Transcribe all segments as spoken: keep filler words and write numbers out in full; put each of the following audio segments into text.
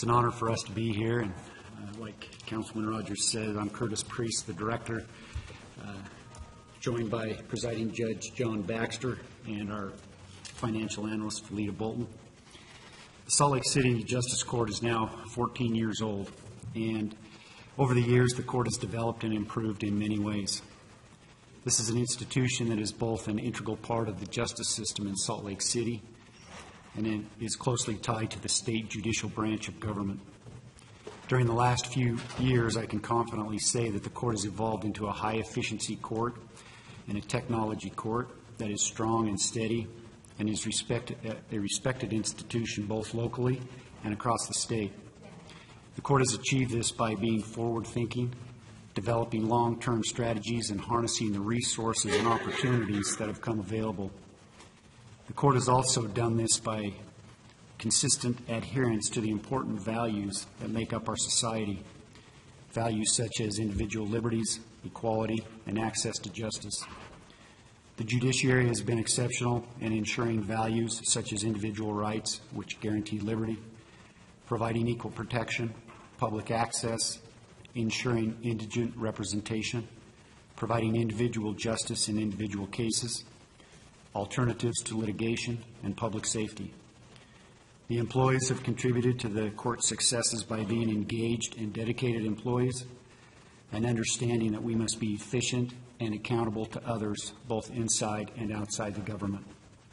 an honor for us to be here, and uh, like Councilman Rogers said, I'm Curtis Priest, the director, uh, joined by Presiding Judge John Baxter and our financial analyst, Felita Bolton. The Salt Lake City Justice Court is now fourteen years old, and over the years, the court has developed and improved in many ways. This is an institution that is both an integral part of the justice system in Salt Lake City and it is closely tied to the state judicial branch of government. During the last few years, I can confidently say that the court has evolved into a high-efficiency court and a technology court that is strong and steady and is respected, a respected institution both locally and across the state. The court has achieved this by being forward-thinking, developing long-term strategies, and harnessing the resources and opportunities that have come available. The court has also done this by consistent adherence to the important values that make up our society, values such as individual liberties, equality, and access to justice. The judiciary has been exceptional in ensuring values such as individual rights, which guarantee liberty, providing equal protection, public access, ensuring indigent representation, providing individual justice in individual cases, alternatives to litigation, and public safety. The employees have contributed to the court's successes by being engaged and dedicated employees and understanding that we must be efficient and accountable to others, both inside and outside the government.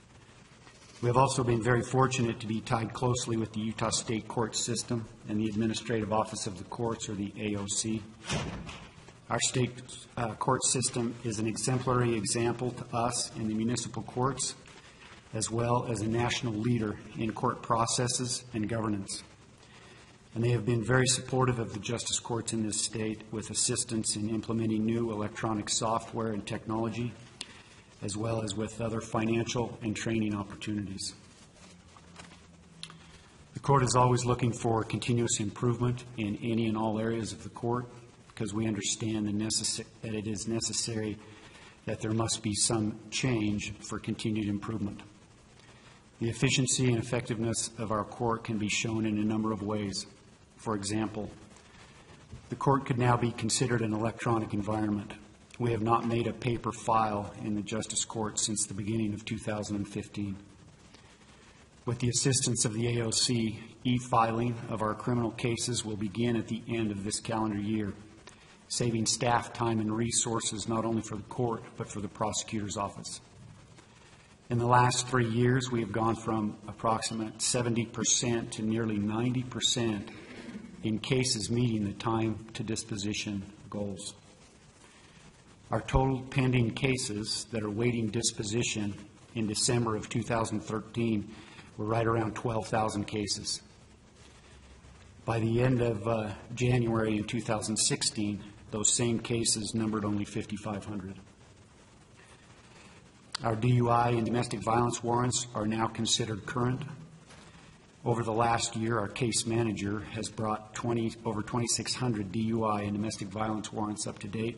We have also been very fortunate to be tied closely with the Utah State Court System and the Administrative Office of the Courts, or the A O C. Our state uh, court system is an exemplary example to us in the municipal courts, as well as a national leader in court processes and governance. And they have been very supportive of the justice courts in this state with assistance in implementing new electronic software and technology, as well as with other financial and training opportunities. The court is always looking for continuous improvement in any and all areas of the court, because we understand the necess- that it is necessary that there must be some change for continued improvement. The efficiency and effectiveness of our court can be shown in a number of ways. For example, the court could now be considered an electronic environment. We have not made a paper file in the Justice Court since the beginning of two thousand fifteen. With the assistance of the A O C, e-filing of our criminal cases will begin at the end of this calendar year, saving staff time and resources not only for the court, but for the prosecutor's office. In the last three years, we have gone from approximate seventy percent to nearly ninety percent in cases meeting the time to disposition goals. Our total pending cases that are waiting disposition in December of two thousand thirteen were right around twelve thousand cases. By the end of uh, January in two thousand sixteen, those same cases numbered only fifty-five hundred. Our D U I and domestic violence warrants are now considered current. Over the last year, our case manager has brought twenty, over twenty-six hundred D U I and domestic violence warrants up to date.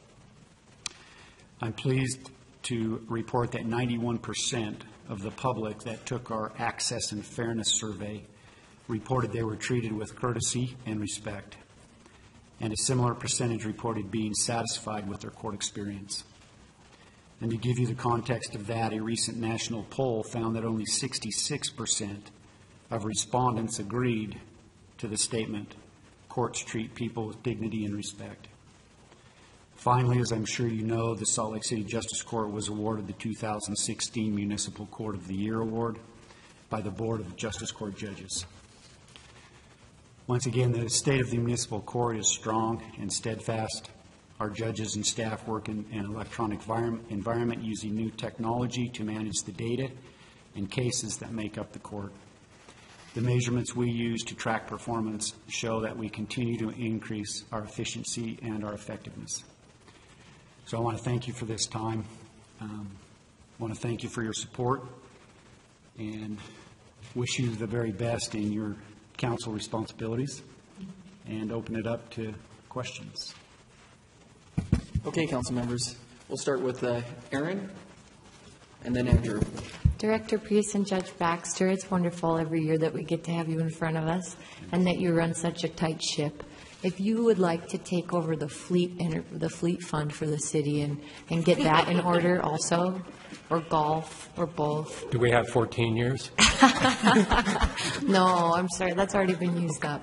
I'm pleased to report that ninety-one percent of the public that took our Access and Fairness survey reported they were treated with courtesy and respect, and a similar percentage reported being satisfied with their court experience. And to give you the context of that, a recent national poll found that only sixty-six percent of respondents agreed to the statement, "Courts treat people with dignity and respect." Finally, as I'm sure you know, the Salt Lake City Justice Court was awarded the two thousand sixteen Municipal Court of the Year Award by the Board of Justice Court Judges. Once again, the state of the municipal court is strong and steadfast. Our judges and staff work in an electronic environment using new technology to manage the data and cases that make up the court. The measurements we use to track performance show that we continue to increase our efficiency and our effectiveness. So I want to thank you for this time. Um, I want to thank you for your support and wish you the very best in your council responsibilities, and open it up to questions. Okay, council members. We'll start with uh, Aaron. And then Andrew. Director Priest and Judge Baxter, it's wonderful every year that we get to have you in front of us and that you run such a tight ship. If you would like to take over the fleet and the fleet fund for the city and, and get that in order also, or golf, or both. Do we have fourteen years? No, I'm sorry, that's already been used up.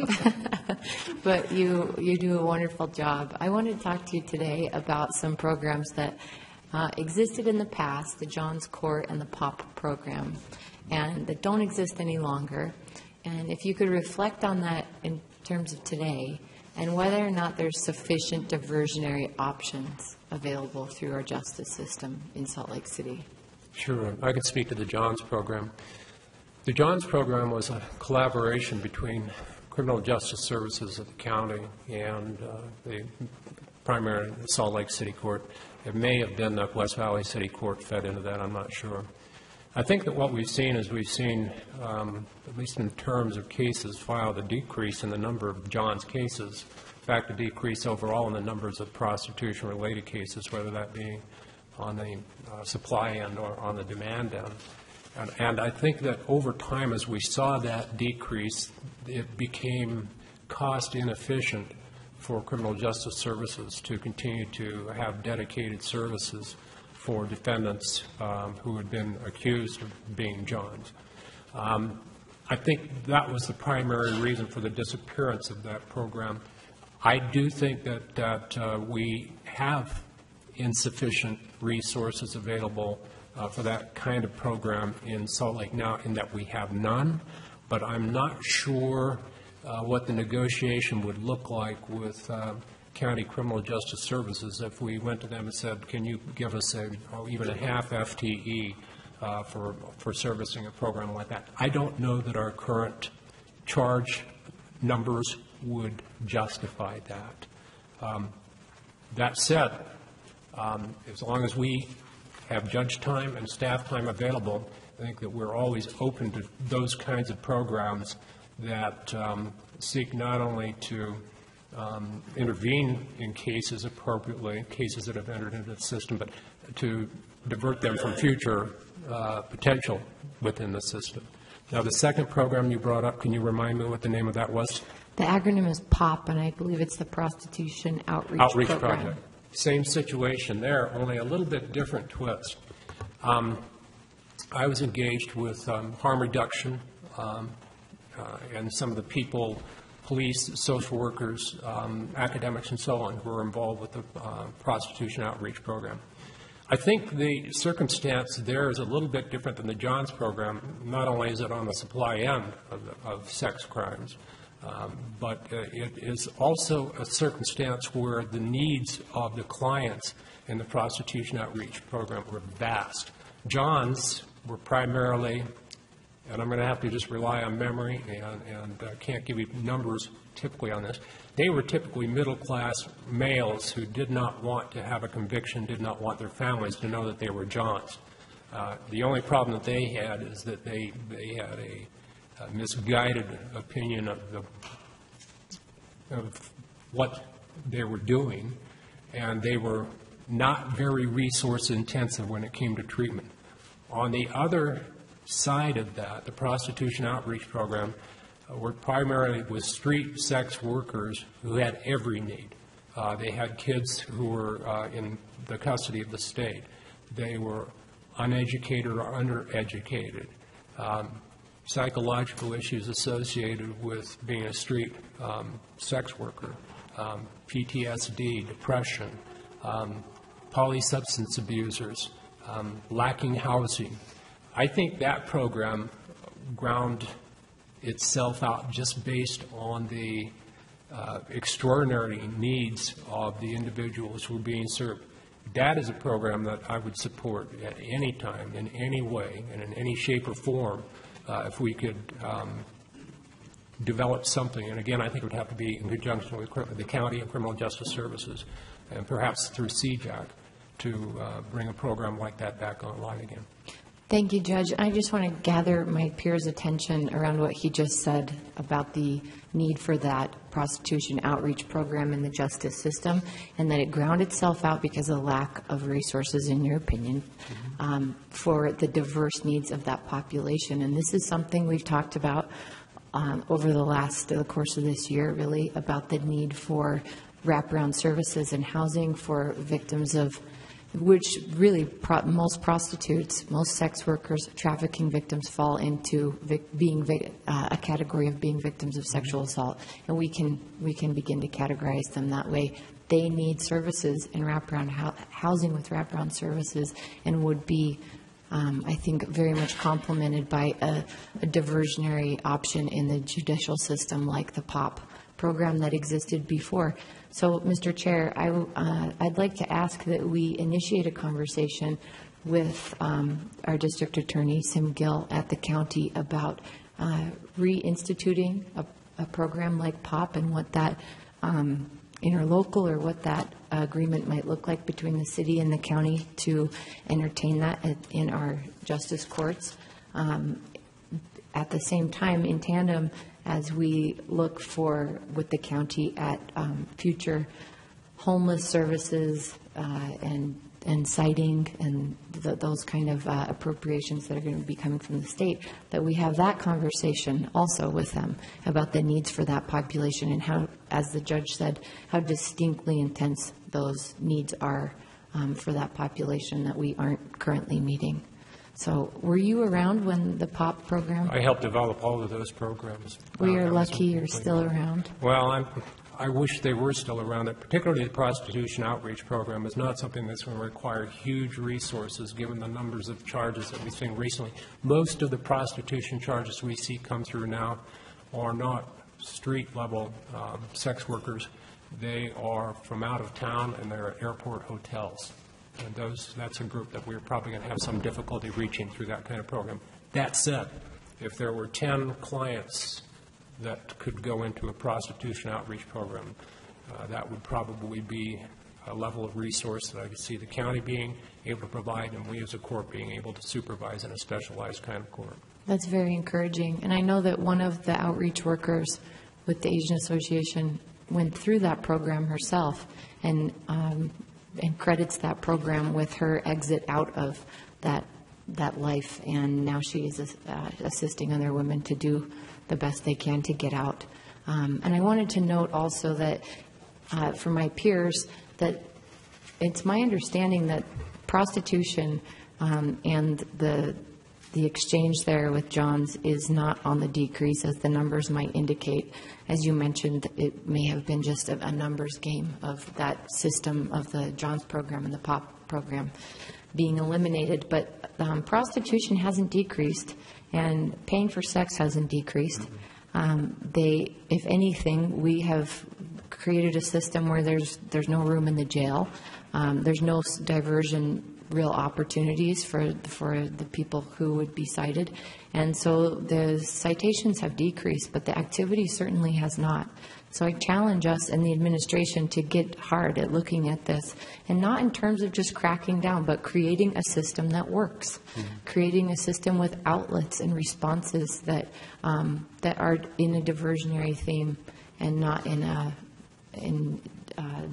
But you, you do a wonderful job. I want to talk to you today about some programs that uh, existed in the past, the Johns Court and the POP program, and that don't exist any longer. And if you could reflect on that in terms of today, and whether or not there's sufficient diversionary options available through our justice system in Salt Lake City. Sure. I could speak to the Johns program. The Johns program was a collaboration between Criminal Justice Services of the county and uh, the primary Salt Lake City Court. It may have been the West Valley City Court fed into that, I'm not sure. I think that what we've seen is we've seen, um, at least in terms of cases filed, a decrease in the number of Johns cases. In fact, a decrease overall in the numbers of prostitution-related cases, whether that be on the uh, supply end or on the demand end. And, and I think that over time, as we saw that decrease, it became cost inefficient for criminal justice services to continue to have dedicated services for defendants um, who had been accused of being Johns. Um, I think that was the primary reason for the disappearance of that program. I do think that, that uh, we have insufficient resources available uh, for that kind of program in Salt Lake now, in that we have none, but I'm not sure uh, what the negotiation would look like with uh, County Criminal Justice Services if we went to them and said, can you give us a, oh, even a half F T E uh, for, for servicing a program like that. I don't know that our current charge numbers would justify that. Um, that said, um, as long as we have judge time and staff time available, I think that we're always open to those kinds of programs that um, seek not only to Um, intervene in cases appropriately, cases that have entered into the system, but to divert them from future uh, potential within the system. Now, the second program you brought up, can you remind me what the name of that was? The acronym is POP, and I believe it's the Prostitution Outreach, Outreach Program. Project. Same situation there, only a little bit different twist. Um, I was engaged with um, harm reduction um, uh, and some of the people, police, social workers, um, academics, and so on, who are involved with the uh, prostitution outreach program. I think the circumstance there is a little bit different than the Johns program. Not only is it on the supply end of, the, of sex crimes, um, but uh, it is also a circumstance where the needs of the clients in the prostitution outreach program were vast. Johns were primarily, and I'm going to have to just rely on memory and, and uh, can't give you numbers typically on this. They were typically middle-class males who did not want to have a conviction, did not want their families to know that they were Johns. Uh, the only problem that they had is that they, they had a, a misguided opinion of, the, of what they were doing, and they were not very resource-intensive when it came to treatment. On the other side of that, the prostitution outreach program uh, were primarily with street sex workers who had every need. Uh, they had kids who were uh, in the custody of the state. They were uneducated or undereducated. Um, psychological issues associated with being a street um, sex worker, um, P T S D, depression, um, polysubstance abusers, um, lacking housing. I think that program ground itself out just based on the uh, extraordinary needs of the individuals who are being served. That is a program that I would support at any time, in any way, and in any shape or form, uh, if we could um, develop something. And again, I think it would have to be in conjunction with the county and criminal justice services, and perhaps through C J A C, to uh, bring a program like that back online again. Thank you, Judge. I just want to gather my peers' attention around what he just said about the need for that prostitution outreach program in the justice system, and that it ground itself out because of the lack of resources, in your opinion, mm-hmm. um, for the diverse needs of that population. And this is something we've talked about um, over the last, the course of this year, really, about the need for wraparound services and housing for victims of which really pro- most prostitutes, most sex workers, trafficking victims fall into vic- being vic- uh, a category of being victims of sexual assault, and we can we can begin to categorize them that way. They need services and wraparound ho- housing with wraparound services, and would be, um, I think, very much complemented by a, a diversionary option in the judicial system, like the POP program that existed before. So, Mister Chair, I, uh, I'd like to ask that we initiate a conversation with um, our district attorney, Sim Gill, at the county about uh, reinstituting a, a program like POP and what that um, interlocal or what that agreement might look like between the city and the county to entertain that at, in our justice courts. Um, at the same time, in tandem, as we look for, with the county, at um, future homeless services uh, and and citing and th- those kind of uh, appropriations that are going to be coming from the state, that we have that conversation also with them about the needs for that population and how, as the judge said, how distinctly intense those needs are um, for that population that we aren't currently meeting. So were you around when the POP program? I helped develop all of those programs. We are Uh, lucky you're still around. Well, I'm, I wish they were still around. That particularly the prostitution outreach program is not something that's going to require huge resources, given the numbers of charges that we've seen recently. Most of the prostitution charges we see come through now are not street-level um, sex workers. They are from out of town, and they're at airport hotels. And those, that's a group that we're probably going to have some difficulty reaching through that kind of program. That said, if there were ten clients that could go into a prostitution outreach program, uh, that would probably be a level of resource that I could see the county being able to provide, and we as a court being able to supervise in a specialized kind of court. That's very encouraging. And I know that one of the outreach workers with the Asian Association went through that program herself, and um, and credits that program with her exit out of that that life, and now she is uh, assisting other women to do the best they can to get out. Um, and I wanted to note also that uh, for my peers, that it's my understanding that prostitution um, and the the exchange there with Johns is not on the decrease, as the numbers might indicate. As you mentioned, it may have been just a, a numbers game of that system of the Johns program and the POP program being eliminated. But um, prostitution hasn't decreased, and paying for sex hasn't decreased. Um, they, if anything, we have created a system where there's there's no room in the jail. Um, there's no diversion real opportunities for for the people who would be cited, and so the citations have decreased, but the activity certainly has not. So I challenge us and the administration to get hard at looking at this, and not in terms of just cracking down, but creating a system that works, mm-hmm. creating a system with outlets and responses that um, that are in a diversionary theme and not in a in. Uh,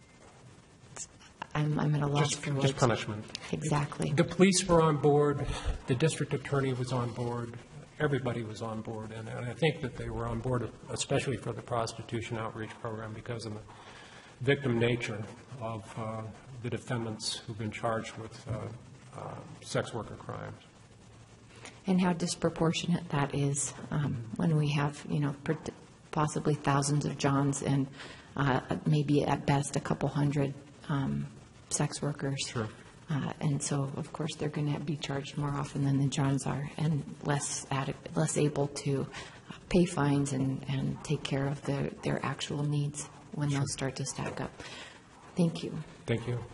I'm, I'm at a loss Just, for words. just punishment. Exactly. The police were on board. The district attorney was on board. Everybody was on board. And, and I think that they were on board, especially for the prostitution outreach program, because of the victim nature of uh, the defendants who've been charged with uh, uh, sex worker crimes. And how disproportionate that is um, when we have, you know, per- possibly thousands of Johns and uh, maybe at best a couple hundred um, sex workers. Sure. Uh, and so, of course, they're going to be charged more often than the Johns are, and less ad- less able to pay fines and, and take care of their, their actual needs when sure. those start to stack up. Thank you. Thank you.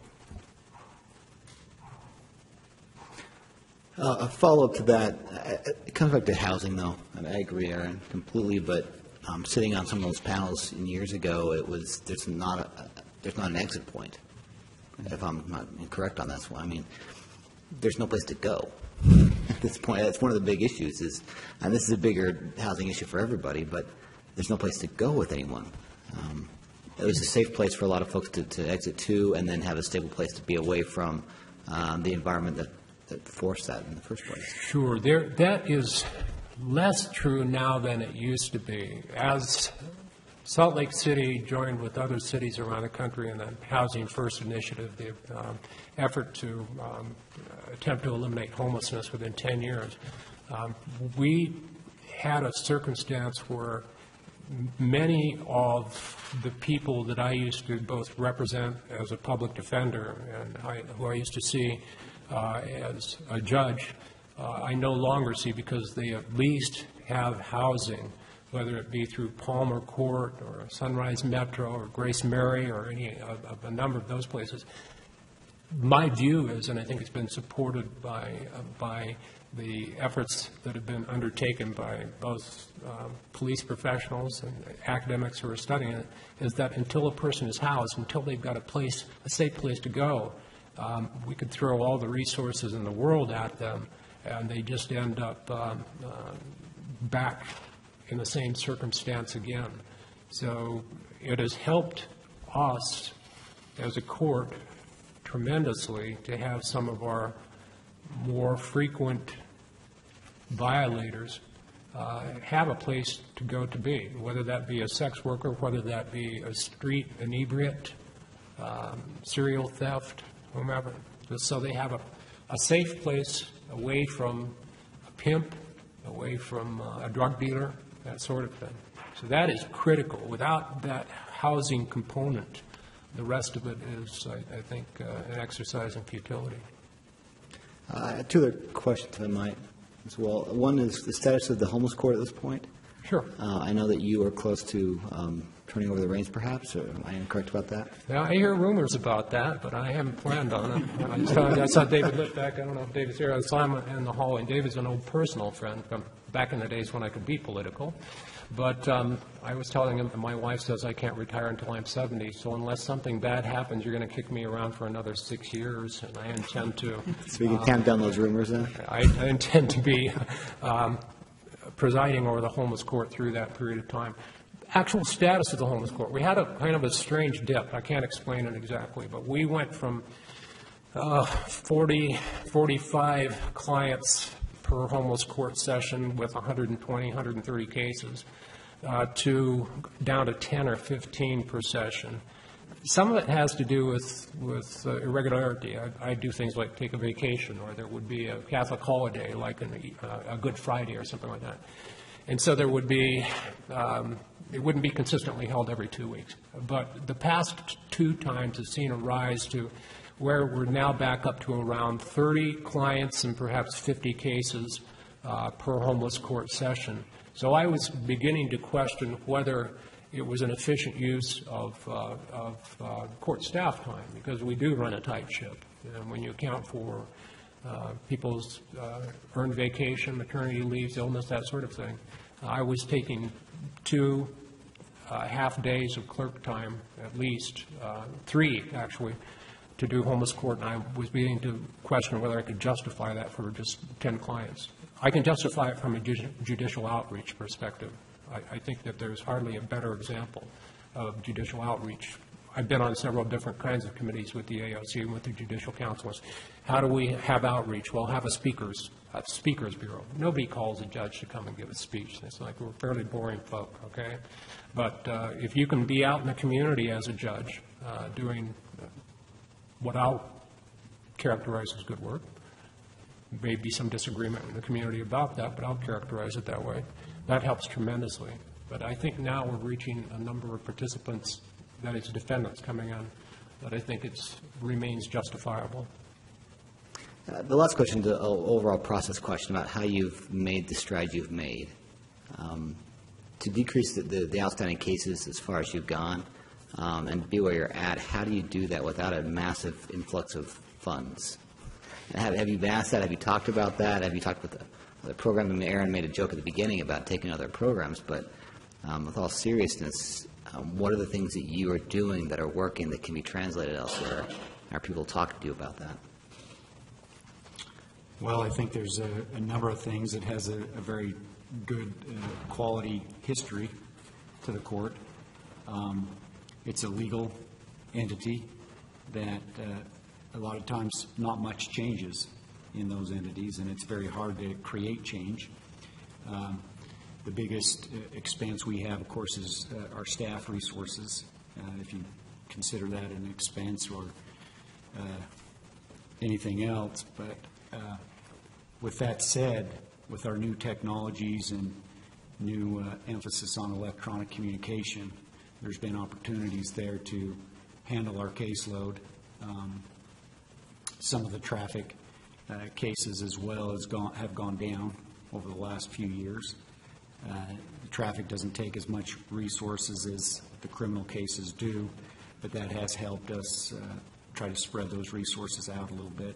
Uh, a follow-up to that, uh, it comes back to housing, though. And I agree, Aaron, completely. But um, sitting on some of those panels years ago, it was there's not a, there's not an exit point. If I'm not incorrect on that one, I mean, there's no place to go. at this point. That's one of the big issues is, and this is a bigger housing issue for everybody, but there's no place to go with anyone. Um, it was a safe place for a lot of folks to, to exit to and then have a stable place to be away from um, the environment that, that forced that in the first place. Sure. There, that is less true now than it used to be. As Salt Lake City joined with other cities around the country in the Housing First initiative, the um, effort to um, attempt to eliminate homelessness within ten years, um, we had a circumstance where many of the people that I used to both represent as a public defender and I, who I used to see uh, as a judge, uh, I no longer see because they at least have housing, whether it be through Palmer Court or Sunrise Metro or Grace Mary or any of, of a number of those places. My view is, and I think it's been supported by, uh, by the efforts that have been undertaken by both um, police professionals and academics who are studying it, is that until a person is housed, until they've got a place, a safe place to go, um, we could throw all the resources in the world at them, and they just end up um, uh, back in the same circumstance again. So it has helped us as a court tremendously to have some of our more frequent violators uh, have a place to go to be, whether that be a sex worker, whether that be a street inebriate, um, serial theft, whomever. So they have a, a safe place away from a pimp, away from uh, a drug dealer, that sort of thing. So that is critical. Without that housing component, the rest of it is, I, I think, uh, an exercise in futility. Uh, two other questions, if I might, as well. One is the status of the homeless court at this point. Sure. Uh, I know that you are close to um, turning over the reins, perhaps, or am I incorrect about that? Now, I hear rumors about that, but I haven't planned on it. I saw, I saw David Litvak. I don't know if David's here. I saw him in the hall, and David's an old personal friend from back in the days when I could be political. But um, I was telling him that my wife says I can't retire until I'm seventy, so unless something bad happens, you're going to kick me around for another six years, and I intend to. So we can tamp down those rumors then? I, I intend to be um, presiding over the homeless court through that period of time. Actual status of the homeless court. We had a kind of a strange dip. I can't explain it exactly, but we went from uh, forty, forty-five clients per homeless court session with one hundred twenty, one hundred thirty cases uh, to down to ten or fifteen per session. Some of it has to do with, with uh, irregularity. I, I do things like take a vacation, or there would be a Catholic holiday like an, uh, a Good Friday or something like that. And so there would be, um, it wouldn't be consistently held every two weeks. But the past two times has seen a rise to where we're now back up to around thirty clients and perhaps fifty cases uh, per homeless court session. So I was beginning to question whether it was an efficient use of, uh, of uh, court staff time, because we do run a tight ship. And when you account for uh, people's uh, earned vacation, maternity leaves, illness, that sort of thing, I was taking two uh, half days of clerk time, at least, uh, three actually, to do homeless court, and I was beginning to question whether I could justify that for just ten clients. I can justify it from a ju- judicial outreach perspective. I, I think that there's hardly a better example of judicial outreach. I've been on several different kinds of committees with the A O C and with the judicial councilors. How do we have outreach? Well, have a speakers, a speakers bureau. Nobody calls a judge to come and give a speech. It's like we're fairly boring folk, okay? But uh, if you can be out in the community as a judge uh, doing what I'll characterize as good work. May be some disagreement in the community about that, but I'll characterize it that way. That helps tremendously. But I think now we're reaching a number of participants, that is defendants coming in, that I think it remains justifiable. Uh, the last question is an overall process question about how you've made the strides you've made. Um, to decrease the, the, the outstanding cases as far as you've gone, Um, and be where you're at, how do you do that without a massive influx of funds? Have, have you been asked that? Have you talked about that? Have you talked with the, the program? I mean, Aaron made a joke at the beginning about taking other programs, but um, with all seriousness, um, what are the things that you are doing that are working that can be translated elsewhere? Are people talking to you about that? Well, I think there's a, a number of things. It has a, a very good uh, quality history to the court. Um, it's a legal entity that uh, a lot of times not much changes in those entities, and it's very hard to create change. Um, the biggest uh, expense we have, of course, is uh, our staff resources, uh, if you consider that an expense or uh, anything else. But uh, with that said, with our new technologies and new uh, emphasis on electronic communication, there's been opportunities there to handle our caseload. Um, some of the traffic uh, cases as well has gone, have gone down over the last few years. Uh, the traffic doesn't take as much resources as the criminal cases do, but that has helped us uh, try to spread those resources out a little bit.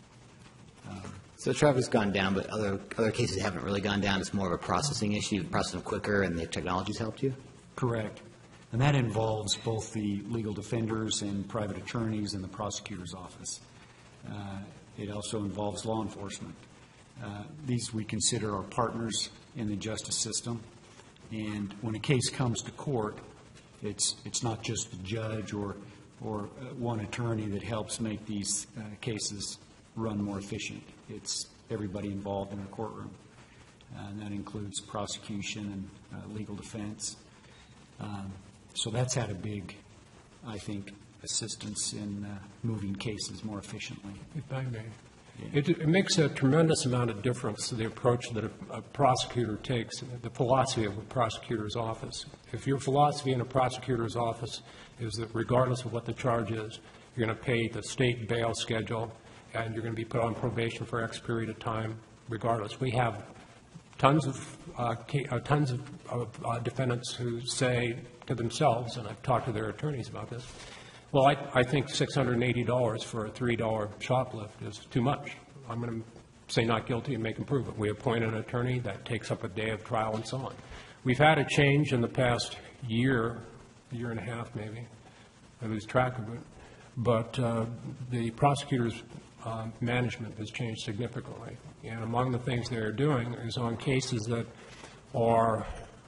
So traffic's gone down, but other, other cases haven't really gone down. It's more of a processing issue. You process them quicker, and the technology's helped you? Correct. And that involves both the legal defenders and private attorneys and the prosecutor's office. Uh, It also involves law enforcement. Uh, These we consider our partners in the justice system. And when a case comes to court, it's, it's not just the judge or, or uh, one attorney that helps make these uh, cases run more efficient. It's everybody involved in the courtroom. Uh, And that includes prosecution and uh, legal defense. Um, So that's had a big, I think, assistance in uh, moving cases more efficiently. If I may. It, it makes a tremendous amount of difference to the approach that a, a prosecutor takes, the philosophy of a prosecutor's office. If your philosophy in a prosecutor's office is that regardless of what the charge is, you're going to pay the state bail schedule and you're going to be put on probation for X period of time, regardless. We have tons of, uh, ca- uh, tons of, of uh, defendants who say to themselves, and I've talked to their attorneys about this, well, I, I think six hundred eighty dollars for a three dollar shoplift is too much. I'm going to say not guilty and make improvement. We appoint an attorney. That takes up a day of trial and so on. We've had a change in the past year, year and a half maybe. I lose track of it. But uh, the prosecutor's uh, management has changed significantly. And among the things they're doing is on cases that are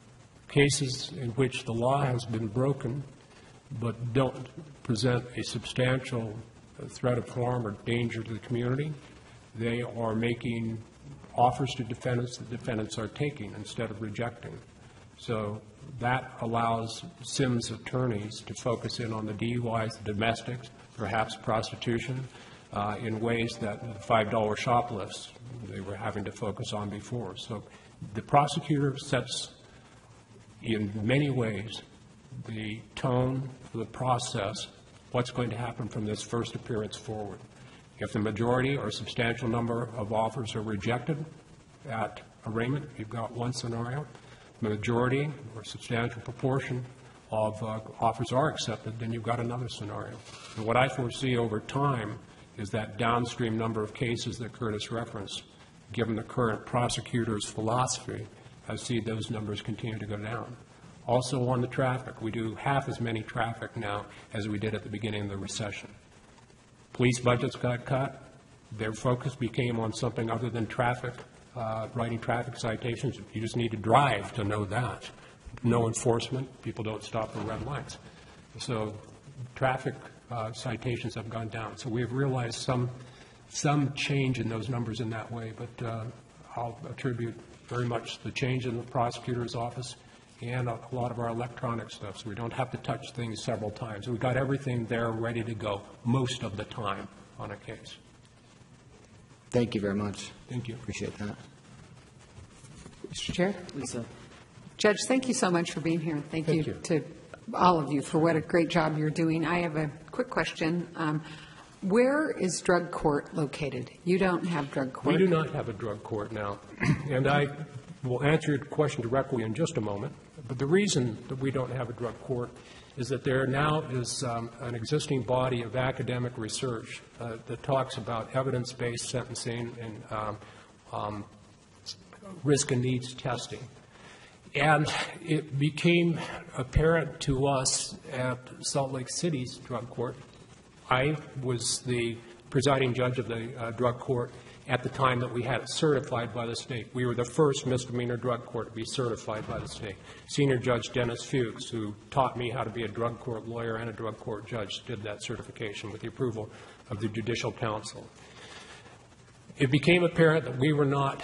cases in which the law has been broken but don't present a substantial threat of harm or danger to the community, they are making offers to defendants that defendants are taking instead of rejecting. So that allows Sims attorneys to focus in on the D U Is, the domestics, perhaps prostitution, uh, in ways that five dollar shoplifts they were having to focus on before. So the prosecutor sets, in many ways, the tone for the process, what's going to happen from this first appearance forward. If the majority or substantial number of offers are rejected at arraignment, you've got one scenario. The majority or substantial proportion of uh, offers are accepted, then you've got another scenario. And what I foresee over time is that downstream number of cases that Curtis referenced, given the current prosecutor's philosophy, I see those numbers continue to go down. Also on the traffic, we do half as many traffic now as we did at the beginning of the recession. Police budgets got cut. Their focus became on something other than traffic, uh, writing traffic citations. You just need to drive to know that. No enforcement. People don't stop for red lights. So traffic uh, citations have gone down. So we have realized some, some change in those numbers in that way, but uh, I'll attribute very much the change in the prosecutor's office and a lot of our electronic stuff, so we don't have to touch things several times. We've got everything there ready to go most of the time on a case. Thank you very much. Thank you. Appreciate that. Mister Chair? Lisa? Judge, thank you so much for being here. Thank, Thank you, you. to all of you for what a great job you're doing. I have a quick question. Um, where is drug court located? You don't have drug court. We do not have a drug court now, and I will answer your question directly in just a moment. But the reason that we don't have a drug court is that there now is um, an existing body of academic research uh, that talks about evidence-based sentencing and um, um, risk and needs testing. And it became apparent to us at Salt Lake City's drug court. I was the presiding judge of the uh, drug court, at the time that we had it certified by the state. We were the first misdemeanor drug court to be certified by the state. Senior Judge Dennis Fuchs, who taught me how to be a drug court lawyer and a drug court judge, did that certification with the approval of the Judicial Council. It became apparent that we were not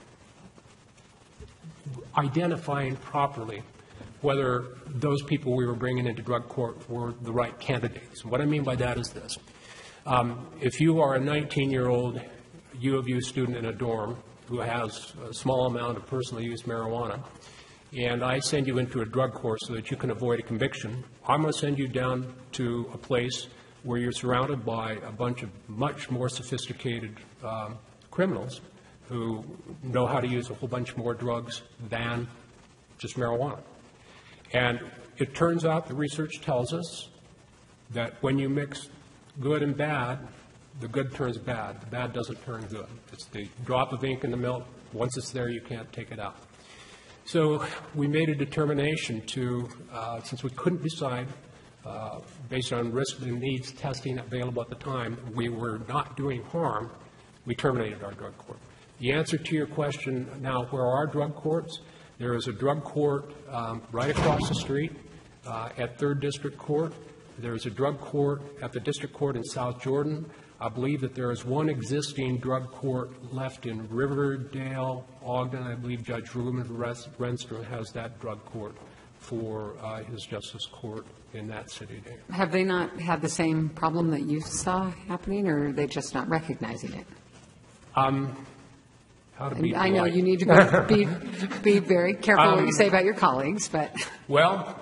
identifying properly whether those people we were bringing into drug court were the right candidates. What I mean by that is this. Um, if you are a nineteen-year-old U of U student in a dorm who has a small amount of personal use marijuana, and I send you into a drug court so that you can avoid a conviction, I'm going to send you down to a place where you're surrounded by a bunch of much more sophisticated um, criminals who know how to use a whole bunch more drugs than just marijuana. And it turns out, the research tells us, that when you mix good and bad, the good turns bad. The bad doesn't turn good. It's the drop of ink in the milk. Once it's there, you can't take it out. So we made a determination to, uh, since we couldn't decide, uh, based on risk and needs testing available at the time, we were not doing harm, we terminated our drug court. The answer to your question now, where are drug courts? There is a drug court um, right across the street uh, at third District Court. There is a drug court at the District Court in South Jordan. I believe that there is one existing drug court left in Riverdale, Ogden. I believe Judge Ruben Renstrom has that drug court for uh, his justice court in that city. Have they not had the same problem that you saw happening, or are they just not recognizing it? Um, how to be I know polite. you need to be, be, be very careful Um, what you say about your colleagues, but Well,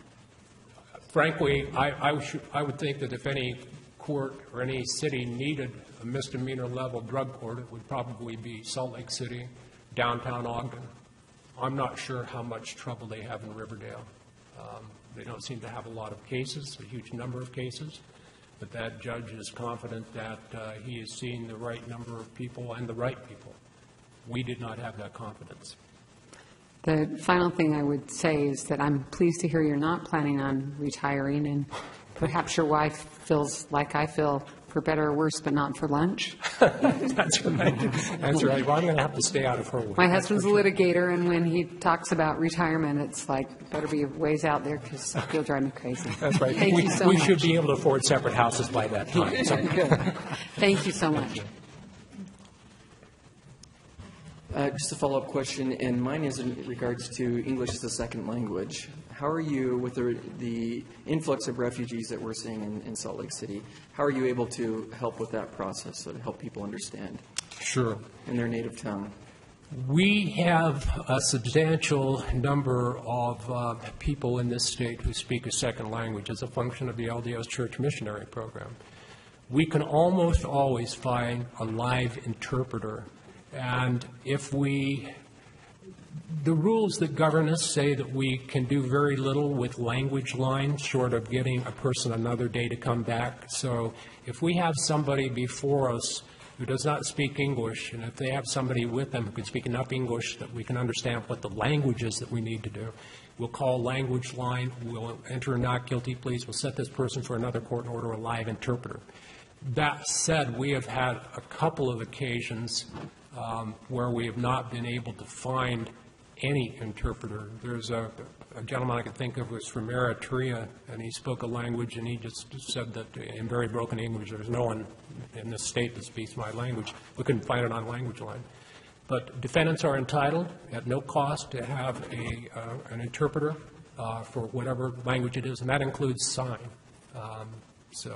frankly, I, I, should, I would think that if any court or any city needed a misdemeanor level drug court, it would probably be Salt Lake City, downtown Ogden. I'm not sure how much trouble they have in Riverdale. Um, they don't seem to have a lot of cases, a huge number of cases, but that judge is confident that uh, he is seeing the right number of people and the right people. We did not have that confidence. the final thing I would say is that I'm pleased to hear you're not planning on retiring, and perhaps your wife feels like I feel, for better or worse, but not for lunch. That's right. That's right. Well, I'm going to have to stay out of her way. My husband's a litigator, and when he talks about retirement, it's like, better be ways out there because he'll drive me crazy. That's right. Thank we, you so we much. should be able to afford separate houses by that time. So. Thank you so much. Uh, just a follow-up question, and mine is in regards to English as a second language. How are you, with the, the influx of refugees that we're seeing in, in Salt Lake City, how are you able to help with that process, so to help people understand Sure. in their native tongue? We have a substantial number of uh, people in this state who speak a second language as a function of the L D S Church Missionary Program. We can almost always find a live interpreter. And if we, the rules that govern us say that we can do very little with language lines short of getting a person another day to come back. So if we have somebody before us who does not speak English, and if they have somebody with them who can speak enough English that we can understand what the language is that we need to do, we'll call language line, we'll enter a not guilty pleas, we'll set this person for another court and order a live interpreter. That said, we have had a couple of occasions Um, where we have not been able to find any interpreter. There's a, a gentleman I could think of who was from Eritrea, and he spoke a language, and he just said that in very broken English, there's no one in this state that speaks my language. We couldn't find it on language line. But defendants are entitled, at no cost, to have a, uh, an interpreter uh, for whatever language it is, and that includes sign. Um, so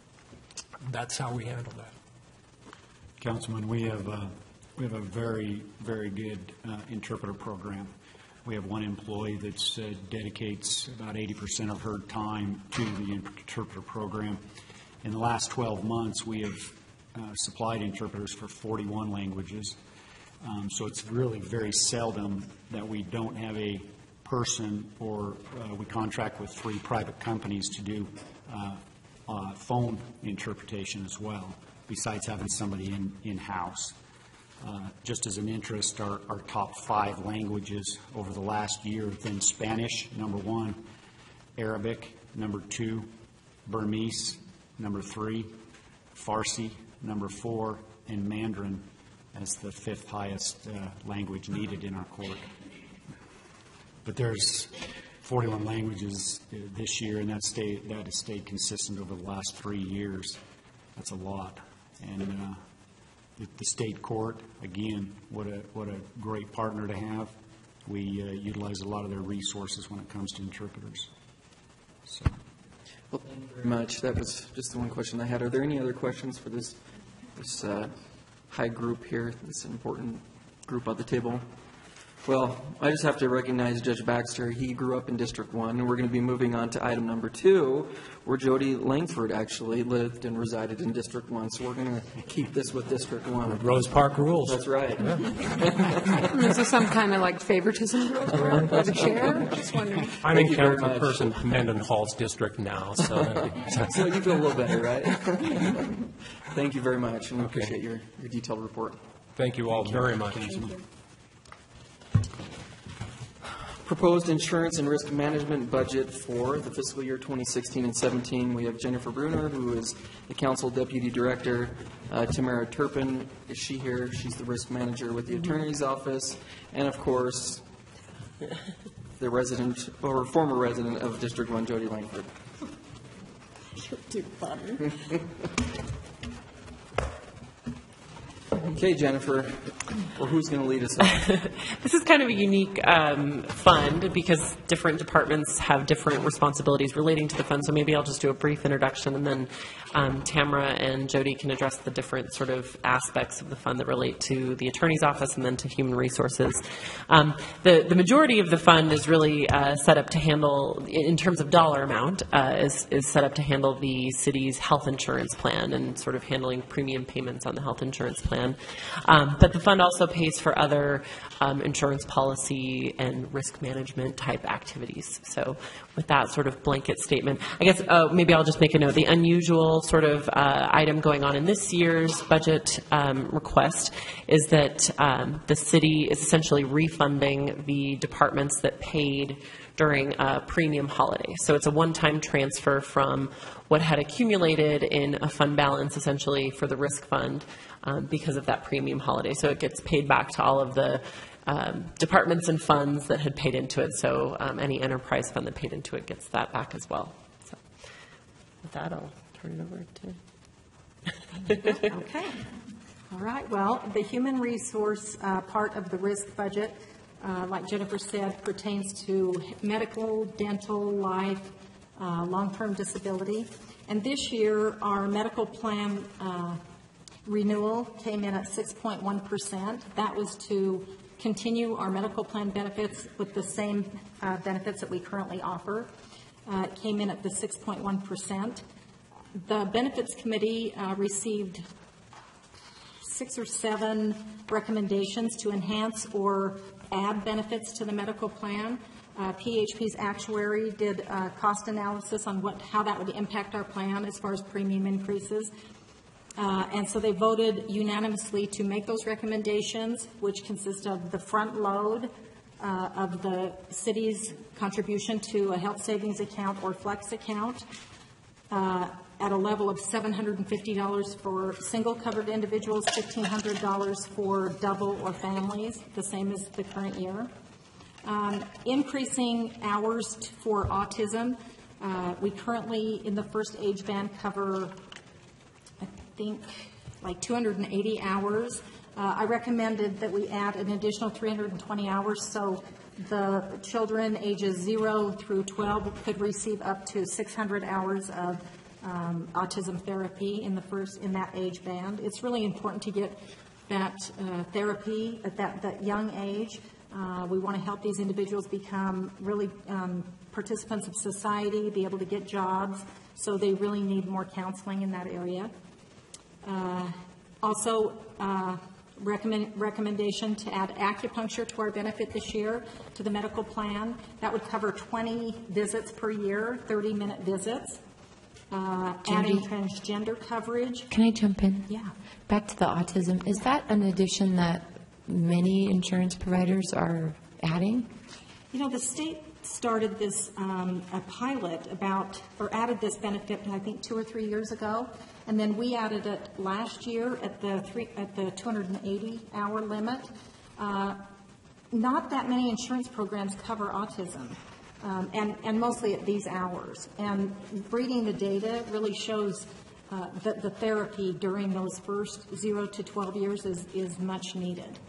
that's how we handle that. Councilman, we have uh, we have a very, very good uh, interpreter program. We have one employee that uh, dedicates about eighty percent of her time to the interpreter program. In the last twelve months, we have uh, supplied interpreters for forty-one languages. Um, so it's really very seldom that we don't have a person, or uh, we contract with three private companies to do uh, uh, phone interpretation as well, besides having somebody in, in-house. Uh, just as an interest, our, our top five languages over the last year have been Spanish, number one, Arabic, number two, Burmese, number three, Farsi, number four, and Mandarin as the fifth highest uh, language needed in our court. But there's forty-one languages uh, this year, and that stayed, that has stayed consistent over the last three years. That's a lot. And uh, the, the state court, again, what a, what a great partner to have. We uh, utilize a lot of their resources when it comes to interpreters. So. Well, thank you very much. That was just the one question I had. Are there any other questions for this, this uh, high group here, this important group at the table? Well, I just have to recognize Judge Baxter. He grew up in District one, and we're going to be moving on to item number two, where Jody Langford actually lived and resided in District one. So we're going to keep this with District one. Rose Park rules. That's right. Is there some kind of like favoritism for the chair? Just wondering. I'm Thank in you very council much. person for Mendenhall's district now, so. So you feel a little better, right? Thank you very much, and we Okay. appreciate your, your detailed report. Thank you all very much. Proposed insurance and risk management budget for the fiscal year twenty sixteen and seventeen. We have Jennifer Bruner, who is the council deputy director. Uh, Tamara Turpin, is she here? She's the risk manager with the attorney's office. And of course, the resident, or former resident of District one, Jody Langford. You're too funny. Okay, Jennifer, well, who's going to lead us off? This is kind of a unique um, fund because different departments have different responsibilities relating to the fund. So maybe I'll just do a brief introduction, and then um, Tamara and Jody can address the different sort of aspects of the fund that relate to the attorney's office and then to human resources. Um, the, the majority of the fund is really uh, set up to handle, in terms of dollar amount, uh, is, is set up to handle the city's health insurance plan and sort of handling premium payments on the health insurance plan. Um, but the fund also pays for other um, insurance policy and risk management type activities. So with that sort of blanket statement, I guess uh, maybe I'll just make a note. The unusual sort of uh, item going on in this year's budget um, request is that um, the city is essentially refunding the departments that paid during a premium holiday. So it's a one-time transfer from what had accumulated in a fund balance essentially for the risk fund um, because of that premium holiday. So it gets paid back to all of the um, departments and funds that had paid into it. So um, any enterprise fund that paid into it gets that back as well. So with that, I'll turn it over to... Okay. All right. Well, the human resource uh, part of the risk budget, uh, like Jennifer said, pertains to medical, dental, life, uh, long-term disability. And this year, our medical plan uh, renewal came in at six point one percent. That was to continue our medical plan benefits with the same uh, benefits that we currently offer. Uh, it came in at the six point one percent. The Benefits Committee uh, received six or seven recommendations to enhance or add benefits to the medical plan. Uh, P H P's actuary did a cost analysis on what how that would impact our plan as far as premium increases. Uh, and so they voted unanimously to make those recommendations, which consist of the front load uh, of the city's contribution to a health savings account or flex account, uh, at a level of seven hundred fifty dollars for single covered individuals, fifteen hundred dollars for double or families, the same as the current year. Um, increasing hours t- for autism. Uh, we currently, in the first age band, cover, I think, like two hundred eighty hours. Uh, I recommended that we add an additional three hundred twenty hours so the children ages zero through twelve could receive up to six hundred hours of Um, autism therapy in the first in that age band. It's really important to get that uh, therapy at that, that young age. Uh, we want to help these individuals become really um, participants of society, be able to get jobs, so they really need more counseling in that area. Uh, also, uh, recommend, recommendation to add acupuncture to our benefit this year to the medical plan. That would cover twenty visits per year, thirty minute visits. Uh, adding transgender coverage. Can I jump in? Yeah. Back to the autism. Is that an addition that many insurance providers are adding? You know, the state started this, um, a pilot about, or added this benefit, I think, two or three years ago. And then we added it last year at the three, at the two hundred eighty hour limit. Uh, not that many insurance programs cover autism, um, and, and mostly at these hours. And reading the data really shows uh, that the therapy during those first zero to twelve years is, is much needed.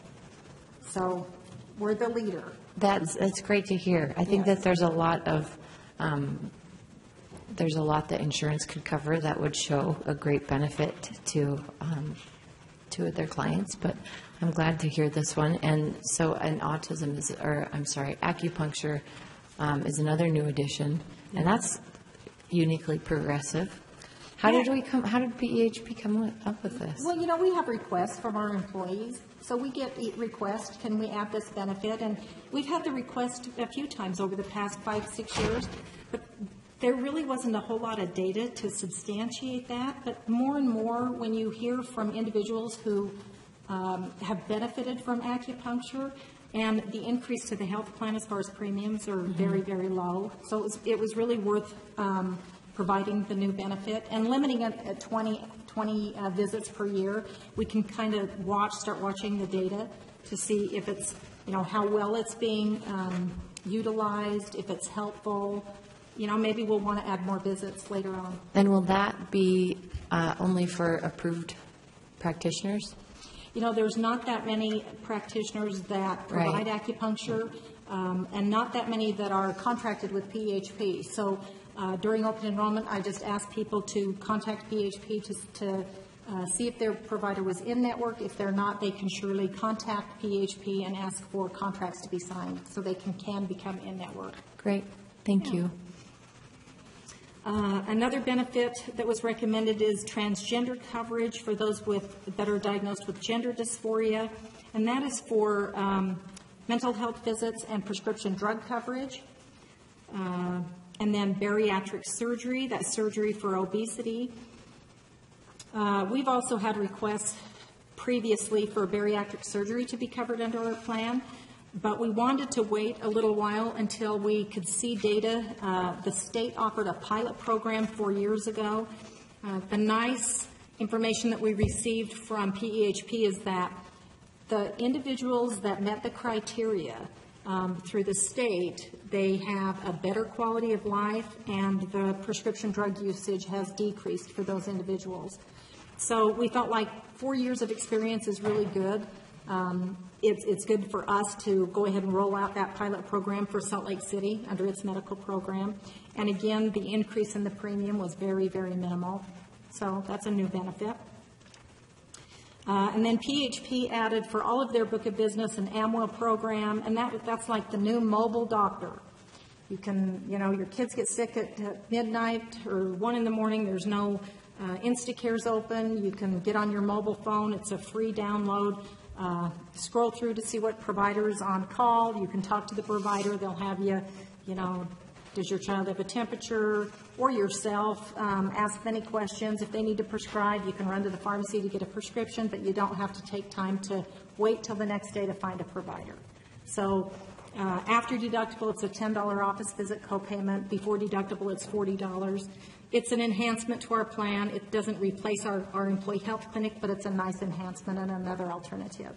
So we're the leader. That's, that's great to hear. I think Yes. that there's a lot of, um, there's a lot that insurance could cover that would show a great benefit to, um, to their clients, but I'm glad to hear this one. And so, and autism is, or I'm sorry, acupuncture um, is another new addition, and that's uniquely progressive. How did Yeah. we come, how did P E H P come up with this? Well, you know, we have requests from our employees, so we get e- requests, can we add this benefit? And we've had the request a few times over the past five, six years, but there really wasn't a whole lot of data to substantiate that. But more and more, when you hear from individuals who um, have benefited from acupuncture, and the increase to the health plan as far as premiums are very, very low. So it was, it was really worth um, providing the new benefit and limiting it at twenty, twenty uh, visits per year. We can kind of watch, start watching the data to see if it's, you know, how well it's being um, utilized, if it's helpful. You know, maybe we'll want to add more visits later on. And will that be uh, only for approved practitioners? You know, there's not that many practitioners that provide Right. acupuncture, um, and not that many that are contracted with P H P. So uh, during open enrollment, I just asked people to contact P H P to, to uh, see if their provider was in network. If they're not, they can surely contact P H P and ask for contracts to be signed so they can, can become in network. Great, thank you. Uh, Another benefit that was recommended is transgender coverage for those with, that are diagnosed with gender dysphoria, and that is for um, mental health visits and prescription drug coverage. Uh, And then bariatric surgery, that's surgery for obesity. Uh, We've also had requests previously for bariatric surgery to be covered under our plan, but we wanted to wait a little while until we could see data. Uh, The state offered a pilot program four years ago. Uh, The nice information that we received from P E H P is that the individuals that met the criteria um, through the state, they have a better quality of life, and the prescription drug usage has decreased for those individuals. So we felt like four years of experience is really good. Um, It's, it's good for us to go ahead and roll out that pilot program for Salt Lake City under its medical program. And again, the increase in the premium was very, very minimal. So that's a new benefit. Uh, And then P H P added for all of their book of business an Amwell program, and that, that's like the new mobile doctor. You can, you know, your kids get sick at uh, midnight or one in the morning, there's no uh, Instacares open, you can get on your mobile phone, it's a free download, uh, scroll through to see what provider is on call, you can talk to the provider, they'll have you, you know, does your child have a temperature, or yourself, um, ask any questions. If they need to prescribe, you can run to the pharmacy to get a prescription, but you don't have to take time to wait till the next day to find a provider. So uh, after deductible, it's a ten dollar office visit copayment. Before deductible, it's forty dollars. It's an enhancement to our plan. It doesn't replace our, our employee health clinic, but it's a nice enhancement and another alternative.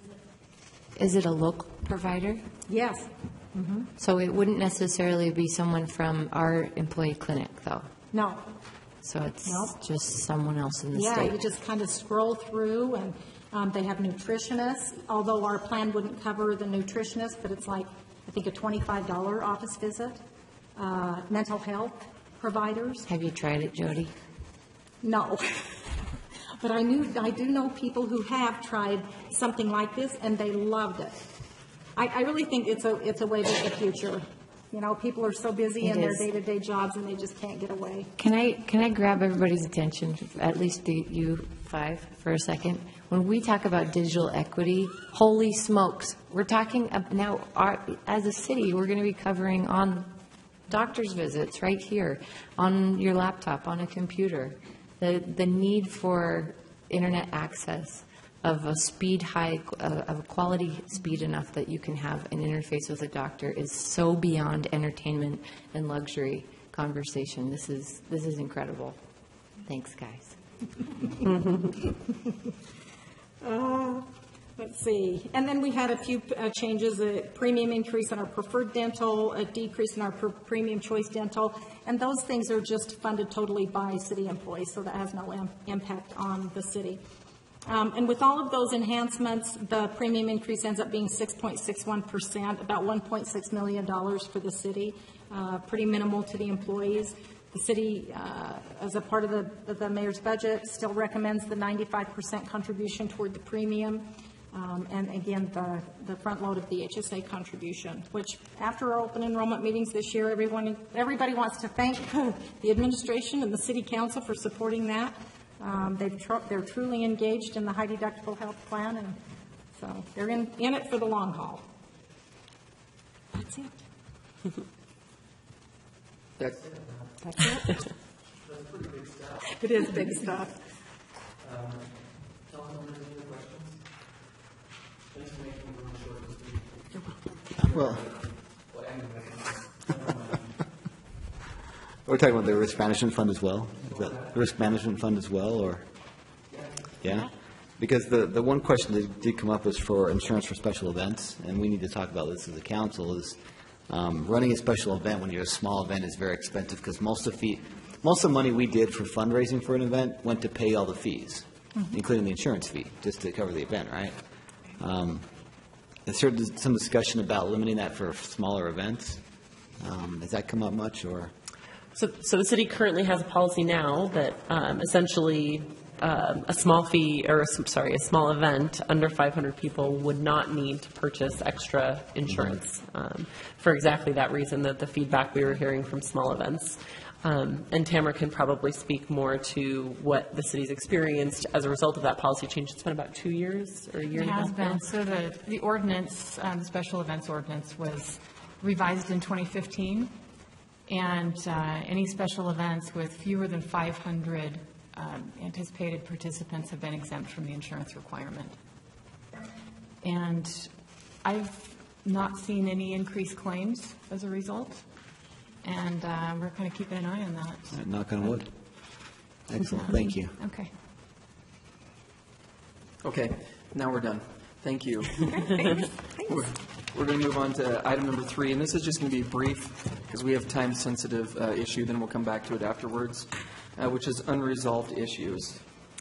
Is it a local provider? Yes. So it wouldn't necessarily be someone from our employee clinic, though? No. So it's Nope. just someone else in the Yeah, state? you just kind of scroll through, and um, they have nutritionists, although our plan wouldn't cover the nutritionist, but it's like, I think, a twenty-five dollar office visit. Uh, Mental health providers, Have you tried it, Jody? no. But I knew, I do know people who have tried something like this, and they loved it. I, I really think it's a, it's a way of the future. You know, people are so busy It in their is. day-to-day jobs, and they just can't get away. Can I, can I grab everybody's attention, at least the, you five, for a second? When we talk about digital equity, holy smokes, we're talking ab- now, our, as a city, we're going to be covering on doctor's visits right here, on your laptop, on a computer, the, the need for internet access, of a speed high, uh, of a quality speed enough that you can have an interface with a doctor is so beyond entertainment and luxury conversation. This is, this is incredible. Thanks, guys. Uh, Let's see. And then we had a few uh, changes, a premium increase in our preferred dental, a decrease in our per- premium choice dental, and those things are just funded totally by city employees, so that has no im- impact on the city. Um, and with all of those enhancements, the premium increase ends up being six point six one percent, about one point six million dollars for the city, uh, pretty minimal to the employees. The city, uh, as a part of the, of the mayor's budget, still recommends the ninety-five percent contribution toward the premium. Um, and again, the, the front load of the H S A contribution, which after our open enrollment meetings this year, everyone, everybody wants to thank the administration and the city council for supporting that. Um, they've tr- they're truly engaged in the high deductible health plan, and so they're in, in it for the long haul. That's it. That's That's it. It is big stuff. Well, we're talking about the risk management fund as well? Is that the risk management fund as well, or? Yeah? Because the, the one question that did come up was for insurance for special events, and we need to talk about this as a council, is um, running a special event when you're a small event is very expensive, because most of the fee, most of the money we did for fundraising for an event went to pay all the fees, mm-hmm. including the insurance fee, just to cover the event, right? Um, There's sort of some discussion about limiting that for smaller events. Um, has that come up much, or? So, so the city currently has a policy now that um, essentially um, a small fee, or a, sorry, a small event under five hundred people would not need to purchase extra insurance um, for exactly that reason, that the feedback we were hearing from small events. Um, and Tamara can probably speak more to what the city's experienced as a result of that policy change. It's been about two years or a year It and a has half been. now. So the, the ordinance, um, the special events ordinance was revised in twenty fifteen. And uh, any special events with fewer than five hundred um, anticipated participants have been exempt from the insurance requirement. And I've not seen any increased claims as a result. And uh, we're kind of keeping an eye on that. All right, knock on wood. Excellent, thank you. Okay. Okay, now we're done. Thank you. We're we're going to move on to item number three, and this is just going to be brief because we have time-sensitive uh, issue, then we'll come back to it afterwards, uh, which is unresolved issues.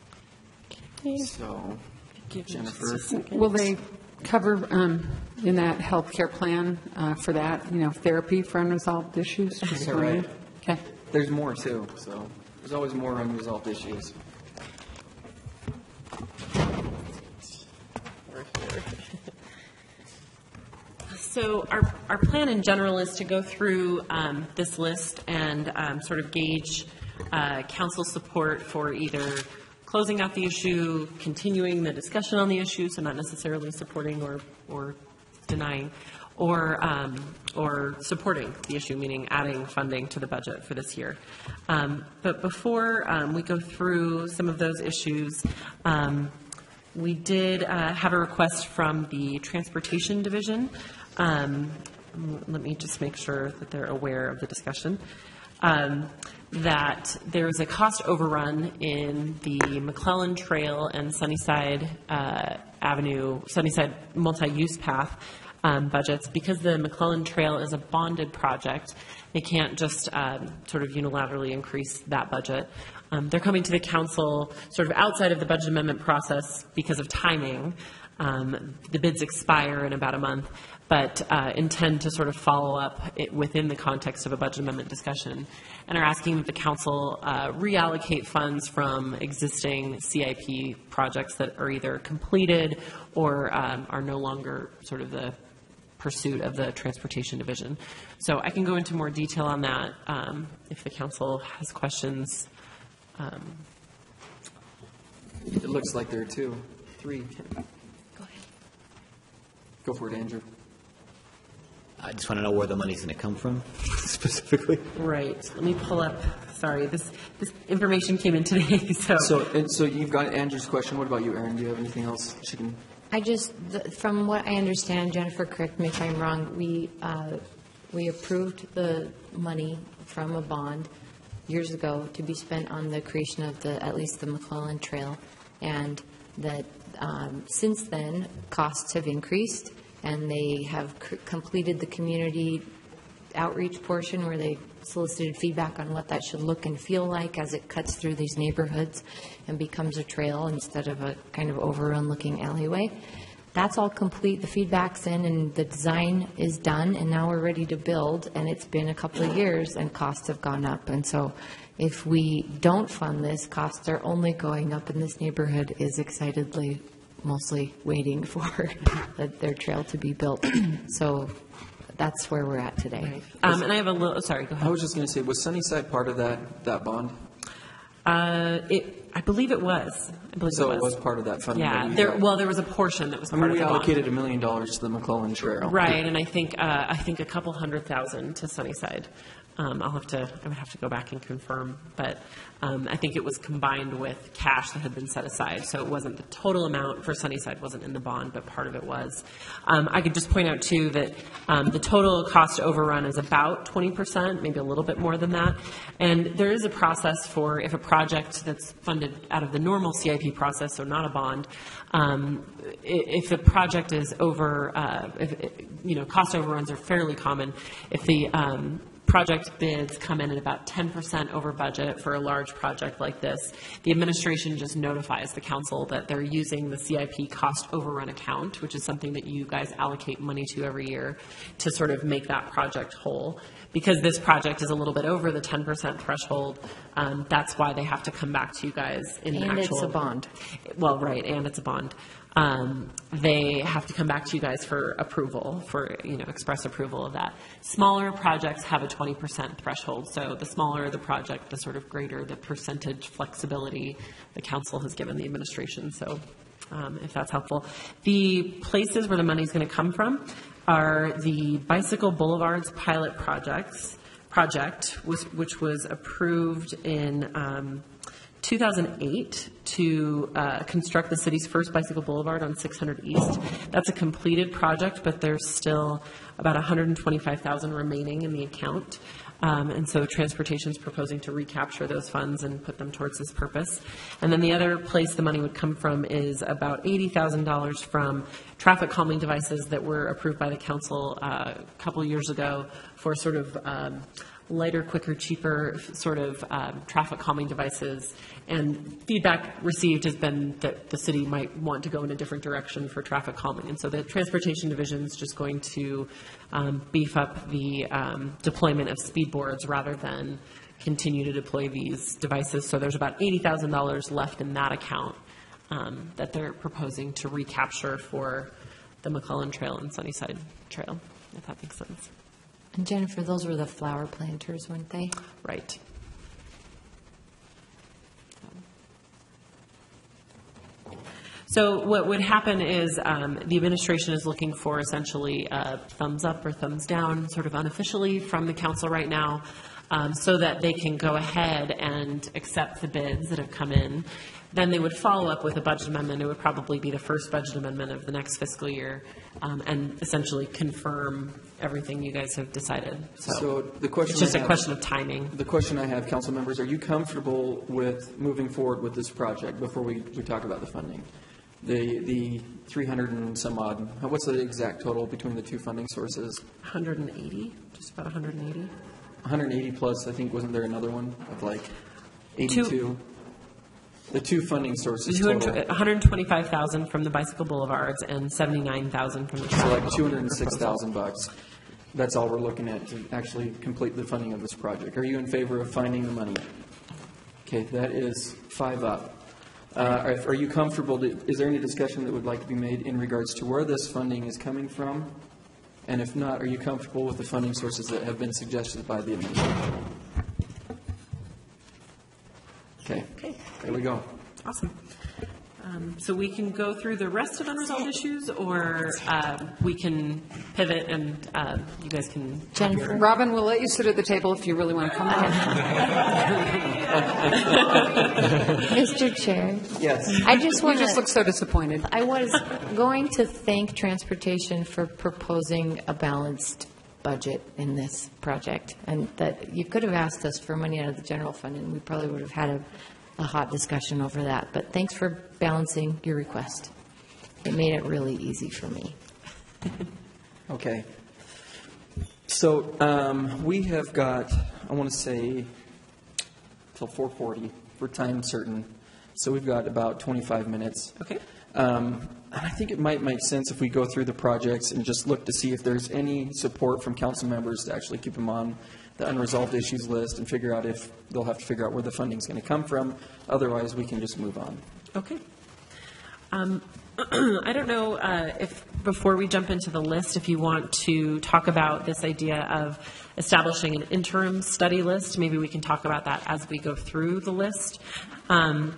So, Jennifer. Will they cover um, in that health care plan uh, for that, you know, therapy for unresolved issues? Is that right? Okay. There's more, too, so there's always more unresolved issues. So our, our plan in general is to go through um, this list and um, sort of gauge uh, council support for either closing out the issue, continuing the discussion on the issue, so not necessarily supporting or, or denying, or, um, or supporting the issue, meaning adding funding to the budget for this year. Um, but before um, we go through some of those issues, um, we did uh, have a request from the Transportation Division. Um, let me just make sure that they're aware of the discussion. Um, that there is a cost overrun in the McClellan Trail and Sunnyside uh, Avenue, Sunnyside multi-use path um, budgets. Because the McClellan Trail is a bonded project, they can't just um, sort of unilaterally increase that budget. Um, they're coming to the council sort of outside of the budget amendment process because of timing. Um, the bids expire in about a month, but uh, intend to sort of follow up it within the context of a budget amendment discussion, and are asking that the council uh, reallocate funds from existing C I P projects that are either completed or um, are no longer sort of the pursuit of the Transportation Division. So I can go into more detail on that um, if the council has questions. Um, It looks like there are two, three. Go ahead. Go for it, Andrew. I just want to know where the money's going to come from specifically. Right. Let me pull up some sorry, this, this information came in today, so. So, and so you've got Andrew's question. What about you, Erin? Do you have anything else she can? I just, th- from what I understand, Jennifer, correct me if I'm wrong, we, uh, we approved the money from a bond years ago to be spent on the creation of the, at least the McClellan Trail, and that um, since then, costs have increased, and they have c- completed the community outreach portion where they solicited feedback on what that should look and feel like as it cuts through these neighborhoods and becomes a trail instead of a kind of overrun-looking alleyway. That's all complete. The feedback's in and the design is done, and now we're ready to build, and it's been a couple of years and costs have gone up. And so if we don't fund this, costs are only going up, and this neighborhood is excitedly mostly waiting for the- their trail to be built. So that's where we're at today. Um, and I have a little, sorry, go I ahead. was just going to say, was Sunnyside part of that, that bond? Uh, it, I believe it was. I believe So it it was. was part of that funding? that Yeah, we there, got? well, there was a portion that was I part mean, of we the bond. allocated a million dollars to the McClellan Trail. Right, and I think, uh, I think a couple hundred thousand to Sunnyside. Um, I'll have to, I would have to go back and confirm, but um, I think it was combined with cash that had been set aside, so it wasn't the total amount for Sunnyside wasn't in the bond, but part of it was. Um, I could just point out too that um, the total cost overrun is about twenty percent, maybe a little bit more than that, and there is a process for if a project that's funded out of the normal C I P process, so not a bond, um, i- if the project is over, uh, if, you know, cost overruns are fairly common. If the um, project bids come in at about ten percent over budget for a large project like this, the administration just notifies the council that they're using the C I P cost overrun account, which is something that you guys allocate money to every year to sort of make that project whole. Because this project is a little bit over the ten percent threshold, um, that's why they have to come back to you guys in And actual. it's a bond. Well, right, and it's a bond. Um, they have to come back to you guys for approval, for, you know, express approval of that. Smaller projects have a twenty percent threshold, so the smaller the project, the sort of greater the percentage flexibility the council has given the administration, so um, if that's helpful. The places where the money is going to come from are the Bicycle Boulevards pilot projects, project, which, which was approved in um, two thousand eight to uh, construct the city's first bicycle boulevard on six hundred East. That's a completed project, but there's still about one hundred twenty-five thousand dollars remaining in the account. Um, and so Transportation's proposing to recapture those funds and put them towards this purpose. And then the other place the money would come from is about eighty thousand dollars from traffic calming devices that were approved by the council uh, a couple of years ago for sort of um, lighter, quicker, cheaper sort of um, traffic calming devices. And feedback received has been that the city might want to go in a different direction for traffic calming. And so the Transportation Division is just going to um, beef up the um, deployment of speed boards rather than continue to deploy these devices. So there's about eighty thousand dollars left in that account um, that they're proposing to recapture for the McClellan Trail and Sunnyside Trail, if that makes sense. And Jennifer, those were the flower planters, weren't they? Right. So what would happen is um, the administration is looking for essentially a thumbs up or thumbs down, sort of unofficially from the council right now, um, so that they can go ahead and accept the bids that have come in. Then they would follow up with a budget amendment. It would probably be the first budget amendment of the next fiscal year, um, and essentially confirm everything you guys have decided. So, So the question it's just I a have- question of timing. The question I have, council members, are you comfortable with moving forward with this project before we, we talk about the funding? The, the three hundred and some odd, what's the exact total between the two funding sources? one hundred eighty, just about one hundred eighty. one hundred eighty plus, I think, wasn't there another one of like eighty-two? The two funding sources total, one hundred twenty-five thousand from the Bicycle Boulevards and seventy-nine thousand from the so traffic. like two hundred six thousand bucks. That's all we're looking at to actually complete the funding of this project. Are you in favor of finding the money? Okay, that is five up. Uh, are, are you comfortable, to, is there any discussion that would like to be made in regards to where this funding is coming from? And if not, are you comfortable with the funding sources that have been suggested by the administration? Okay, Okay, there we go. awesome. Um, So we can go through the rest of unresolved issues, or uh, we can pivot and uh, you guys can. Jennifer? Robin, we'll let you sit at the table if you really want to come on. Mister Chair, Yes. I just You want just look to, so disappointed. I was going to thank Transportation for proposing a balanced budget in this project, and that you could have asked us for money out of the general fund, and we probably would have had a, a hot discussion over that. But thanks for balancing your request. It made it really easy for me. Okay. So um, we have got, I want to say, till four forty for time certain. So we've got about twenty-five minutes. Okay. Um, and I think it might make sense if we go through the projects and just look to see if there's any support from council members to actually keep them on the unresolved issues list and figure out if they'll have to figure out where the funding's going to come from. Otherwise, we can just move on. Okay. Um, I don't know uh, if, before we jump into the list, if you want to talk about this idea of establishing an interim study list. Maybe we can talk about that as we go through the list. Um,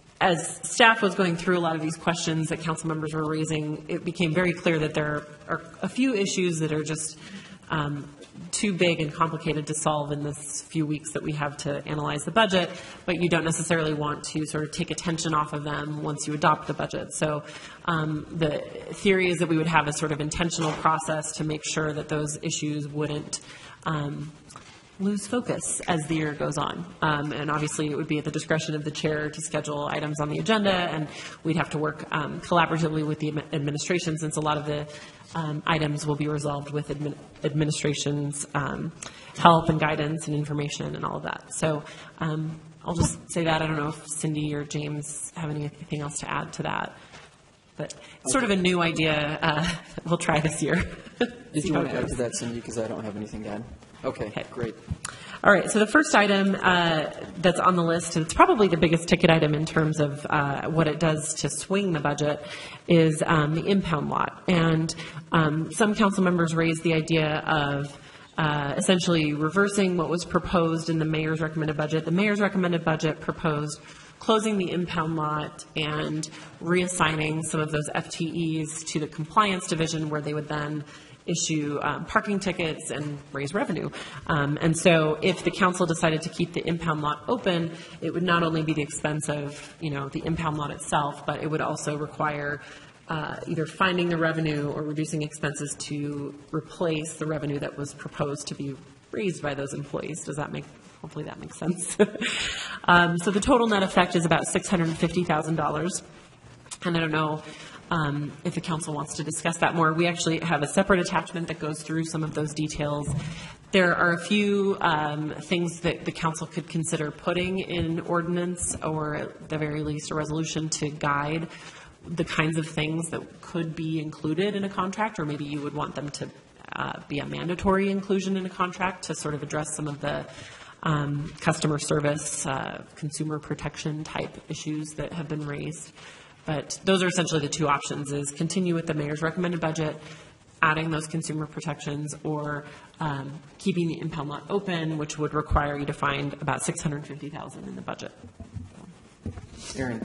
As staff was going through a lot of these questions that council members were raising, it became very clear that there are a few issues that are just um, too big and complicated to solve in this few weeks that we have to analyze the budget, but you don't necessarily want to sort of take attention off of them once you adopt the budget. So um, the theory is that we would have a sort of intentional process to make sure that those issues wouldn't um, lose focus as the year goes on. Um, and obviously, it would be at the discretion of the chair to schedule items on the agenda, and we'd have to work um, collaboratively with the admi- administration, since a lot of the um, items will be resolved with admin- administration's um, help and guidance and information and all of that. So um, I'll just say that. I don't know if Cindy or James have anything else to add to that. But it's sort of a new idea uh, we'll try this year. Did See you how want it to add goes. to that, Cindy? Because I don't have anything to add. Okay, Okay. great. All right, so the first item uh, that's on the list, and it's probably the biggest ticket item in terms of uh, what it does to swing the budget, is um, the impound lot. And um, some council members raised the idea of uh, essentially reversing what was proposed in the mayor's recommended budget. The mayor's recommended budget proposed closing the impound lot and reassigning some of those F T Es to the compliance division, where they would then issue um, parking tickets and raise revenue. Um, and so if the council decided to keep the impound lot open, it would not only be the expense of, you know, the impound lot itself, but it would also require uh, either finding the revenue or reducing expenses to replace the revenue that was proposed to be raised by those employees. Does that make, hopefully that makes sense. um, so the total net effect is about six hundred fifty thousand dollars. And I don't know Um, if the council wants to discuss that more. We actually have a separate attachment that goes through some of those details. There are a few um, things that the council could consider putting in ordinance, or at the very least a resolution, to guide the kinds of things that could be included in a contract, or maybe you would want them to uh, be a mandatory inclusion in a contract to sort of address some of the um, customer service, uh, consumer protection type issues that have been raised. But those are essentially the two options: is continue with the mayor's recommended budget, adding those consumer protections, or um, keeping the impound lot open, which would require you to find about six hundred fifty thousand dollars in the budget. Aaron.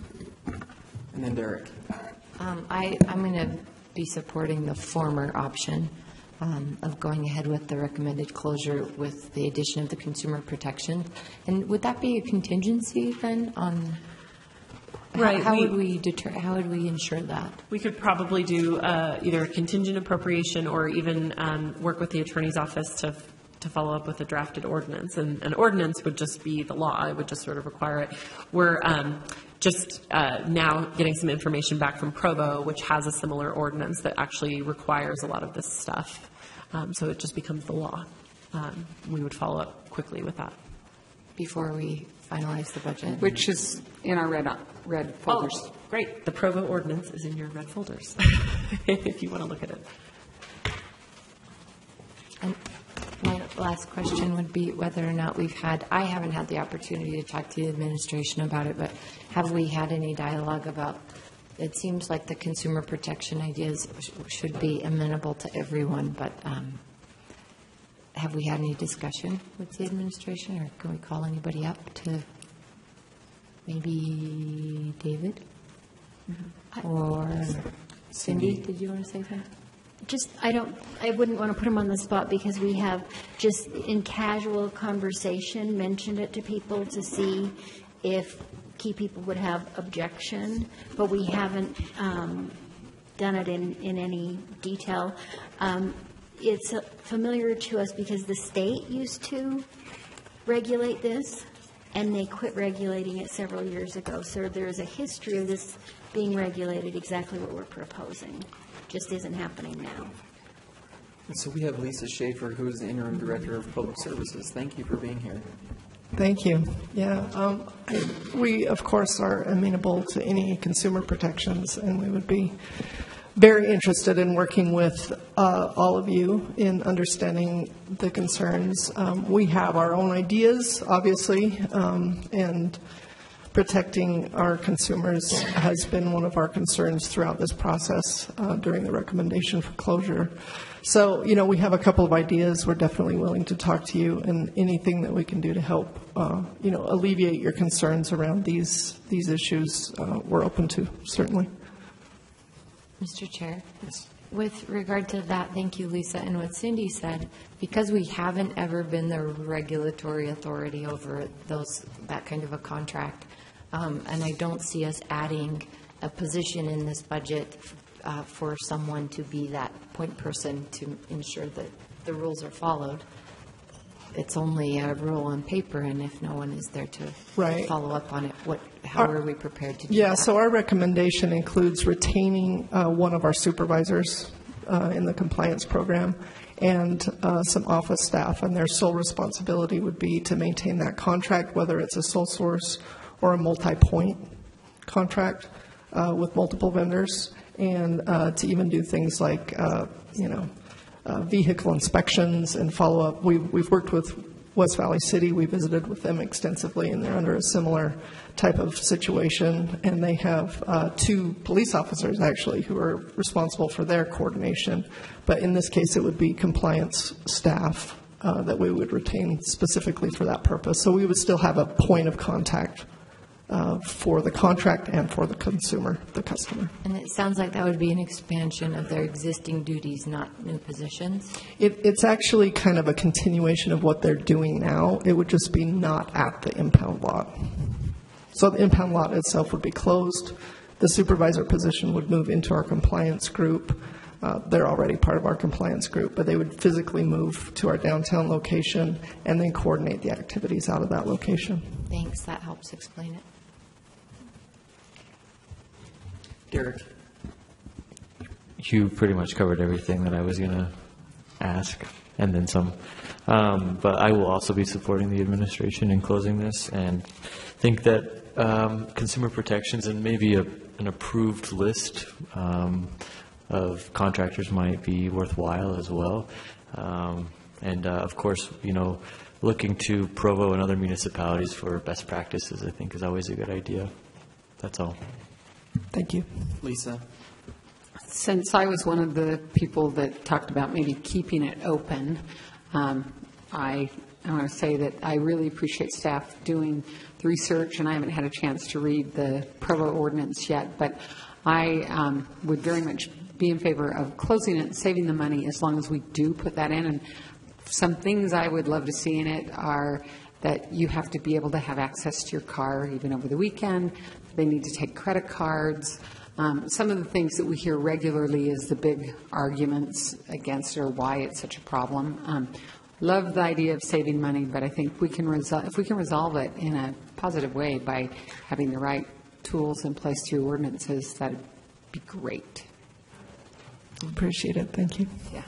And then Derek. Um, I, I'm going to be supporting the former option um, of going ahead with the recommended closure with the addition of the consumer protection. And would that be a contingency then on? How- Right, How we- would we deter, how would we ensure that? We could probably do uh, either a contingent appropriation, or even um, work with the attorney's office to to follow up with a drafted ordinance. And an ordinance would just be the law. It would just sort of require it. We're um, just uh, now getting some information back from Provo, which has a similar ordinance that actually requires a lot of this stuff. Um, So it just becomes the law. Um, We would follow up quickly with that. Before we finalize the budget? Which is in our red, red folders. Oh, great. The Provo ordinance is in your red folders, if you want to look at it. And my last question would be whether or not we've had, I haven't had the opportunity to talk to the administration about it, but have we had any dialogue about, it seems like the consumer protection ideas sh- should be amenable to everyone, but um, have we had any discussion with the administration, or can we call anybody up to, maybe David? Or Cindy, did you want to say something? Just, I don't, I wouldn't want to put them on the spot because we have just in casual conversation mentioned it to people to see if key people would have objection, but we haven't um, done it in, in any detail. Um, It's uh, familiar to us because the state used to regulate this, and they quit regulating it several years ago. So there is a history of this being regulated, exactly what we're proposing. Just isn't happening now. And so we have Lisa Schaefer, who is the Interim Director of Public Services. Thank you for being here. Thank you. Yeah, um, I, we, of course, are amenable to any consumer protections, and we would be very interested in working with uh, all of you in understanding the concerns. Um, we have our own ideas, obviously, um, and protecting our consumers has been one of our concerns throughout this process uh, during the recommendation for closure. So, you know, we have a couple of ideas. We're definitely willing to talk to you, and anything that we can do to help, uh, you know, alleviate your concerns around these these issues, uh, we're open to, certainly. Mister Chair? Yes. With regard to that, thank you, Lisa. And what Cindy said, because we haven't ever been the regulatory authority over those, that kind of a contract, um, and I don't see us adding a position in this budget uh, for someone to be that point person to ensure that the rules are followed. It's only a rule on paper, and if no one is there to Right. follow up on it, what, how Our- are we prepared to do Yeah, that? so our recommendation includes retaining uh, one of our supervisors uh, in the compliance program and uh, some office staff, and their sole responsibility would be to maintain that contract, whether it's a sole source or a multi-point contract uh, with multiple vendors, and uh, to even do things like, uh, you know, uh, vehicle inspections and follow-up. We've, we've worked with West Valley City. We visited with them extensively, and they're under a similar type of situation. And they have uh, two police officers, actually, who are responsible for their coordination. But in this case, it would be compliance staff uh, that we would retain specifically for that purpose. So we would still have a point of contact uh, for the contract and for the consumer, the customer. And it sounds like that would be an expansion of their existing duties, not new positions? It, it's actually kind of a continuation of what they're doing now. It would just be not at the impound lot. So the impound lot itself would be closed. The supervisor position would move into our compliance group. Uh, they're already part of our compliance group, but they would physically move to our downtown location and then coordinate the activities out of that location. Thanks, that helps explain it. Derek? You pretty much covered everything that I was going to ask, and then some. Um, but I will also be supporting the administration in closing this, and think that um, consumer protections and maybe a, an approved list um, of contractors might be worthwhile as well. Um, and uh, of course, you know, looking to Provo and other municipalities for best practices, I think, is always a good idea. That's all. Thank you. Lisa? Since I was one of the people that talked about maybe keeping it open, um, I, I want to say that I really appreciate staff doing the research, and I haven't had a chance to read the Provo ordinance yet, but I um, would very much be in favor of closing it and saving the money as long as we do put that in. And some things I would love to see in it are that you have to be able to have access to your car even over the weekend. They need to take credit cards. Um, some of the things that we hear regularly is the big arguments against or why it's such a problem. Um, love the idea of saving money, but I think we can resol- if we can resolve it in a positive way by having the right tools in place through ordinances, that'd be great. Appreciate it. Thank you. Yeah.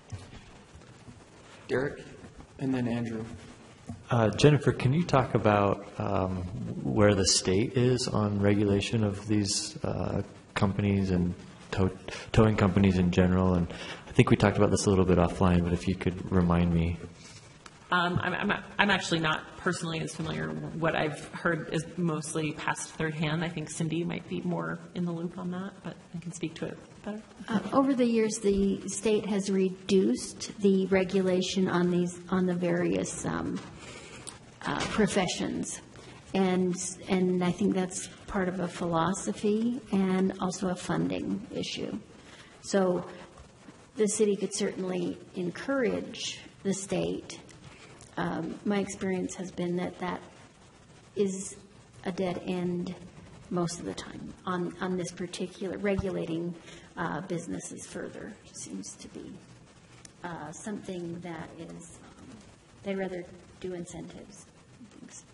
Derek? And then Andrew. Uh, Jennifer, can you talk about um, where the state is on regulation of these uh, companies and tow- towing companies in general? And I think we talked about this a little bit offline, but if you could remind me. Um, I'm, I'm, I'm actually not personally as familiar. What I've heard is mostly passed third hand. I think Cindy might be more in the loop on that, but I can speak to it better. Uh, Over the years, the state has reduced the regulation on these, on the various um, uh, professions. And, and I think that's part of a philosophy and also a funding issue. So the city could certainly encourage the state. Um, my experience has been that that is a dead end most of the time on, on this particular, regulating uh, businesses further seems to be uh, something that is, um, they'd rather do incentives. Thanks.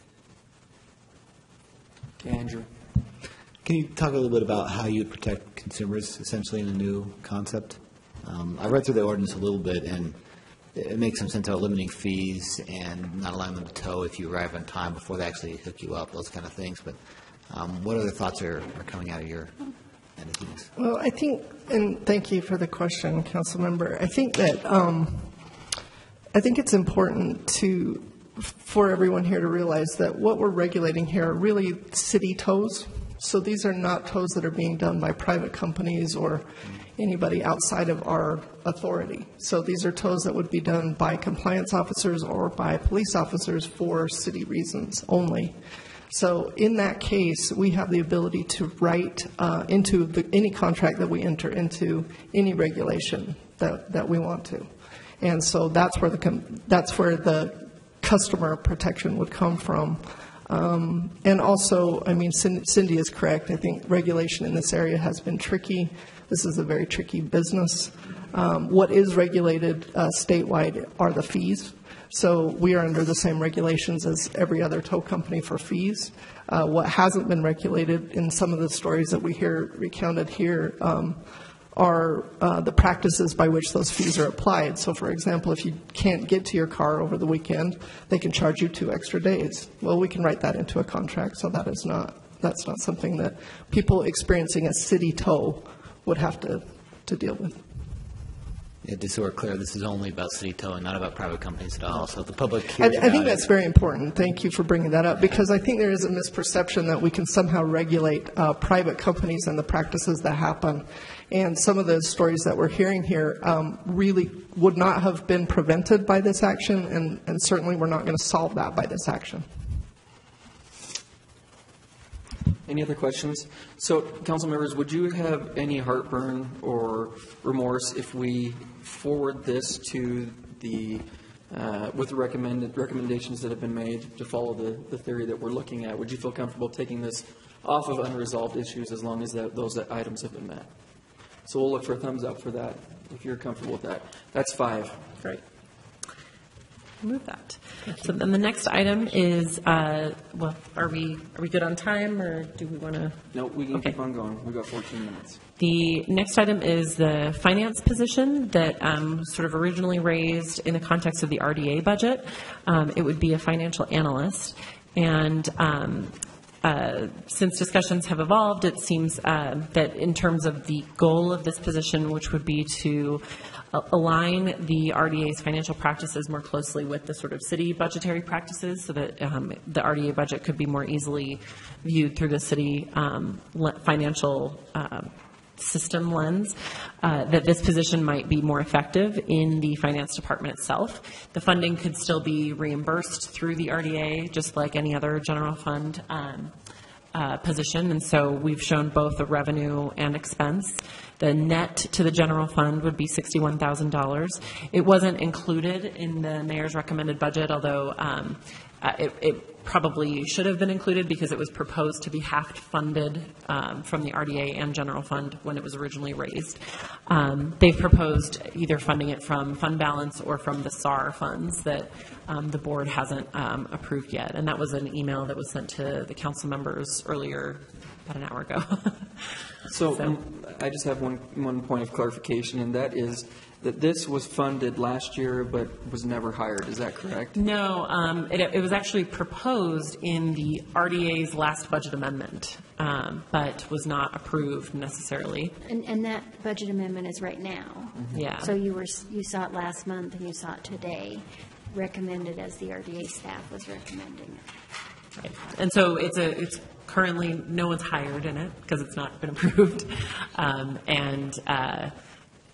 Okay, Andrew. Can you talk a little bit about how you protect consumers essentially in the new concept? Um, I read through the ordinance a little bit, and it makes some sense about limiting fees and not allowing them to tow if you arrive on time before they actually hook you up, those kind of things. But um, what other thoughts are, are coming out of your end of things? Well, I think, and thank you for the question, Council Member. I think that um, I think it's important to for everyone here to realize that what we're regulating here are really city tows. So these are not tows that are being done by private companies or anybody outside of our authority. So these are tows that would be done by compliance officers or by police officers for city reasons only. So in that case, we have the ability to write uh, into the, any contract that we enter into any regulation that, that we want to. And so that's where the that's where the customer protection would come from. Um, and also, I mean, Cindy is correct. I think regulation in this area has been tricky. This is a very tricky business. Um, what is regulated uh, statewide are the fees. So we are under the same regulations as every other tow company for fees. Uh, what hasn't been regulated in some of the stories that we hear recounted here um, are uh, the practices by which those fees are applied. So, for example, if you can't get to your car over the weekend, they can charge you two extra days. Well, we can write that into a contract, so that is not that's not something that people experiencing a city tow would have to, to deal with. Yeah, just so we're clear, this is only about city tow and not about private companies at all. So the public I, hears I think about that's it. very important. Thank you for bringing that up, because I think there is a misperception that we can somehow regulate uh, private companies and the practices that happen. And some of the stories that we're hearing here um, really would not have been prevented by this action, and, and certainly we're not going to solve that by this action. Any other questions? So, council members, would you have any heartburn or remorse if we forward this to the, uh, with the recommended recommendations that have been made to follow the, the theory that we're looking at? Would you feel comfortable taking this off of unresolved issues as long as that, those items have been met? So we'll look for a thumbs up for that if you're comfortable with that. That's five. Great. Move that. So then the next item is, uh, well, are we are we good on time, or do we want to? No, we can Okay. keep on going. We've got fourteen minutes. The next item is the finance position that um, sort of originally raised in the context of the R D A budget. Um, it would be a financial analyst, and um, uh, since discussions have evolved, it seems uh, that in terms of the goal of this position, which would be to align the R D A's financial practices more closely with the sort of city budgetary practices, so that um, the R D A budget could be more easily viewed through the city um, le- financial uh, system lens, uh, that this position might be more effective in the finance department itself. The funding could still be reimbursed through the R D A, just like any other general fund um, uh, position, and so we've shown both the revenue and expense. The net to the general fund would be sixty-one thousand dollars. It wasn't included in the mayor's recommended budget, although um, uh, it, it probably should have been included because it was proposed to be half funded um, from the R D A and general fund when it was originally raised. Um, they've proposed either funding it from fund balance or from the S A R funds that um, the board hasn't um, approved yet. And that was an email that was sent to the council members earlier, about an hour ago. So, So- um, I just have one, one point of clarification, and that is that this was funded last year but was never hired. Is that correct? No, um, it, it was actually proposed in the R D A's last budget amendment, um, but was not approved necessarily. And, and that budget amendment is right now. Yeah. So you were, you saw it last month and you saw it today, recommended as the R D A staff was recommending it. Right. And so it's a, it's currently, no one's hired in it because it's not been approved. Um, and, uh,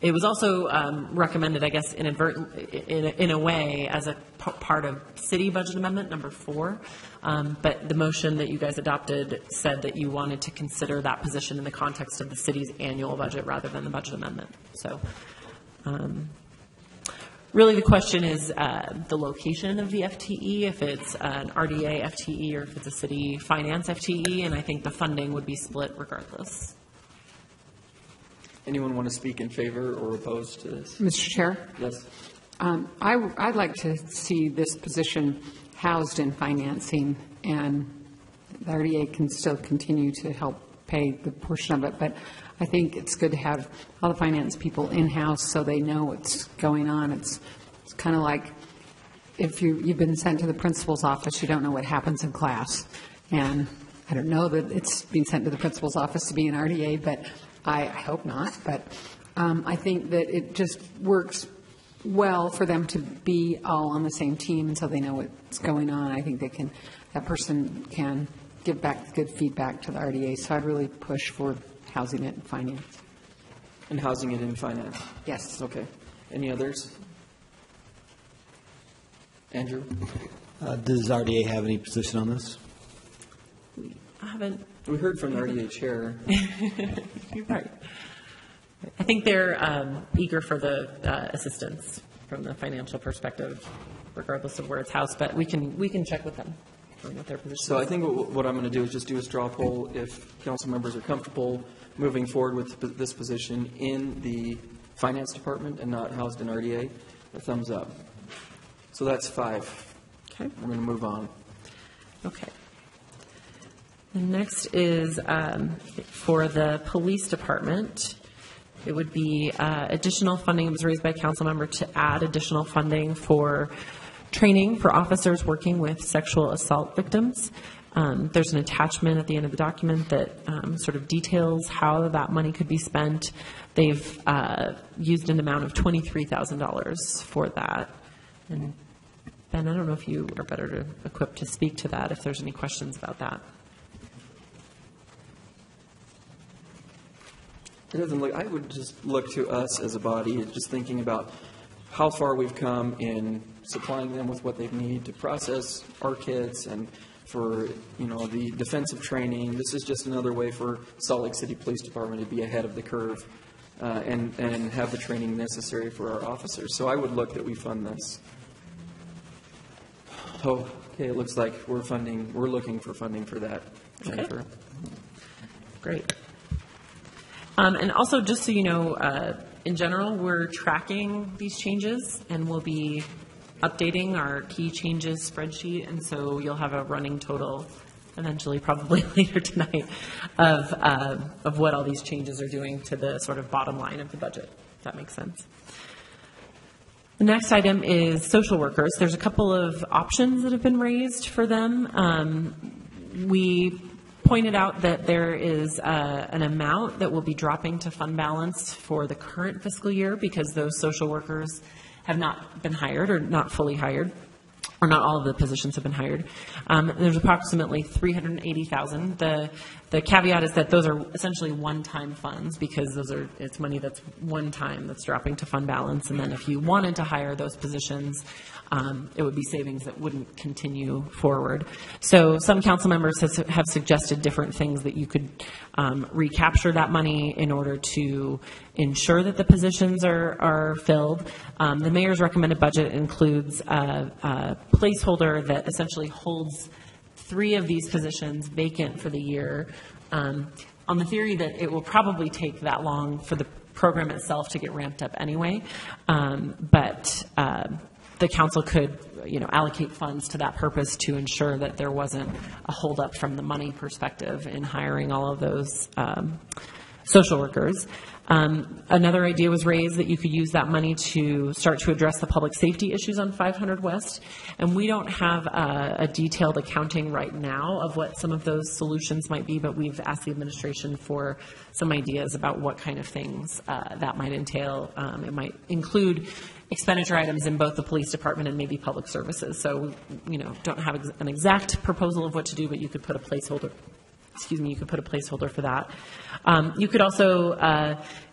it was also um, recommended, I guess, inadvertent, in a, in a way, as a p- part of city budget amendment number four. Um, but the motion that you guys adopted said that you wanted to consider that position in the context of the city's annual budget rather than the budget amendment. So, um, really, the question is uh, the location of the F T E, if it's an R D A F T E or if it's a city finance F T E, and I think the funding would be split regardless. Anyone want to speak in favor or opposed to this? Mister Chair? Yes. Um, I, I'd like to see this position housed in financing, and the R D A can still continue to help pay the portion of it, but I think it's good to have all the finance people in-house so they know what's going on. It's, it's kind of like if you, you've been sent to the principal's office, you don't know what happens in class. And I don't know that it's being sent to the principal's office to be an R D A, but I, I hope not. But um, I think that it just works well for them to be all on the same team, and so they know what's going on. I think they can, that person can give back good feedback to the R D A. So I'd really push for housing it in finance. And housing it in finance? Yes. Okay. Any others? Andrew? Uh, Does R D A have any position on this? I haven't. We heard from the R D A chair. You're right. I think they're um, eager for the uh, assistance from the financial perspective, regardless of where it's housed. But we can we can check with them on what their position So is. I think what, what I'm going to do is just do a straw poll. If council members are comfortable moving forward with this position in the finance department and not housed in R D A, a thumbs up. So that's five. Okay. We're going to move on. Okay. The next is um, for the police department. It would be uh, additional funding. It was raised by a council member to add additional funding for training for officers working with sexual assault victims. Um, there's an attachment at the end of the document that um, sort of details how that money could be spent. They've uh, used an amount of twenty-three thousand dollars for that. And Ben, I don't know if you are better to, equipped to speak to that, if there's any questions about that. It doesn't look, I would just look to us as a body, just thinking about how far we've come in supplying them with what they need to process our kids and for, you know, the defensive training. This is just another way for Salt Lake City Police Department to be ahead of the curve uh, and, and have the training necessary for our officers. So I would look that we fund this. Oh, okay, it looks like we're funding, we're looking for funding for that, Jennifer. Okay. Great. Um, and also, just so you know, uh, in general, we're tracking these changes, and we'll be updating our key changes spreadsheet, and so you'll have a running total eventually, probably later tonight, of, uh, of what all these changes are doing to the sort of bottom line of the budget, if that makes sense. The next item is social workers. There's a couple of options that have been raised for them. Um, we pointed out that there is uh, an amount that will be dropping to fund balance for the current fiscal year because those social workers have not been hired or not fully hired, or not all of the positions have been hired. Um, there's approximately three hundred eighty thousand. The the caveat is that those are essentially one-time funds because those are it's money that's one time that's dropping to fund balance, and then if you wanted to hire those positions, um, it would be savings that wouldn't continue forward. So some council members has, have suggested different things that you could um, recapture that money in order to ensure that the positions are are filled. Um, the mayor's recommended budget includes a, a placeholder that essentially holds three of these positions vacant for the year, um, on the theory that it will probably take that long for the program itself to get ramped up anyway. Um, but uh, the council could, you know, allocate funds to that purpose to ensure that there wasn't a holdup from the money perspective in hiring all of those um, social workers. Um, another idea was raised that you could use that money to start to address the public safety issues on five hundred West. And we don't have a, a detailed accounting right now of what some of those solutions might be, but we've asked the administration for some ideas about what kind of things uh, that might entail. Um, it might include expenditure items in both the police department and maybe public services. So, you know, don't have ex- an exact proposal of what to do, but you could put a placeholder excuse me, you could put a placeholder for that. Um, you could also uh,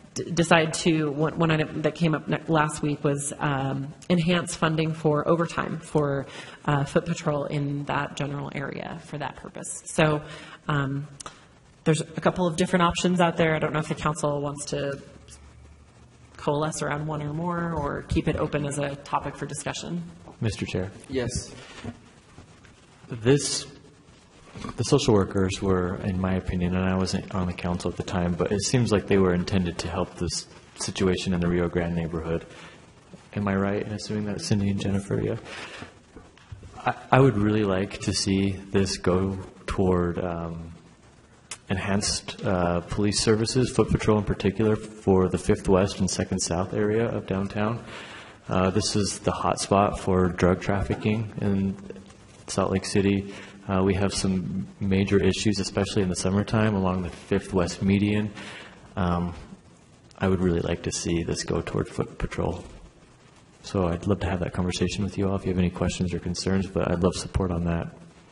d- decide to, one one item that came up ne- last week was um, enhance funding for overtime for uh, foot patrol in that general area for that purpose. So um, there's a couple of different options out there. I don't know if the council wants to coalesce around one or more, or keep it open as a topic for discussion. Mister Chair. Yes. This, the social workers were, in my opinion, and I wasn't on the council at the time, but it seems like they were intended to help this situation in the Rio Grande neighborhood. Am I right in assuming that, Cindy and Jennifer? Yeah. I, I would really like to see this go toward um, enhanced uh, police services, foot patrol in particular, for the Fifth West and Second South area of downtown. Uh, this is the hot spot for drug trafficking in Salt Lake City. Uh, we have some major issues, especially in the summertime, along the Fifth West median. Um, I would really like to see this go toward foot patrol. So I'd love to have that conversation with you all if you have any questions or concerns, but I'd love support on that.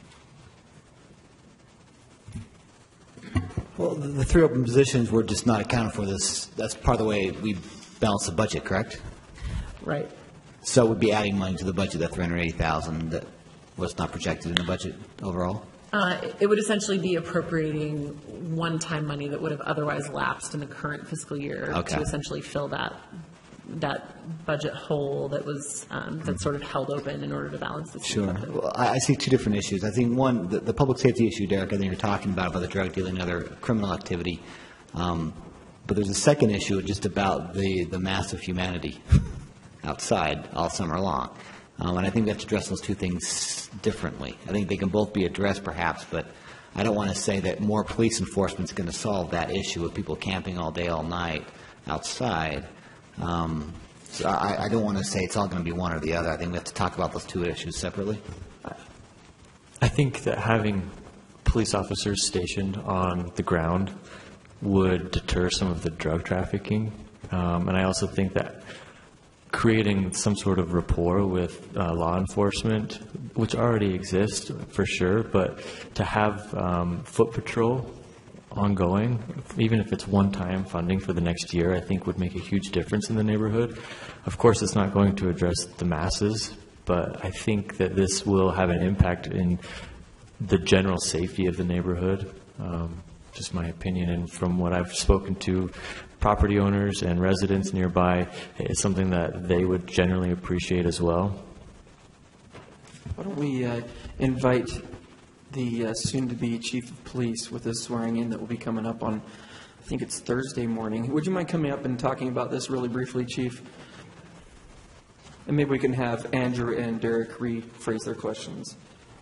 Well, the the three open positions were just not accounted for. This, that's part of the way we balance the budget, correct? Right. So we'd be adding money to the budget, that three hundred eighty thousand that was not projected in the budget overall? Uh, It would essentially be appropriating one-time money that would have otherwise lapsed in the current fiscal year Okay. to essentially fill that, that budget hole that was, um, that's sort of held open in order to balance the city Sure. budget. Well, I, I see two different issues. I think, one, the, the public safety issue, Derek, I think you're talking about, about the drug dealing and other criminal activity. Um, but there's a second issue just about the, the mass of humanity outside all summer long. Um, and I think we have to address those two things differently. I think they can both be addressed perhaps, but I don't want to say that more police enforcement is going to solve that issue of people camping all day, all night outside. Um, so I, I don't want to say it's all going to be one or the other. I think we have to talk about those two issues separately. I think that having police officers stationed on the ground would deter some of the drug trafficking. Um, and I also think that creating some sort of rapport with uh, law enforcement, which already exists for sure, but to have um, foot patrol ongoing, even if it's one-time funding for the next year, I think would make a huge difference in the neighborhood. Of course, it's not going to address the masses, but I think that this will have an impact in the general safety of the neighborhood. Um, just my opinion, and from what I've spoken to property owners and residents nearby, it's something that they would generally appreciate as well. Why don't we uh, invite the uh, soon-to-be chief of police with his swearing in that will be coming up on, I think it's Thursday morning. Would you mind coming up and talking about this really briefly, Chief? And maybe we can have Andrew and Derek rephrase their questions.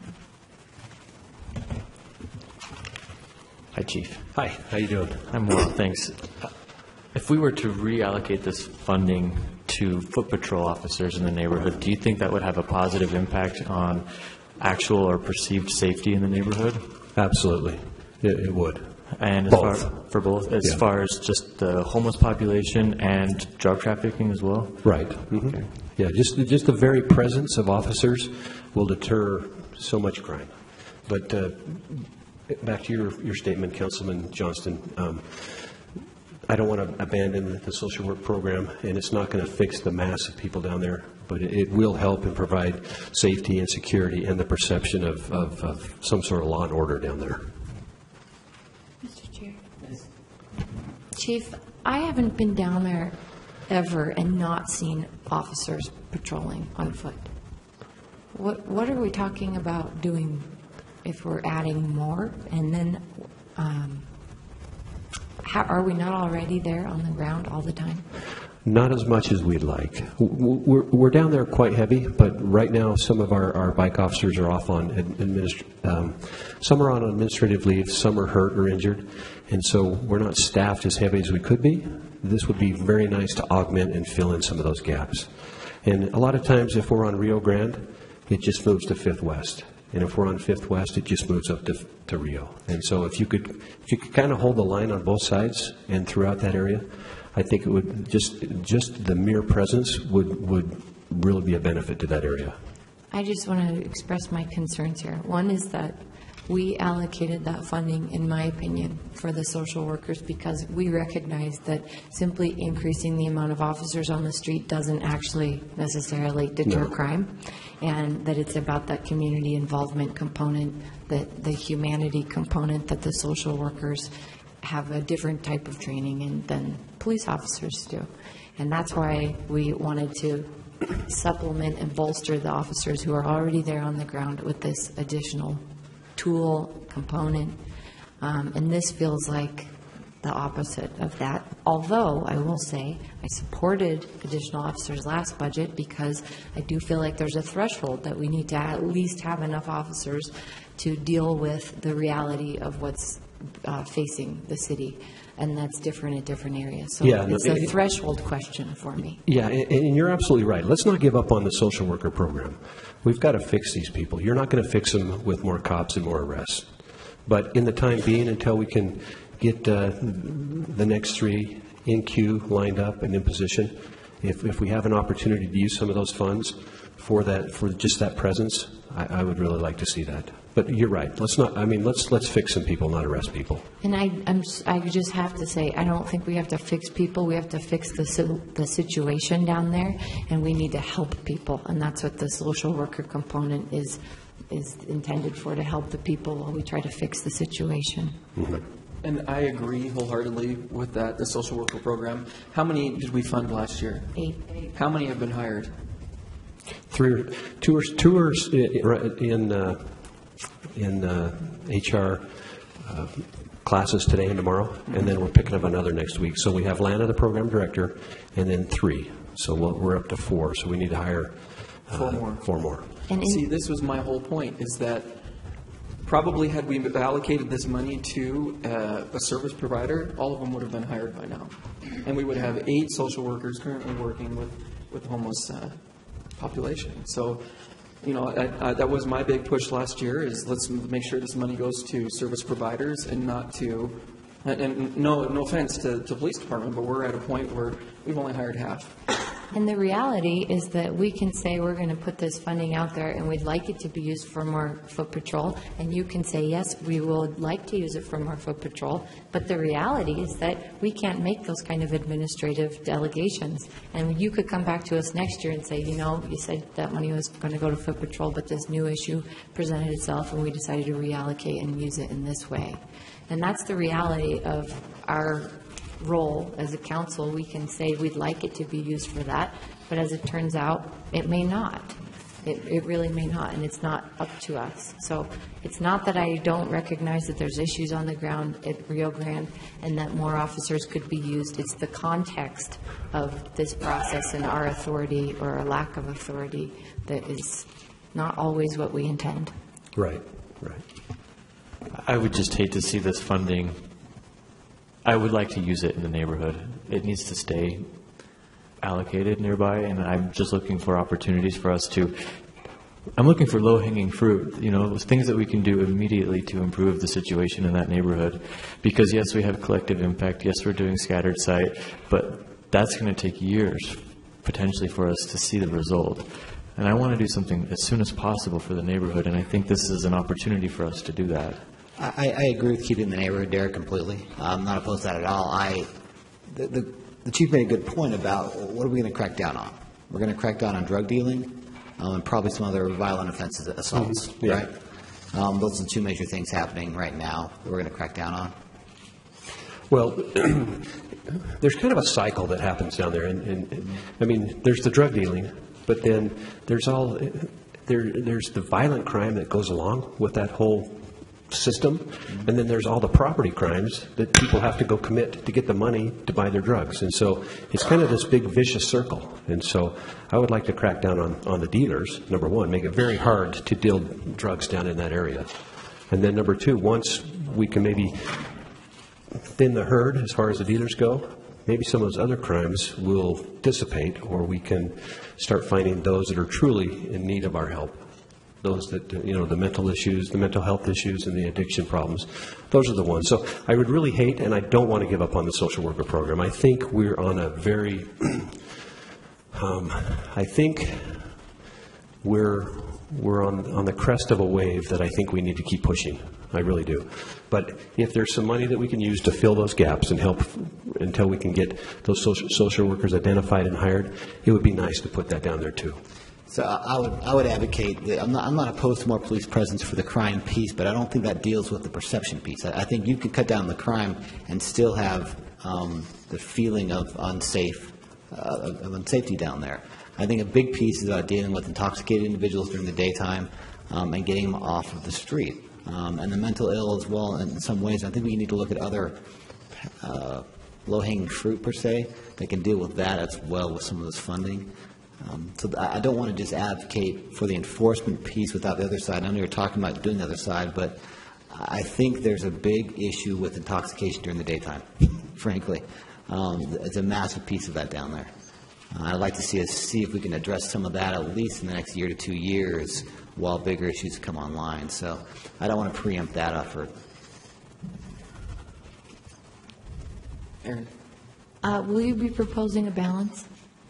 Hi, Chief. Hi, how you doing? I'm well, thanks. If we were to reallocate this funding to foot patrol officers in the neighborhood, do you think that would have a positive impact on actual or perceived safety in the neighborhood? Absolutely, it, it would. And as Both. far, for both, as Yeah. far as just the homeless population and drug trafficking as well? Right. Mhm. Okay. Yeah, just, just the very presence of officers will deter so much crime. But uh, back to your, your statement, Councilman Johnston, um, I don't want to abandon the social work program, and it's not going to fix the mass of people down there, but it, it will help and provide safety and security and the perception of, of, of some sort of law and order down there. Mister Chair. Chief, I haven't been down there ever and not seen officers patrolling on foot. What, what are we talking about doing if we're adding more? And then, um, how, are we not already there on the ground all the time? Not as much as we'd like. W- We're, we're down there quite heavy, but right now some of our, our bike officers are off on ad- administ- um, some are on administrative leave, some are hurt or injured, and so we're not staffed as heavy as we could be. This would be very nice to augment and fill in some of those gaps. And a lot of times if we're on Rio Grande, it just moves to Fifth West. And if we're on Fifth West, it just moves up to, to Rio. And so if you could, if you could kind of hold the line on both sides and throughout that area, I think it would just, just the mere presence would, would really be a benefit to that area. I just want to express my concerns here. One is that We allocated that funding, in my opinion, for the social workers because we recognize that simply increasing the amount of officers on the street doesn't actually necessarily deter No. crime, and that it's about that community involvement component, that the humanity component that the social workers have a different type of training in than police officers do. And that's why we wanted to supplement and bolster the officers who are already there on the ground with this additional tool component. Um, and this feels like the opposite of that. Although, I will say, I supported additional officers last budget because I do feel like there's a threshold that we need to at least have enough officers to deal with the reality of what's uh, facing the city. And that's different in different areas. So Yeah, no, it's a it- threshold question for me. Yeah, and, and you're absolutely right. Let's not give up on the social worker program. We've got to fix these people. You're not going to fix them with more cops and more arrests. But in the time being, until we can get uh, the next three in queue, lined up, and in position, if, if we have an opportunity to use some of those funds for that, for just that presence, I, I would really like to see that. But you're right. Let's not. I mean, let's let's fix some people, not arrest people. And I, I'm, s- I just have to say, I don't think we have to fix people. We have to fix the si- the situation down there, and we need to help people. And that's what the social worker component is is intended for, to help the people while we try to fix the situation. And I agree wholeheartedly with that, the social worker program. How many did we fund last year? Eight. How many have been hired? Three, or two, or two are in uh, in uh, H R uh, classes today and tomorrow, and then we're picking up another next week. So we have Lana, the program director, and then three. So we'll, we're up to four. So we need to hire uh, Four more. Four more. And in- See, this was my whole point, is that probably had we allocated this money to uh, a service provider, all of them would have been hired by now. And we would have eight social workers currently working with, with the homeless uh, population. So, you know, I, I, that was my big push last year, is let's make sure this money goes to service providers and not to, and, and no, no offense to the police department, but we're at a point where we've only hired half. And the reality is that we can say we're going to put this funding out there and we'd like it to be used for more foot patrol. And you can say, yes, we would like to use it for more foot patrol. But the reality is that we can't make those kind of administrative delegations. And you could come back to us next year and say, you know, you said that money was going to go to foot patrol, but this new issue presented itself and we decided to reallocate and use it in this way. And that's the reality of our role as a council. We can say we'd like it to be used for that, but as it turns out, it may not. It, it really may not, and it's not up to us. So it's not that I don't recognize that there's issues on the ground at Rio Grande and that more officers could be used. It's the context of this process and our authority or our lack of authority that is not always what we intend. Right, right. I would just hate to see this funding. I would like to use it in the neighborhood. It needs to stay allocated nearby, and I'm just looking for opportunities for us to, I'm looking for low-hanging fruit, you know, things that we can do immediately to improve the situation in that neighborhood. Because yes, we have collective impact, yes, we're doing scattered site, but that's going to take years, potentially, for us to see the result. And I want to do something as soon as possible for the neighborhood, and I think this is an opportunity for us to do that. I, I agree with keeping the neighborhood there completely. I'm not opposed to that at all. I, the, the, the chief made a good point about what are we going to crack down on? We're going to crack down on drug dealing um, and probably some other violent offenses, assaults, Mm-hmm. Yeah. right? Um, those are the two major things happening right now that we're going to crack down on. Well, there's kind of a cycle that happens down there, and, and, and I mean, there's the drug dealing, but then there's all there. There's the violent crime that goes along with that whole system, and then there's all the property crimes that people have to go commit to get the money to buy their drugs, and so it's kind of this big vicious circle. And so I would like to crack down on, on the dealers, number one, make it very hard to deal drugs down in that area. And then number two, once we can maybe thin the herd as far as the dealers go, maybe some of those other crimes will dissipate, or we can start finding those that are truly in need of our help. Those that, you know, the mental issues, the mental health issues, and the addiction problems, those are the ones. So I would really hate, and I don't want to give up on the social worker program. I think we're on a very, um, I think we're we're on, on the crest of a wave that I think we need to keep pushing. I really do. But if there's some money that we can use to fill those gaps and help until we can get those social, social workers identified and hired, it would be nice to put that down there too. So I I would, I would advocate, that I'm not, I'm not opposed to more police presence for the crime piece, but I don't think that deals with the perception piece. I, I think you can cut down the crime and still have um, the feeling of unsafe, uh, of, of unsafety down there. I think a big piece is about dealing with intoxicated individuals during the daytime um, and getting them off of the street. Um, and the mental ill as well in some ways. I think we need to look at other uh, low-hanging fruit, per se, that can deal with that as well with some of this funding. Um, so I don't want to just advocate for the enforcement piece without the other side. I know you're talking about doing the other side, but I think there's a big issue with intoxication during the daytime, frankly. Um, it's a massive piece of that down there. Uh, I'd like to see us see if we can address some of that at least in the next year to two years while bigger issues come online. So I don't want to preempt that effort. Aaron? Uh, Will you be proposing a balance?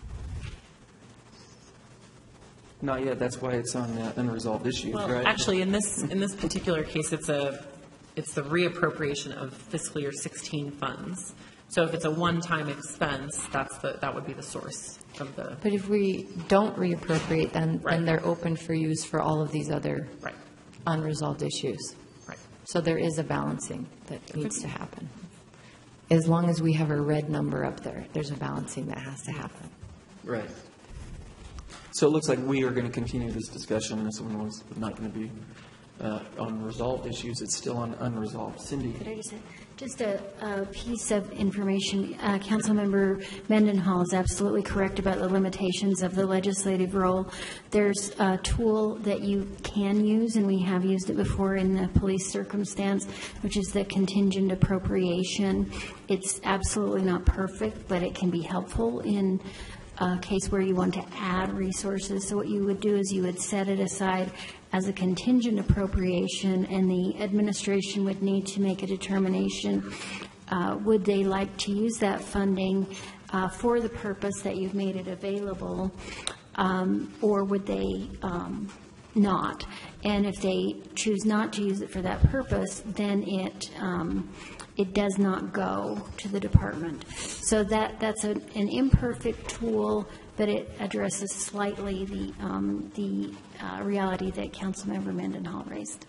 Not yet. That's why it's on uh, unresolved issues, Well, right? actually, in this, in this particular case, it's a, it's the reappropriation of fiscal year sixteen funds. So if it's a one-time expense, that's the, that would be the source of the, But if we don't reappropriate, then, Right. then they're open for use for all of these other right, unresolved issues. right. So there is a balancing that needs to happen. As long as we have a red number up there, there's a balancing that has to happen. Right. So it looks like we are going to continue this discussion. This one was not going to be uh, on resolved issues. It's still on unresolved. Cindy? Could I just say, just a, a piece of information. Uh, Councilmember Mendenhall is absolutely correct about the limitations of the legislative role. There's a tool that you can use, and we have used it before in the police circumstance, which is the contingent appropriation. It's absolutely not perfect, but it can be helpful in a case where you want to add resources. So what you would do is you would set it aside as a contingent appropriation, and the administration would need to make a determination, uh, would they like to use that funding uh, for the purpose that you've made it available, um, or would they um, not? And if they choose not to use it for that purpose, then it um, it does not go to the department. So that that's a, an imperfect tool, but it addresses slightly the um, the uh, reality that Councilmember Mendenhall raised.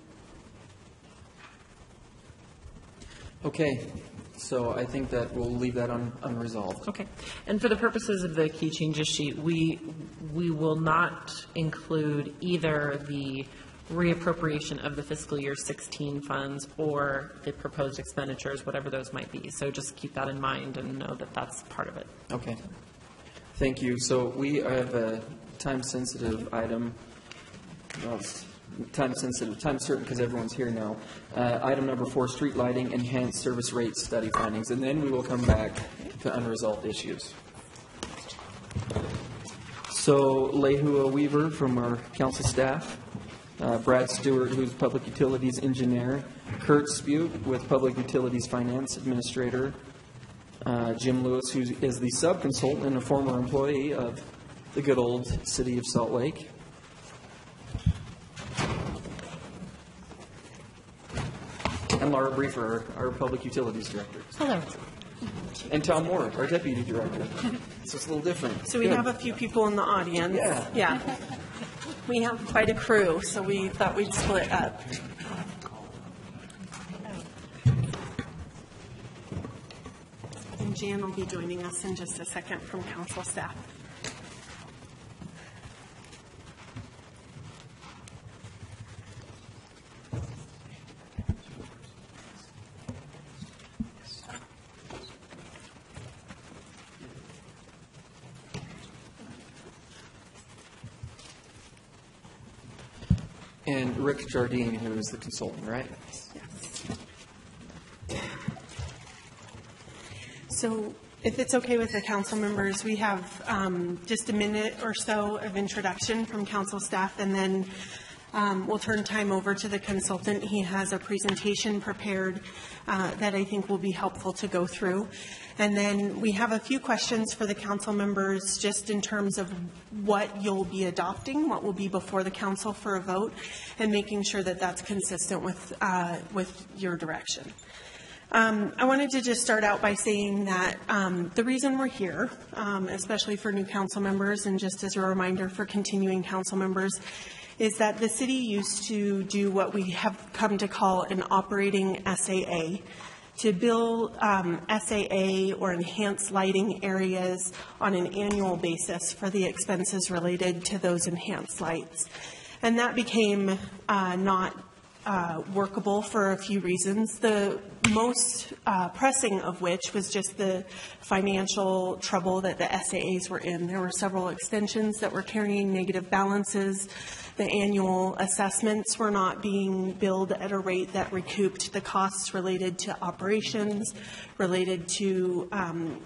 Okay. So I think that we'll leave that un- unresolved. Okay. And for the purposes of the key changes sheet, we, we will not include either the reappropriation of the fiscal year sixteen funds or the proposed expenditures, whatever those might be. So just keep that in mind and know that that's part of it. Okay. Thank you. So we have a time-sensitive item. Well, it's time-sensitive, time-certain because everyone's here now. Uh, item number four, street lighting, enhanced service rate study findings. And then we will come back to unresolved issues. So Lehua Weaver from our council staff, uh, Brad Stewart, who's Public Utilities Engineer, Kurt Spute with Public Utilities Finance Administrator, uh, Jim Lewis, who is the sub-consultant and a former employee of the good old city of Salt Lake, and Laura Briefer, our, our Public Utilities Director. Hello. And Tom Moore, our Deputy Director. So it's a little different. So we Good. have a few people in the audience. Yeah. Yeah. We have quite a crew, so we thought we'd split up. And Jan will be joining us in just a second from council staff. And Rick Jardine, who is the consultant, right? So if it's okay with the council members, we have um, just a minute or so of introduction from council staff, and then Um, We'll turn time over to the consultant. He has a presentation prepared uh, that I think will be helpful to go through. And then we have a few questions for the council members just in terms of what you'll be adopting, what will be before the council for a vote, and making sure that that's consistent with, uh, with your direction. Um, I wanted to just start out by saying that um, the reason we're here, um, especially for new council members and just as a reminder for continuing council members, is that the city used to do what we have come to call an operating S A A, to build um, S A A or enhanced lighting areas on an annual basis for the expenses related to those enhanced lights. And that became uh, not uh, workable for a few reasons. The most uh, pressing of which was just the financial trouble that the S A As were in. There were several extensions that were carrying negative balances. The annual assessments were not being billed at a rate that recouped the costs related to operations, related to um,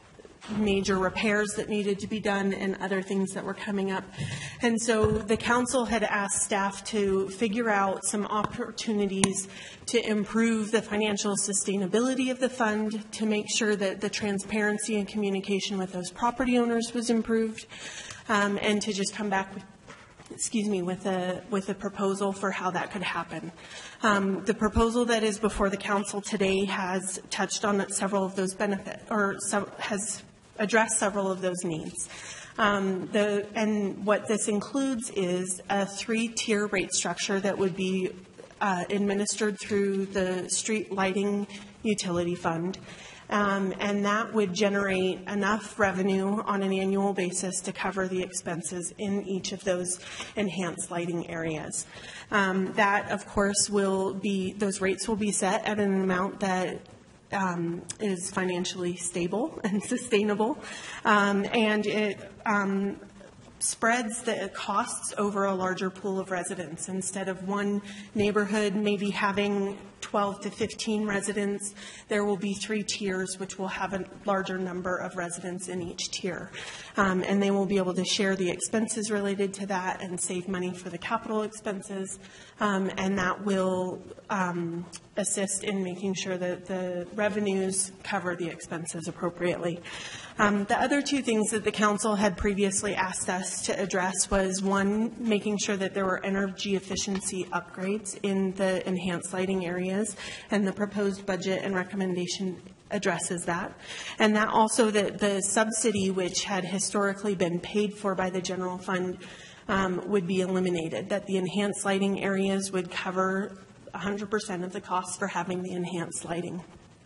major repairs that needed to be done and other things that were coming up. And so the council had asked staff to figure out some opportunities to improve the financial sustainability of the fund, to make sure that the transparency and communication with those property owners was improved, um, and to just come back with excuse me, with a, with a proposal for how that could happen. Um, the proposal that is before the council today has touched on several of those benefits, or some, has addressed several of those needs. Um, the, and what this includes is a three-tier rate structure that would be uh, administered through the street lighting utility fund. Um, and that would generate enough revenue on an annual basis to cover the expenses in each of those enhanced lighting areas. Um, that, of course, will be, those rates will be set at an amount that um, is financially stable and sustainable. Um, and it um, spreads the costs over a larger pool of residents. Instead of one neighborhood maybe having twelve to fifteen residents, there will be three tiers which will have a larger number of residents in each tier. Um, and they will be able to share the expenses related to that and save money for the capital expenses. Um, and that will um, assist in making sure that the revenues cover the expenses appropriately. Um, the other two things that the council had previously asked us to address was, one, making sure that there were energy efficiency upgrades in the enhanced lighting areas, and the proposed budget and recommendation addresses that. And that also that the subsidy, which had historically been paid for by the general fund, um, would be eliminated, that the enhanced lighting areas would cover one hundred percent of the costs for having the enhanced lighting.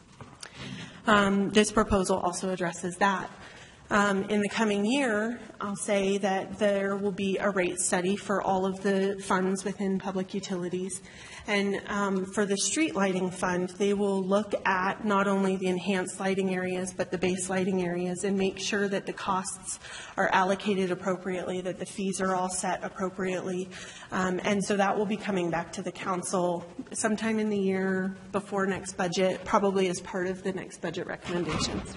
Um, this proposal also addresses that. Um, in the coming year, I'll say that there will be a rate study for all of the funds within public utilities. And um, for the street lighting fund, they will look at not only the enhanced lighting areas, but the base lighting areas, and make sure that the costs are allocated appropriately, that the fees are all set appropriately. Um, and so that will be coming back to the council sometime in the year before next budget, probably as part of the next budget recommendations.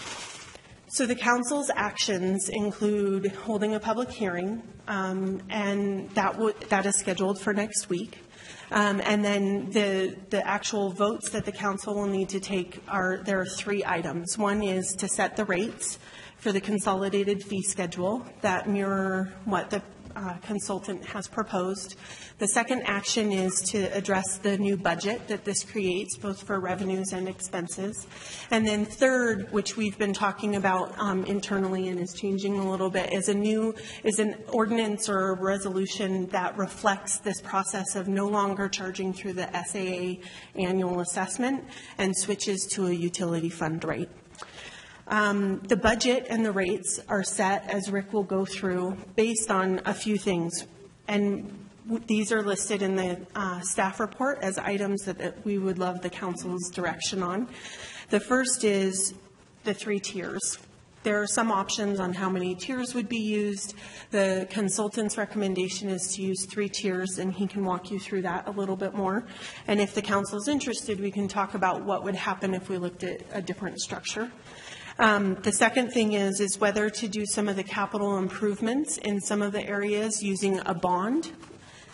So the council's actions include holding a public hearing, um, and that, w that is scheduled for next week. Um, and then the, the actual votes that the council will need to take are, there are three items. One is to set the rates for the consolidated fee schedule that mirror what the uh, consultant has proposed. The second action is to address the new budget that this creates, both for revenues and expenses. And then third, which we've been talking about um, internally and is changing a little bit, is a new, is an ordinance or a resolution that reflects this process of no longer charging through the S A A annual assessment and switches to a utility fund rate. Um, the budget and the rates are set, as Rick will go through, based on a few things. And these are listed in the uh, staff report as items that, that we would love the council's direction on. The first is the three tiers. There are some options on how many tiers would be used. The consultant's recommendation is to use three tiers, and he can walk you through that a little bit more. And if the council's interested, we can talk about what would happen if we looked at a different structure. Um, the second thing is, is whether to do some of the capital improvements in some of the areas using a bond.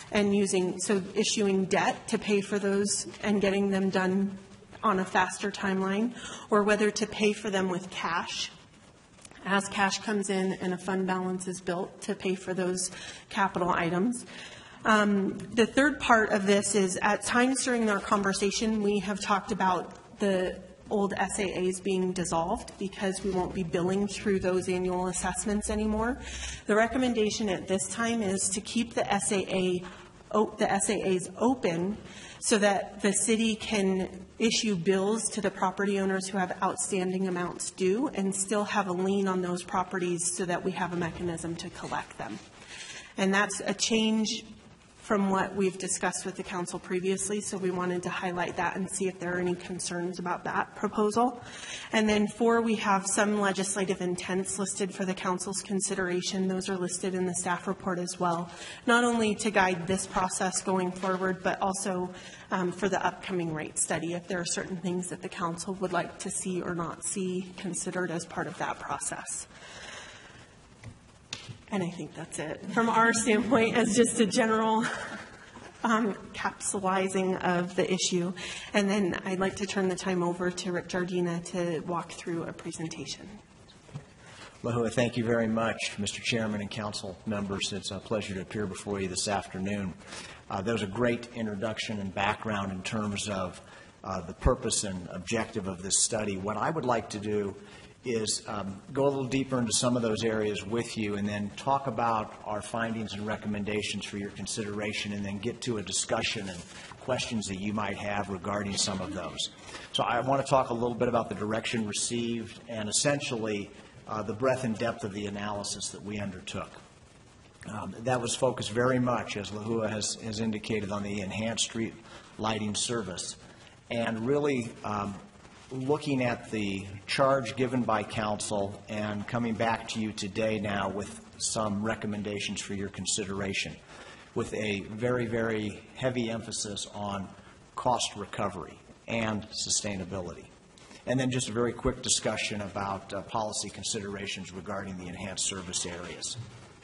and using, so issuing debt to pay for those and getting them done on a faster timeline, or whether to pay for them with cash as cash comes in and a fund balance is built to pay for those capital items. Um, the third part of this is, at times during our conversation, we have talked about the old S A As being dissolved because we won't be billing through those annual assessments anymore. The recommendation at this time is to keep the S A A, the S A As open so that the city can issue bills to the property owners who have outstanding amounts due and still have a lien on those properties so that we have a mechanism to collect them. And that's a change from what we've discussed with the council previously, so we wanted to highlight that and see if there are any concerns about that proposal. And then four, we have some legislative intents listed for the council's consideration. Those are listed in the staff report as well, not only to guide this process going forward, but also um, for the upcoming rate study, if there are certain things that the council would like to see or not see considered as part of that process. And I think that's it from our standpoint as just a general um, capsulizing of the issue. And then I'd like to turn the time over to Rick Jardina to walk through a presentation. Lahua, thank you very much, Mister Chairman and council members. It's a pleasure to appear before you this afternoon. Uh, that was a great introduction and background in terms of uh, the purpose and objective of this study. What I would like to do is um, go a little deeper into some of those areas with you and then talk about our findings and recommendations for your consideration, and then get to a discussion and questions that you might have regarding some of those. So I want to talk a little bit about the direction received and essentially uh, the breadth and depth of the analysis that we undertook. Um, that was focused very much, as Lahua has, has indicated, on the enhanced street lighting service, and really um, looking at the charge given by council and coming back to you today now with some recommendations for your consideration, with a very, very heavy emphasis on cost recovery and sustainability. And then just a very quick discussion about uh, policy considerations regarding the enhanced service areas.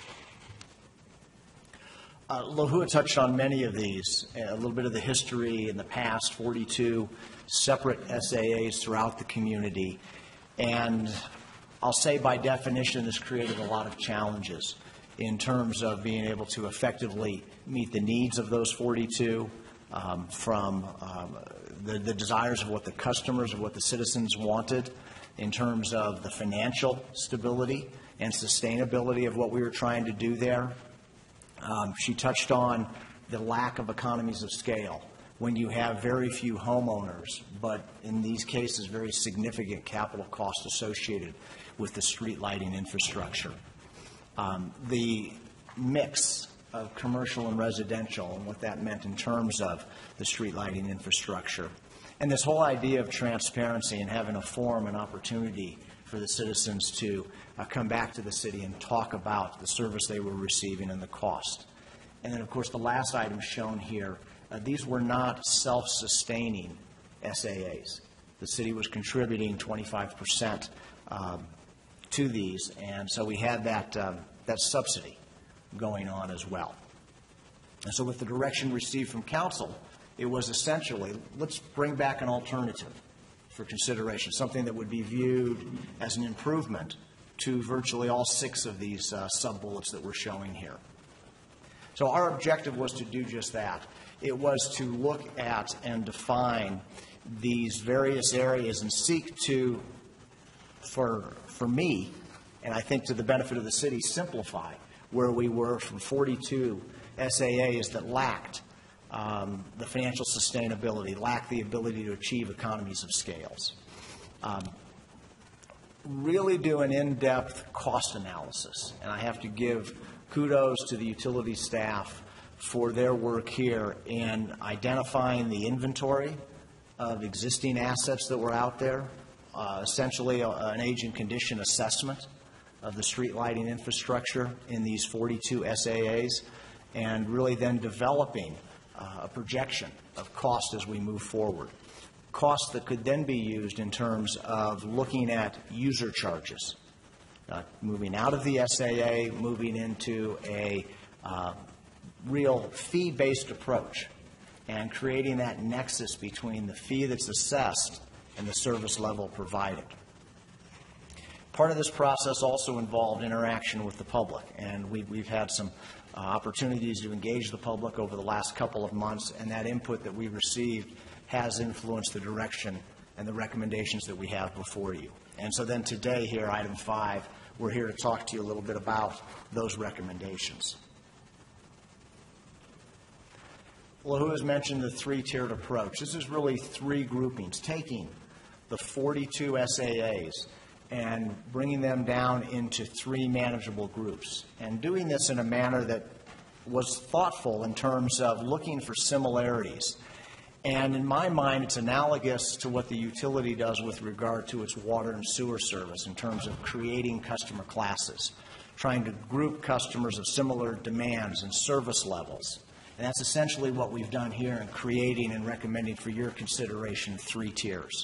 Uh, Lahua touched on many of these, a little bit of the history in the past, forty-two separate S A As throughout the community. And I'll say by definition, this created a lot of challenges in terms of being able to effectively meet the needs of those forty-two, um, from um, the, the desires of what the customers, of what the citizens wanted, in terms of the financial stability and sustainability of what we were trying to do there. Um, she touched on the lack of economies of scale when you have very few homeowners, but in these cases, very significant capital costs associated with the street lighting infrastructure. Um, the mix of commercial and residential and what that meant in terms of the street lighting infrastructure. And this whole idea of transparency and having a forum and opportunity for the citizens to uh, come back to the city and talk about the service they were receiving and the cost. And then, of course, the last item shown here, uh, these were not self-sustaining S A As. The city was contributing twenty-five percent um, to these, and so we had that, um, that subsidy going on as well. And so with the direction received from council, it was essentially, let's bring back an alternative for consideration, something that would be viewed as an improvement to virtually all six of these uh, sub-bullets that we're showing here. So our objective was to do just that. It was to look at and define these various areas and seek to, for, for me, and I think to the benefit of the city, simplify where we were from forty-two S A As that lacked Um, the financial sustainability, lack the ability to achieve economies of scales. Um, really do an in-depth cost analysis, and I have to give kudos to the utility staff for their work here in identifying the inventory of existing assets that were out there, uh, essentially a, an age and condition assessment of the street lighting infrastructure in these forty-two S A As, and really then developing Uh, a projection of cost as we move forward. Costs that could then be used in terms of looking at user charges, uh, moving out of the S A A, moving into a uh, real fee-based approach and creating that nexus between the fee that's assessed and the service level provided. Part of this process also involved interaction with the public, and we've, we've had some uh, opportunities to engage the public over the last couple of months, and that input that we received has influenced the direction and the recommendations that we have before you. And so then today here, item five, we're here to talk to you a little bit about those recommendations. Well, who has mentioned the three-tiered approach? This is really three groupings, taking the forty-two S A As and bringing them down into three manageable groups, and doing this in a manner that was thoughtful in terms of looking for similarities. And in my mind, it's analogous to what the utility does with regard to its water and sewer service in terms of creating customer classes, trying to group customers of similar demands and service levels. And that's essentially what we've done here in creating and recommending for your consideration three tiers.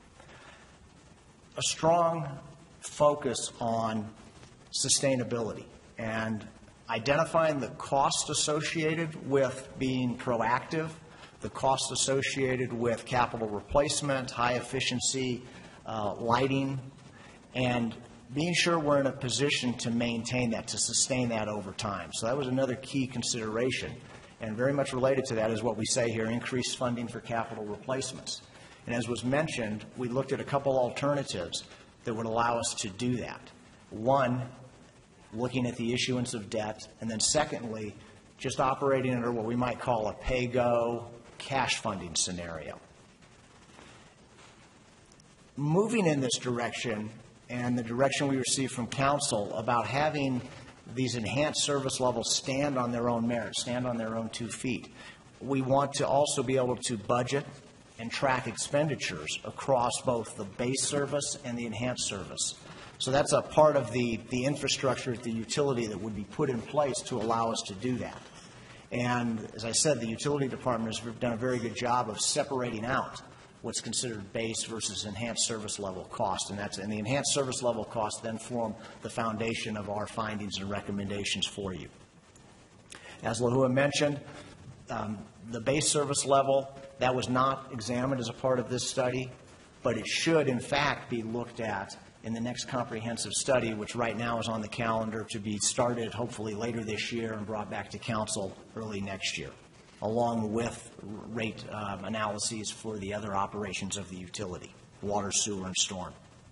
A strong focus on sustainability and identifying the cost associated with being proactive, the cost associated with capital replacement, high efficiency uh, lighting, and being sure we're in a position to maintain that, to sustain that over time. So that was another key consideration. And very much related to that is what we say here, increased funding for capital replacements. And as was mentioned, we looked at a couple alternatives that would allow us to do that. One, looking at the issuance of debt, and then secondly, just operating under what we might call a pay-go cash funding scenario. Moving in this direction, and the direction we received from council about having these enhanced service levels stand on their own merit, stand on their own two feet, we want to also be able to budget and track expenditures across both the base service and the enhanced service. So that's a part of the, the infrastructure at the utility that would be put in place to allow us to do that. And as I said, the utility department has done a very good job of separating out what's considered base versus enhanced service level cost. And that's, and the enhanced service level costs then form the foundation of our findings and recommendations for you. As LaHua mentioned, um, the base service level, that was not examined as a part of this study, but it should in fact be looked at in the next comprehensive study, which right now is on the calendar to be started hopefully later this year and brought back to council early next year, along with rate um, analyses for the other operations of the utility, water, sewer, and storm.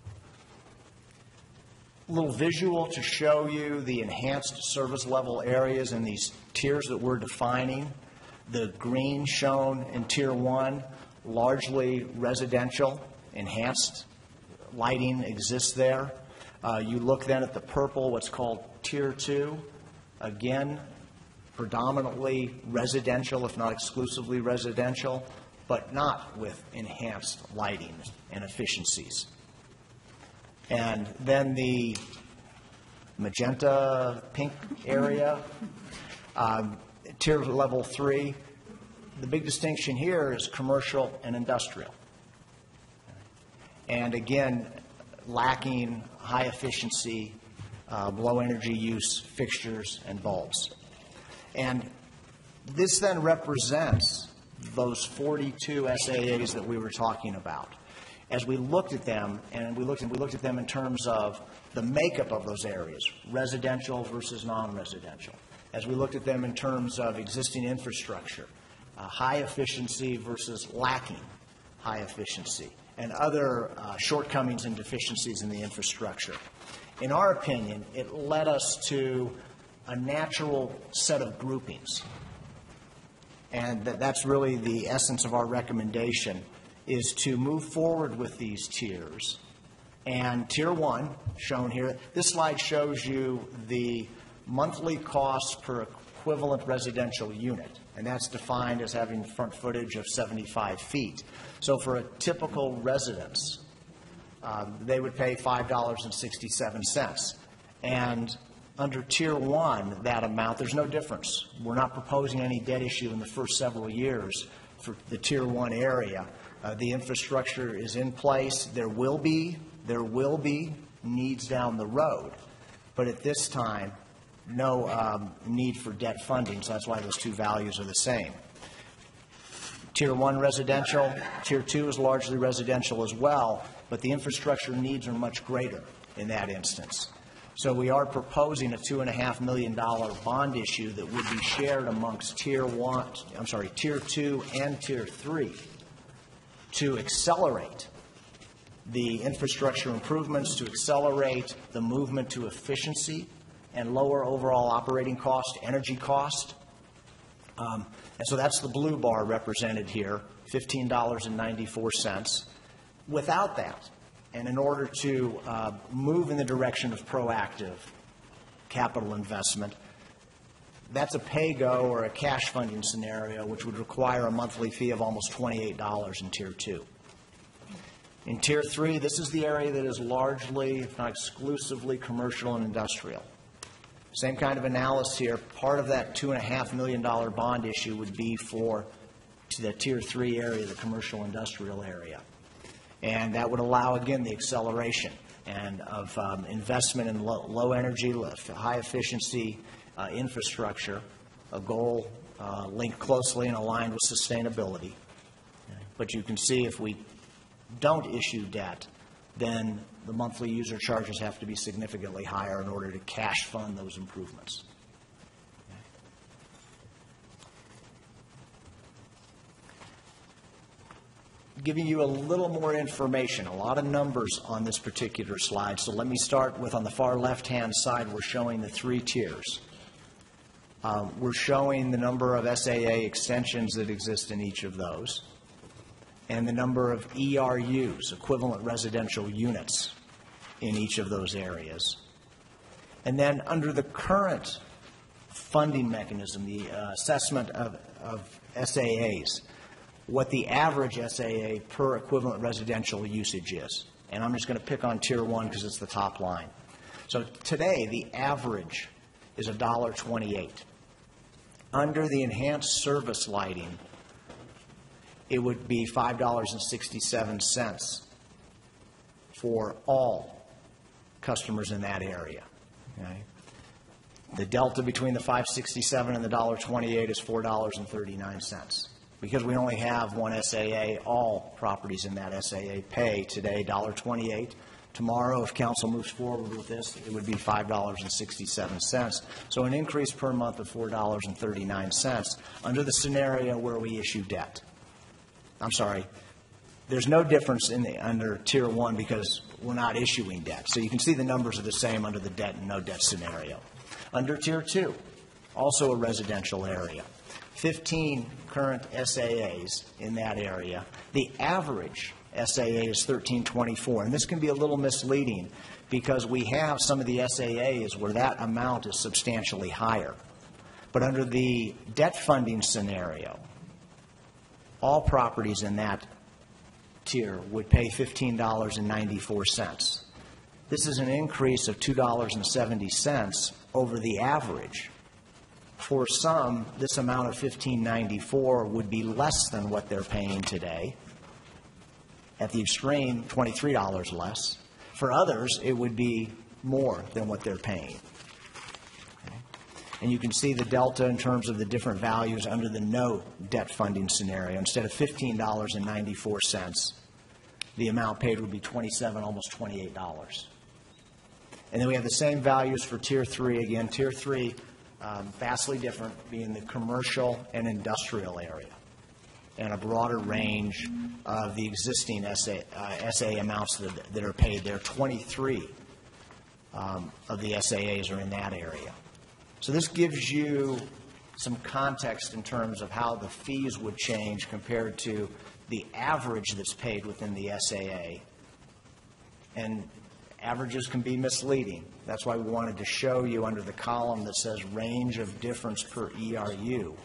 A little visual to show you the enhanced service level areas in these tiers that we're defining. The green shown in Tier one, largely residential, enhanced lighting exists there. Uh, you look then at the purple, what's called Tier two, again, predominantly residential, if not exclusively residential, but not with enhanced lighting and efficiencies. And then the magenta pink area, um, tier level three, the big distinction here is commercial and industrial. And again, lacking high efficiency, uh, low energy use fixtures and bulbs. And this then represents those forty-two S A As that we were talking about. As we looked at them, and we looked at, we looked at them in terms of the makeup of those areas, residential versus non-residential. As we looked at them in terms of existing infrastructure, uh, high efficiency versus lacking high efficiency, and other uh, shortcomings and deficiencies in the infrastructure. In our opinion, it led us to a natural set of groupings. And that, that's really the essence of our recommendation, is to move forward with these tiers. And Tier one, shown here, this slide shows you the monthly cost per equivalent residential unit, and that's defined as having front footage of seventy-five feet. So for a typical residence, um, they would pay five dollars and sixty-seven cents. And under Tier one, that amount, there's no difference. We're not proposing any debt issue in the first several years for the Tier one area. Uh, the infrastructure is in place. There will be, there will be needs down the road. But at this time, no um, need for debt funding, so that's why those two values are the same. Tier one residential, tier two is largely residential as well, but the infrastructure needs are much greater in that instance. So we are proposing a two and a half million dollar bond issue that would be shared amongst tier one, I'm sorry, tier two and tier three to accelerate the infrastructure improvements, to accelerate the movement to efficiency and lower overall operating cost, energy cost. Um, and so that's the blue bar represented here, fifteen dollars and ninety-four cents. Without that, and in order to uh, move in the direction of proactive capital investment, that's a pay-go or a cash funding scenario, which would require a monthly fee of almost twenty-eight dollars in Tier two. In Tier three, this is the area that is largely, if not exclusively, commercial and industrial. Same kind of analysis here. Part of that two point five million dollar bond issue would be for to the Tier three area, the commercial industrial area. And that would allow, again, the acceleration and of um, investment in low, low energy, high efficiency uh, infrastructure, a goal uh, linked closely and aligned with sustainability. But you can see if we don't issue debt, then the monthly user charges have to be significantly higher in order to cash fund those improvements. Giving you a little more information, a lot of numbers on this particular slide. So let me start with, on the far left-hand side, we're showing the three tiers. Um, we're showing the number of S A A extensions that exist in each of those, and the number of E R Us, equivalent residential units, in each of those areas. And then under the current funding mechanism, the uh, assessment of, of S A As, what the average S A A per equivalent residential usage is. And I'm just going to pick on Tier one because it's the top line. So today, the average is one dollar and twenty-eight cents. Under the enhanced service lighting, it would be five dollars and sixty-seven cents for all customers in that area. Okay? The delta between the five sixty-seven and the one dollar and twenty-eight is four dollars and thirty-nine cents. Because we only have one S A A, all properties in that S A A pay today one dollar and twenty-eight cents. Tomorrow, if council moves forward with this, it would be five dollars and sixty-seven cents. So an increase per month of four dollars and thirty-nine cents under the scenario where we issue debt. I'm sorry, there's no difference in the, under Tier one because we're not issuing debt. So you can see the numbers are the same under the debt and no debt scenario. Under Tier two, also a residential area, fifteen current S A As in that area. The average S A A is thirteen twenty-four, and this can be a little misleading because we have some of the S A As where that amount is substantially higher. But under the debt funding scenario, all properties in that tier would pay fifteen dollars and ninety-four cents. This is an increase of two dollars and seventy cents over the average. For some, this amount of fifteen ninety-four would be less than what they're paying today. At the extreme, twenty-three dollars less. For others, it would be more than what they're paying. Okay. And you can see the delta in terms of the different values under the no debt funding scenario. Instead of fifteen dollars and ninety-four cents, the amount paid would be twenty-seven dollars, almost twenty-eight dollars. And then we have the same values for Tier three. Again, Tier three, um, vastly different, being the commercial and industrial area, and a broader range of the existing S A, uh, S A amounts that, that are paid there. twenty-three um, of the S A As are in that area. So this gives you some context in terms of how the fees would change compared to the average that's paid within the S A A. And averages can be misleading. That's why we wanted to show you under the column that says range of difference per E R U,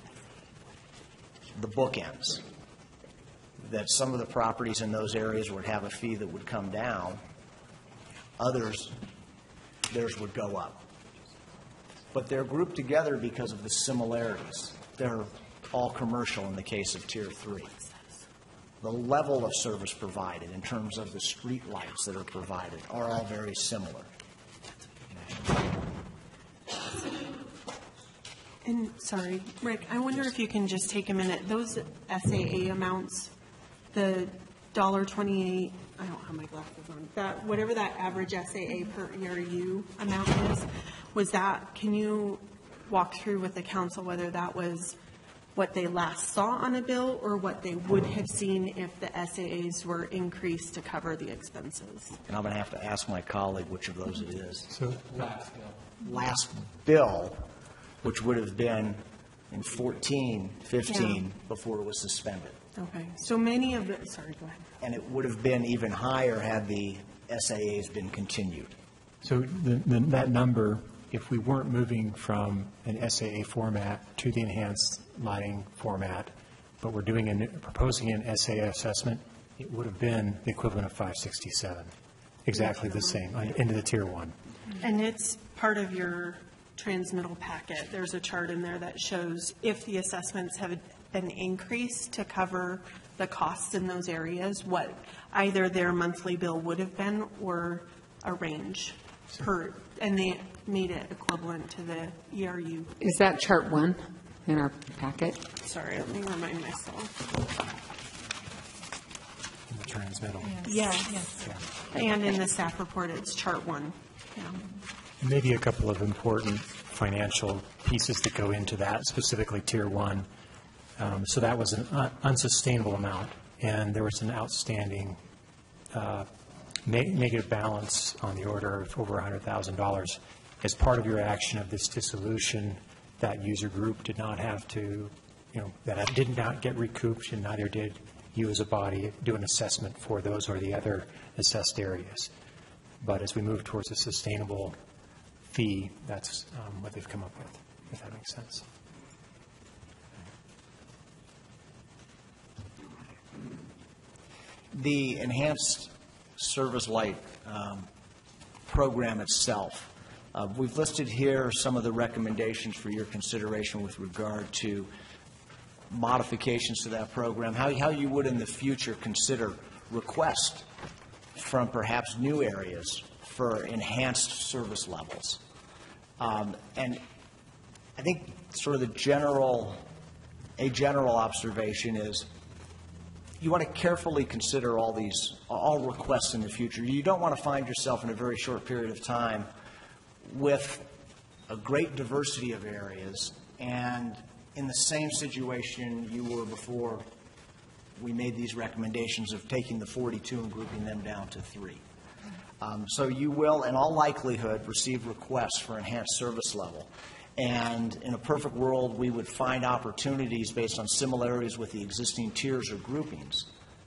the bookends, that some of the properties in those areas would have a fee that would come down. Others, theirs would go up. But they're grouped together because of the similarities. They're all commercial in the case of Tier three. The level of service provided in terms of the street lights that are provided are all very similar. And, sorry, Rick, I wonder if you can just take a minute. Those S A A amounts, the dollar twenty-eight, I don't have my glasses on, that, whatever that average S A A per E R U amount is, was that, can you walk through with the council whether that was what they last saw on a bill or what they would have seen if the S A As were increased to cover the expenses? And I'm going to have to ask my colleague which of those it is. So, last bill. Last bill, which would have been in fourteen, fifteen, Yeah. before it was suspended. Okay, so many of the, sorry, go ahead. And it would have been even higher had the S A As been continued. So the, the, that number, if we weren't moving from an S A A format to the enhanced lighting format, but we're doing a, proposing an S A A assessment, it would have been the equivalent of five sixty-seven, exactly the same, uh, into the tier one. And it's part of your transmittal packet. There's a chart in there that shows if the assessments have been increased to cover the costs in those areas, what either their monthly bill would have been or a range per, and they made it equivalent to the E R U. Is that chart one in our packet? Sorry, let me remind myself. In the transmittal. Yes. Yeah. And in the staff report, it's chart one. Yeah. Maybe a couple of important financial pieces that go into that, specifically tier one. Um, so that was an un- unsustainable amount, and there was an outstanding uh, ne- negative balance on the order of over one hundred thousand dollars. As part of your action of this dissolution, that user group did not have to, you know, that did not get recouped, and neither did you as a body do an assessment for those or the other assessed areas. But as we move towards a sustainable fee, that's um, what they've come up with, if that makes sense. The enhanced service light um, program itself, uh, we've listed here some of the recommendations for your consideration with regard to modifications to that program, how, how you would in the future consider requests from perhaps new areas for enhanced service levels. Um, and I think sort of the general, a general observation is you want to carefully consider all these, all requests in the future. You don't want to find yourself in a very short period of time with a great diversity of areas and in the same situation you were before we made these recommendations of taking the forty-two and grouping them down to three. Um, so you will, in all likelihood, receive requests for enhanced service level. And in a perfect world, we would find opportunities based on similarities with the existing tiers or groupings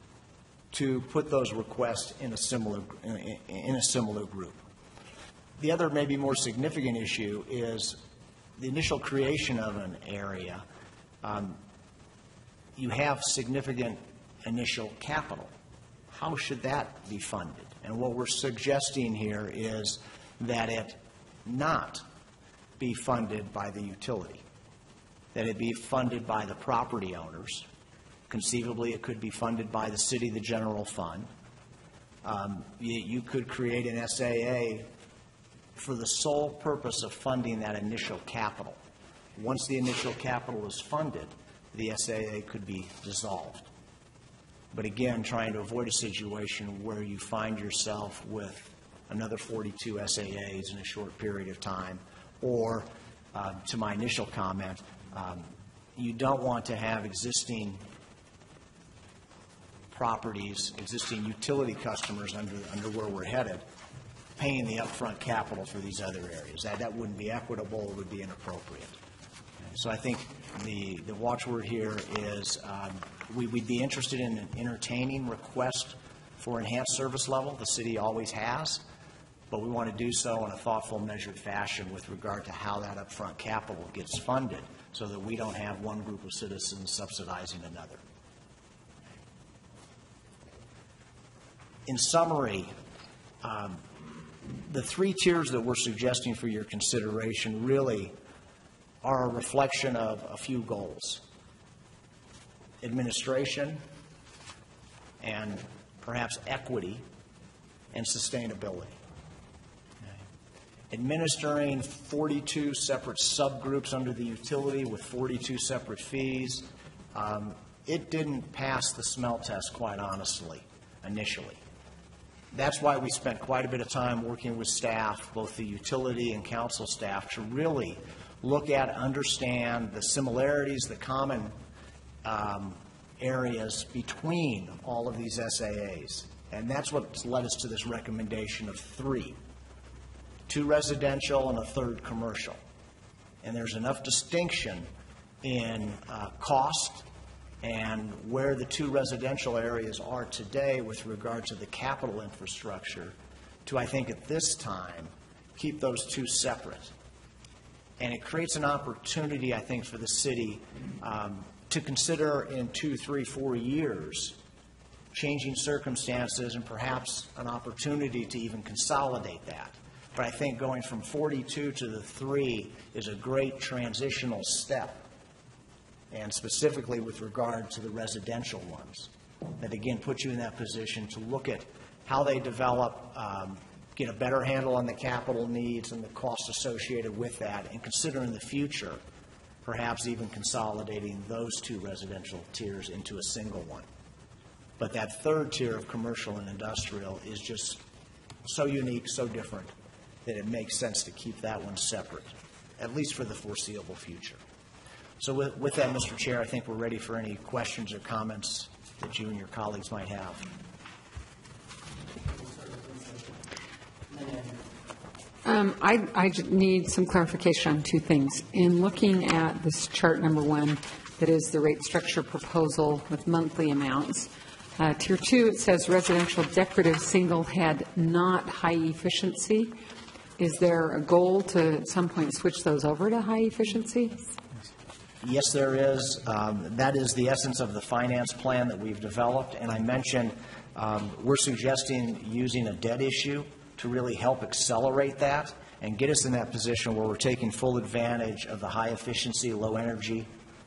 to put those requests in a similar, in, in a similar group. The other maybe more significant issue is the initial creation of an area. Um, you have significant initial capital. How should that be funded? And what we're suggesting here is that it not be funded by the utility, that it be funded by the property owners. Conceivably, it could be funded by the city, the general fund. Um, you, you could create an S A A for the sole purpose of funding that initial capital. Once the initial capital is funded, the S A A could be dissolved. But again, trying to avoid a situation where you find yourself with another forty-two S A As in a short period of time, or, uh, to my initial comment, um, you don't want to have existing properties, existing utility customers under, under where we're headed, paying the upfront capital for these other areas. That, that wouldn't be equitable, it would be inappropriate. So I think the, the watchword here is um, we, we'd be interested in an entertaining request for enhanced service level. The city always has, but we want to do so in a thoughtful, measured fashion with regard to how that upfront capital gets funded so that we don't have one group of citizens subsidizing another. In summary, um, the three tiers that we're suggesting for your consideration really are a reflection of a few goals: administration and perhaps equity and sustainability. administering forty-two separate subgroups under the utility with forty-two separate fees, um, it didn't pass the smell test, quite honestly, initially. That's why we spent quite a bit of time working with staff, both the utility and council staff, to really look at, understand the similarities, the common um, areas between all of these S A As. And that's what's led us to this recommendation of three, two residential and a third commercial. And there's enough distinction in uh, cost and where the two residential areas are today with regard to the capital infrastructure to, I think, at this time, keep those two separate. And it creates an opportunity, I think, for the city um, to consider in two, three, four years changing circumstances and perhaps an opportunity to even consolidate that. But I think going from forty-two to the three is a great transitional step, and specifically with regard to the residential ones, that again puts you in that position to look at how they develop, um, get a better handle on the capital needs and the costs associated with that, and consider in the future perhaps even consolidating those two residential tiers into a single one. But that third tier of commercial and industrial is just so unique, so different, that it makes sense to keep that one separate, at least for the foreseeable future. So with, with that, Mister Chair, I think we're ready for any questions or comments that you and your colleagues might have. Um, I, I j- need some clarification on two things. In looking at this chart number one, that is the rate structure proposal with monthly amounts, uh, tier two, it says residential decorative single head, not high efficiency. Is there a goal to at some point switch those over to high efficiency? Yes, there is. Um, that is the essence of the finance plan that we've developed. And I mentioned um, we're suggesting using a debt issue to really help accelerate that and get us in that position where we're taking full advantage of the high efficiency, low energy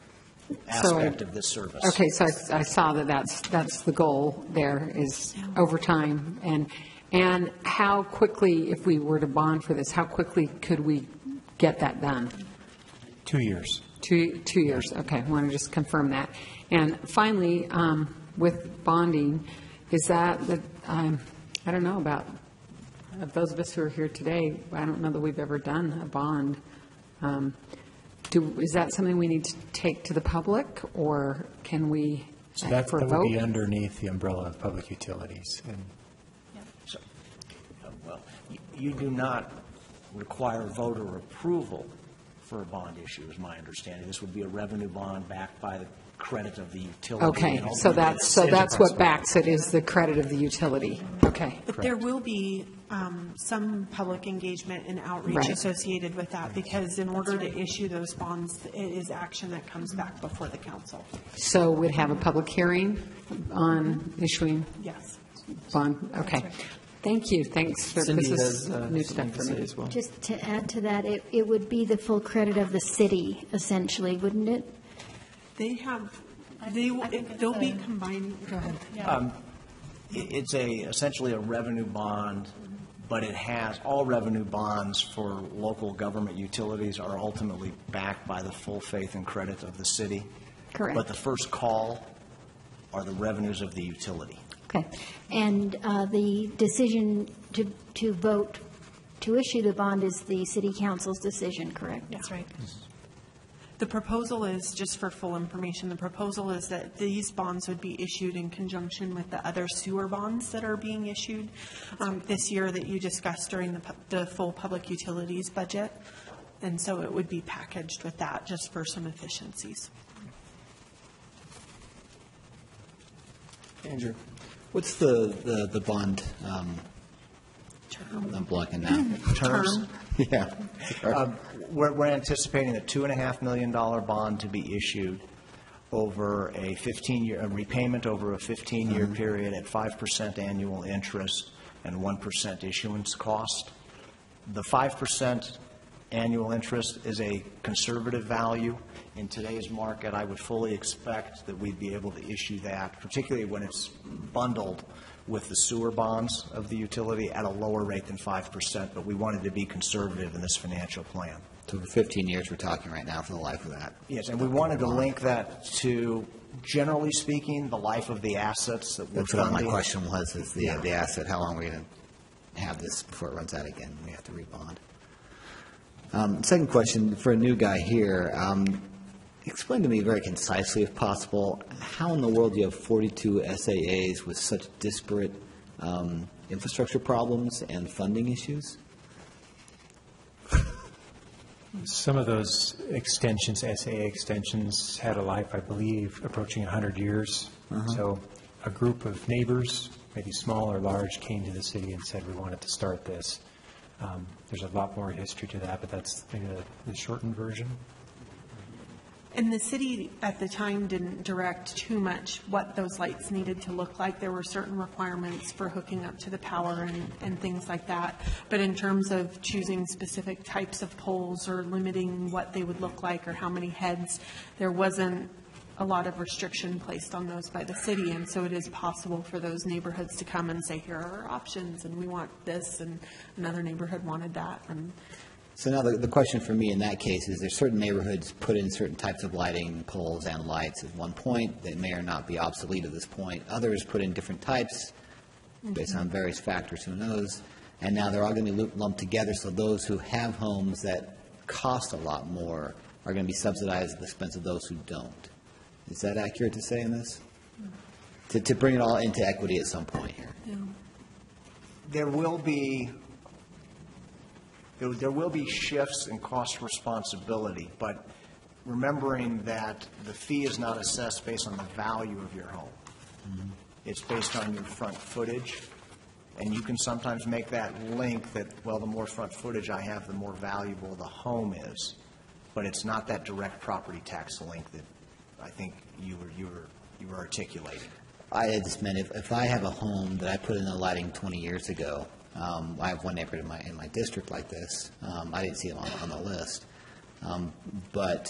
aspect So- of this service. Okay, so I, I saw that that's, that's the goal there is over time. And, and how quickly, if we were to bond for this, how quickly could we get that done? Two years. Two, two years, okay, I want to just confirm that. And finally, um, with bonding, is that, the um, I don't know about, of those of us who are here today, I don't know that we've ever done a bond. Um, do, is that something we need to take to the public, or can we, So that, for a that would vote? be underneath the umbrella of public utilities. And So, uh, well, you, you do not require voter approval for a bond issue, is my understanding. This would be a revenue bond backed by the credit of the utility. Okay, and so ultimately that's, so the that's city. what backs it, is the credit of the utility. Okay. But there will be um, some public engagement and outreach Right. associated with that, because in order to issue those bonds, it is action that comes back before the council. So we'd have a public hearing on issuing Yes. bond, okay. Thank you, thanks. for Cindy This has is uh, new something stuff to for say me. as well. Just to add to that, it, it would be the full credit of the city, essentially, wouldn't it? They have, they, will- it- they'll be combining. Go ahead. Um, i- It's a, essentially a revenue bond, but it has, all revenue bonds for local government utilities are ultimately backed by the full faith and credit of the city. Correct. But the first call are the revenues of the utility. Okay. And uh, the decision to, to vote to issue the bond is the city council's decision, correct? That's right. The proposal is, just for full information, the proposal is that these bonds would be issued in conjunction with the other sewer bonds that are being issued um, this year that you discussed during the, pu- the full public utilities budget. And so it would be packaged with that, just for some efficiencies. Andrew. What's the, the, the bond, um, I'm blocking now. Terms? Yeah. Um, We're, we're anticipating a two and a half million dollar bond to be issued over a fifteen-year, a repayment over a fifteen-year period at five percent annual interest and one percent issuance cost. The five percent annual interest is a conservative value. In today's market, I would fully expect that we'd be able to issue that, particularly when it's bundled with the sewer bonds of the utility at a lower rate than five percent, but we wanted to be conservative in this financial plan. So for fifteen years, we're talking right now for the life of that. Yes, and we wanted to link that to, generally speaking, the life of the assets that we're That's what my funding. question was, is the, Yeah. the asset, how long are we going to have this before it runs out again? We have to rebond. Um, second question, for a new guy here, um, explain to me very concisely, if possible, how in the world do you have forty-two S A As with such disparate um, infrastructure problems and funding issues? Some of those extensions, S A A extensions, had a life, I believe, approaching one hundred years. Uh-huh. So a group of neighbors, maybe small or large, came to the city and said, we wanted to start this. Um, There's a lot more history to that, but that's maybe the, the shortened version. And the city at the time didn't direct too much what those lights needed to look like. There were certain requirements for hooking up to the power and, and things like that. But in terms of choosing specific types of poles or limiting what they would look like or how many heads, there wasn't a lot of restriction placed on those by the city. And so it is possible for those neighborhoods to come and say, here are our options, and we want this, and another neighborhood wanted that. And So now the, the question for me in that case is, there's certain neighborhoods put in certain types of lighting poles and lights at one point that may or not be obsolete at this point. Others put in different types based on various factors, who knows? And now they're all going to be loop- lumped together, so those who have homes that cost a lot more are going to be subsidized at the expense of those who don't. Is that accurate to say in this? To, to bring it all into equity at some point here. There will be There there will be shifts in cost responsibility, but remembering that the fee is not assessed based on the value of your home. Mm-hmm. It's based on your front footage, and you can sometimes make that link that, well, the more front footage I have, the more valuable the home is. But it's not that direct property tax link that I think you were, you were, you were articulating. I just meant if, if I have a home that I put in the lighting twenty years ago, um, I have one neighborhood in my, in my district like this. Um, I didn't see it on, on the list. Um, but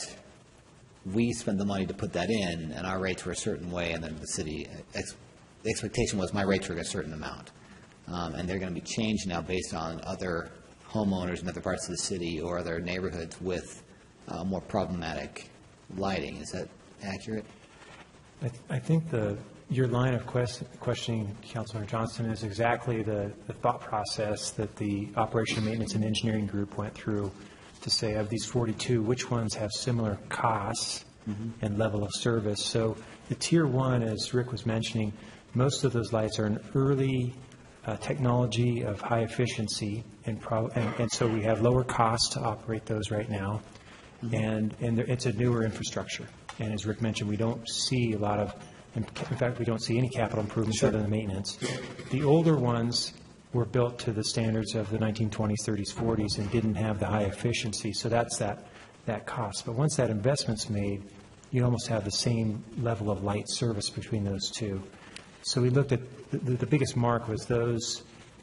we spent the money to put that in, and our rates were a certain way, and then the city, ex, the expectation was my rates were a certain amount. Um, and they're going to be changed now based on other homeowners in other parts of the city or other neighborhoods with uh, more problematic lighting. Is that accurate? I, th- I think the, your line of quest- questioning, Councilor Johnston, is exactly the, the thought process that the Operation Maintenance and Engineering Group went through to say, of these forty-two, which ones have similar costs Mhm. and level of service. So the Tier one, as Rick was mentioning, most of those lights are an early uh, technology of high efficiency, and, pro- and, and so we have lower costs to operate those right now. And, and there- it's a newer infrastructure. And as Rick mentioned, we don't see a lot of, in in fact, we don't see any capital improvements other than maintenance. The older ones were built to the standards of the nineteen twenties, thirties, forties, and didn't have the high efficiency, so that's that, that cost. But once that investment's made, you almost have the same level of light service between those two. So we looked at, the, the biggest mark was those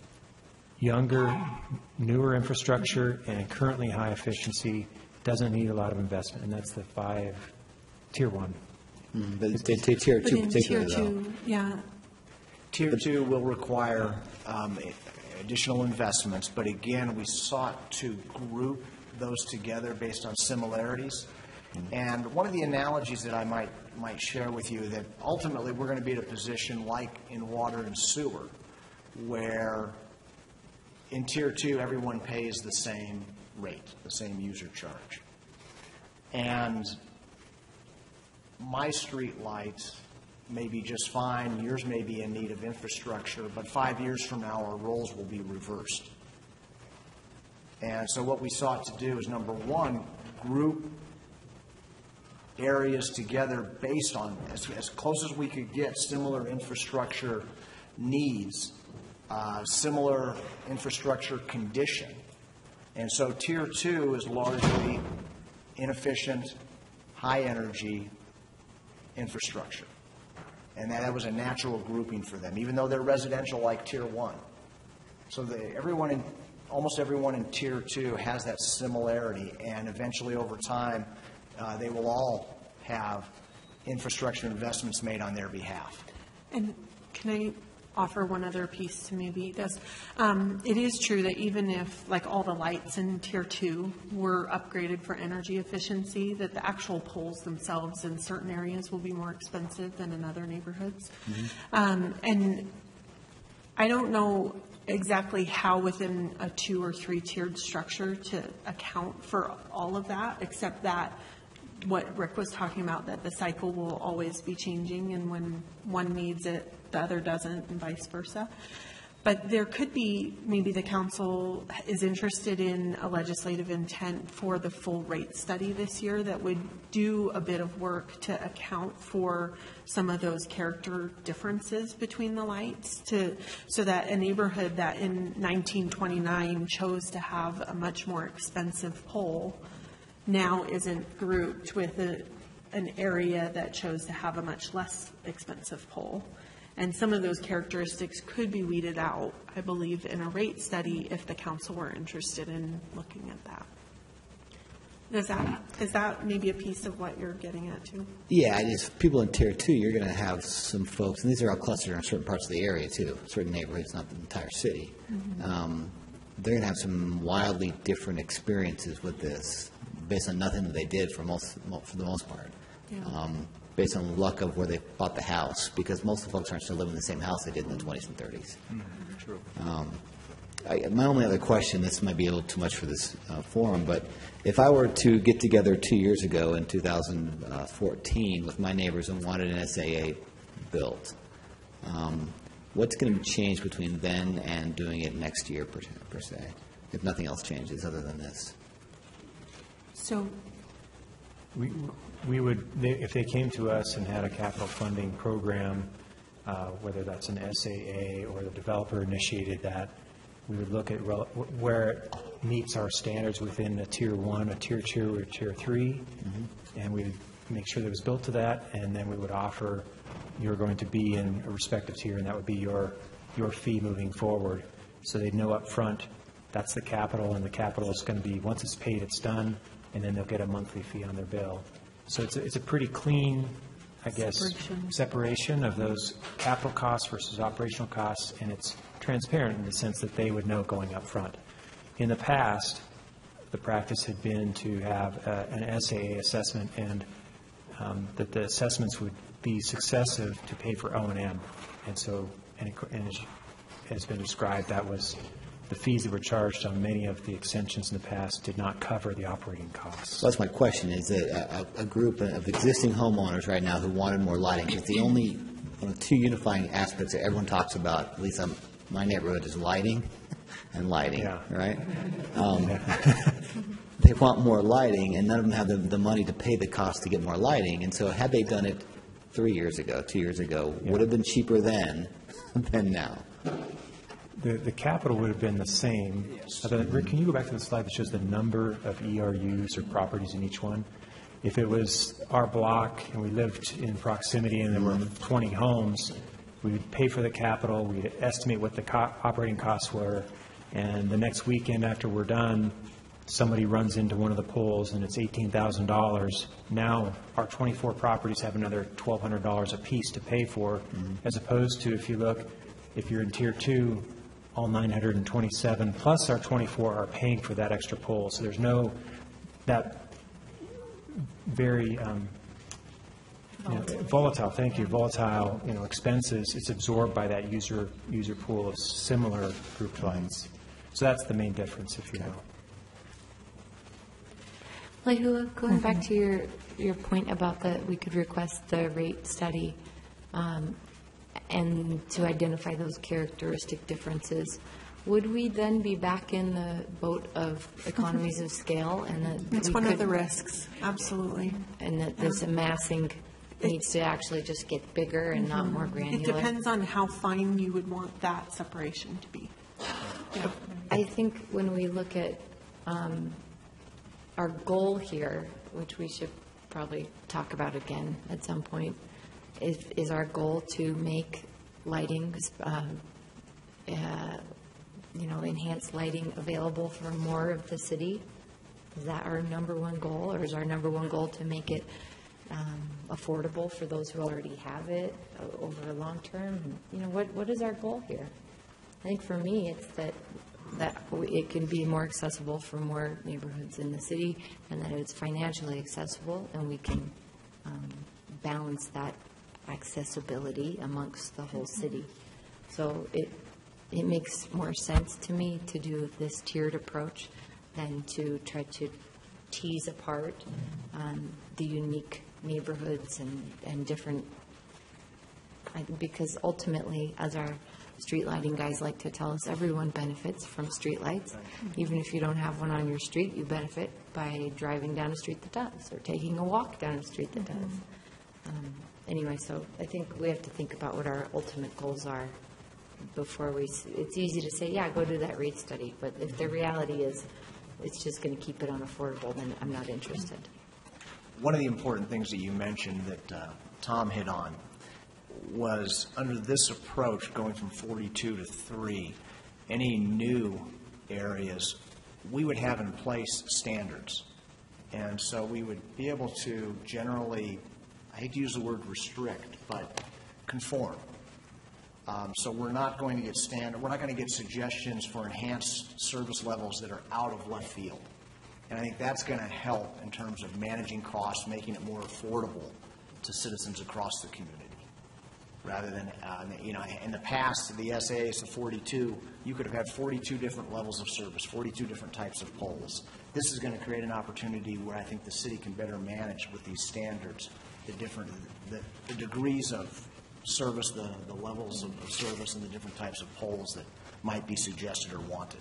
younger, newer infrastructure and currently high efficiency, doesn't need a lot of investment, and that's the five, tier one. Mm, but t- t- tier But two in particularly, tier though. two, yeah, Tier two will require um, additional investments, but again, we sought to group those together based on similarities. And one of the analogies that I might, might share with you, that ultimately we're going to be in a position like in water and sewer, where in tier two, everyone pays the same rate, the same user charge. And my street lights may be just fine, yours may be in need of infrastructure, but five years from now, our roles will be reversed. And so what we sought to do is, number one, group areas together based on, as, as close as we could get, similar infrastructure needs, uh, similar infrastructure condition. And so tier two is largely inefficient, high-energy infrastructure. And that, that was a natural grouping for them, even though they're residential like tier one. So the, everyone in, almost everyone in tier two has that similarity, and eventually over time, uh, they will all have infrastructure investments made on their behalf. and can I offer one other piece to maybe this. Um, It is true that even if, like, all the lights in Tier Two were upgraded for energy efficiency, that the actual poles themselves in certain areas will be more expensive than in other neighborhoods. Um, And I don't know exactly how within a two or three tiered structure to account for all of that, except that what Rick was talking about, that the cycle will always be changing, and when one needs it, the other doesn't, and vice versa. But there could be, maybe the council is interested in a legislative intent for the full rate study this year that would do a bit of work to account for some of those character differences between the lights, to, so that a neighborhood that in nineteen twenty-nine chose to have a much more expensive pole now isn't grouped with a, an area that chose to have a much less expensive pole. And some of those characteristics could be weeded out, I believe, in a rate study if the council were interested in looking at that. Is that, is that maybe a piece of what you're getting at too? Yeah, I just, people in Tier Two, you're going to have some folks, and these are all clustered in certain parts of the area too, certain neighborhoods, not the entire city. Mhm. Um, They're going to have some wildly different experiences with this, based on nothing that they did for most, for the most part. Yeah. Um, based on luck of where they bought the house, because most of the folks aren't still living in the same house they did in the twenties and thirties. True. Um, I, my only other question, this might be a little too much for this uh, forum, but if I were to get together two years ago in two thousand fourteen with my neighbors and wanted an S A A built, um, what's going to change between then and doing it next year per, per se, if nothing else changes other than this? So We, we would, they- if they came to us and had a capital funding program, uh, whether that's an S A A or the developer initiated that, we would look at rel- where it meets our standards within a tier one, a tier two, or tier three, and we would make sure that it was built to that, and then we would offer, you're going to be in a respective tier, and that would be your, your fee moving forward. So they'd know up front that's the capital, and the capital is going to be, once it's paid, it's done, and then they'll get a monthly fee on their bill. So it's a, it's a pretty clean, I guess, Separation. separation of those capital costs versus operational costs, and it's transparent in the sense that they would know going up front. In the past, the practice had been to have uh, an S A A assessment, and um, that the assessments would be successive to pay for O and M. And so, and, it, and as has been described, that was the fees that were charged on many of the extensions in the past did not cover the operating costs. So that's my question, is that a, a group of existing homeowners right now who wanted more lighting, because the only one of the two unifying aspects that everyone talks about, at least in my neighborhood, is lighting and lighting, Yeah. right? Um, they want more lighting, and none of them have the, the money to pay the cost to get more lighting. And so had they done it three years ago, two years ago, would have been cheaper then than now. The, the capital would have been the same. Uh, the- Rick, can you go back to the slide that shows the number of E R Us or properties in each one? If it was our block and we lived in proximity and there were twenty homes, we would pay for the capital, we'd estimate what the co- operating costs were, and the next weekend after we're done, somebody runs into one of the poles and it's eighteen thousand dollars. Now, our twenty-four properties have another twelve hundred dollars apiece to pay for, as opposed to, if you look, if you're in Tier Two, all nine hundred twenty-seven plus our twenty-four are paying for that extra pole. So there's no, that very um, you know, volatile, thank you, volatile, you know, expenses, it's absorbed by that user, user pool of similar grouped lights. So that's the main difference, if you know. Lehua, going back to your, your point about the, we could request the rate study um, and to identify those characteristic differences, would we then be back in the boat of economies of scale? And that it's we one of could- the risks, absolutely. And that this amassing needs to actually just get bigger and not more granular? It depends on how fine you would want that separation to be. I think when we look at um, our goal here, which we should probably talk about again at some point, is, is our goal to make lighting, um, uh, you know, enhanced lighting available for more of the city? Is that our number one goal, or is our number one goal to make it um, affordable for those who already have it o- over a long term? You know, what, what is our goal here? I think for me, it's that, that it can be more accessible for more neighborhoods in the city, and that it's financially accessible, and we can um, balance that accessibility amongst the whole city. So it, it makes more sense to me to do this tiered approach than to try to tease apart um, the unique neighborhoods and, and different, I, because ultimately, as our street lighting guys like to tell us, everyone benefits from street lights. Even if you don't have one on your street, you benefit by driving down a street that does, or taking a walk down a street that does. Um, anyway, so I think we have to think about what our ultimate goals are before we, s- it's easy to say, yeah, go do that rate study, but if the reality is it's just going to keep it unaffordable, then I'm not interested. One of the important things that you mentioned that uh, Tom hit on was, under this approach, going from forty-two to three, any new areas, we would have in place standards. And so we would be able to generally, I hate to use the word restrict, but conform. Um, So we're not going to get standard, we're not going to get suggestions for enhanced service levels that are out of left field. And I think that's going to help in terms of managing costs, making it more affordable to citizens across the community. Rather than, uh, you know, in the past, the S A As, the forty-two, you could have had forty-two different levels of service, forty-two different types of poles. This is going to create an opportunity where I think the city can better manage with these standards the different, the, the degrees of service, the, the levels of, of service, and the different types of poles that might be suggested or wanted.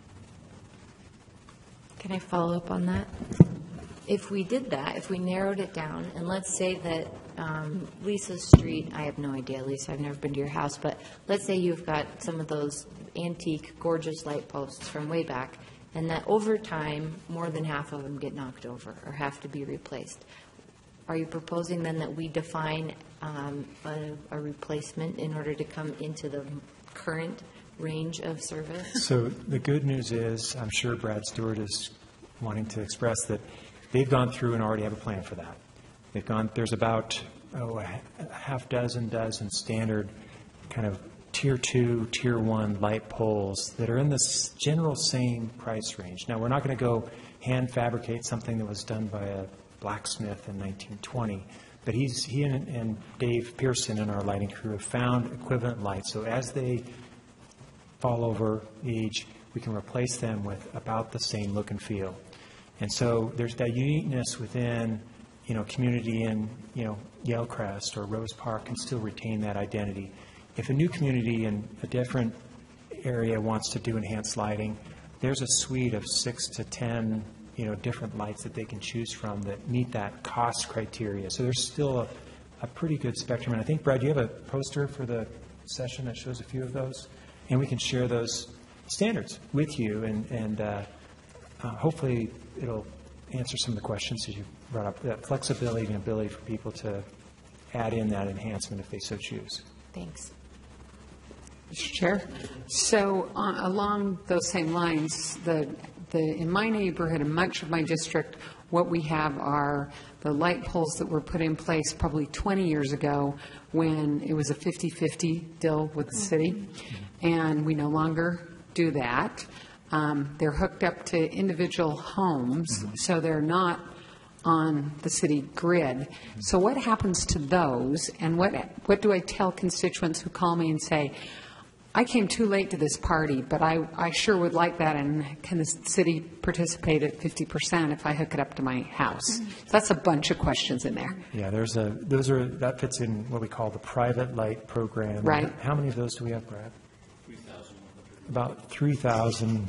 Can I follow up on that? If we did that, if we narrowed it down, and let's say that um, Lisa Street, I have no idea, Lisa, I've never been to your house, but let's say you've got some of those antique, gorgeous light posts from way back, and that over time, more than half of them get knocked over or have to be replaced. Are you proposing then that we define um, a, a replacement in order to come into the current range of service? So the good news is, I'm sure Brad Stewart is wanting to express that they've gone through and already have a plan for that. They've gone, there's about, oh, a half dozen, dozen standard kind of tier two, tier one light poles that are in this general same price range. Now, we're not going to go hand fabricate something that was done by a blacksmith in nineteen twenty, but he's, he and, and Dave Pearson and our lighting crew have found equivalent lights. So as they fall over age, we can replace them with about the same look and feel. And so there's that uniqueness within, you know, community in, you know, Yalecrest or Rose Park can still retain that identity. If a new community in a different area wants to do enhanced lighting, there's a suite of six to ten, you know, different lights that they can choose from that meet that cost criteria. So there's still a, a pretty good spectrum. And I think, Brad, do you have a poster for the session that shows a few of those? And we can share those standards with you, and, and uh, uh, hopefully it'll answer some of the questions that you brought up, that flexibility and ability for people to add in that enhancement if they so choose. Thanks. Mister Chair, so uh, along those same lines, the, the, in my neighborhood and much of my district, what we have are the light poles that were put in place probably twenty years ago when it was a fifty-fifty deal with the city, and we no longer do that. Um, They're hooked up to individual homes, so they're not on the city grid. So what happens to those, and what, what do I tell constituents who call me and say, I came too late to this party, but I, I sure would like that, and can the city participate at fifty percent if I hook it up to my house? So that's a bunch of questions in there. Yeah, there's a, those are, that fits in what we call the private light program. Right. How many of those do we have, Brad? About three thousand.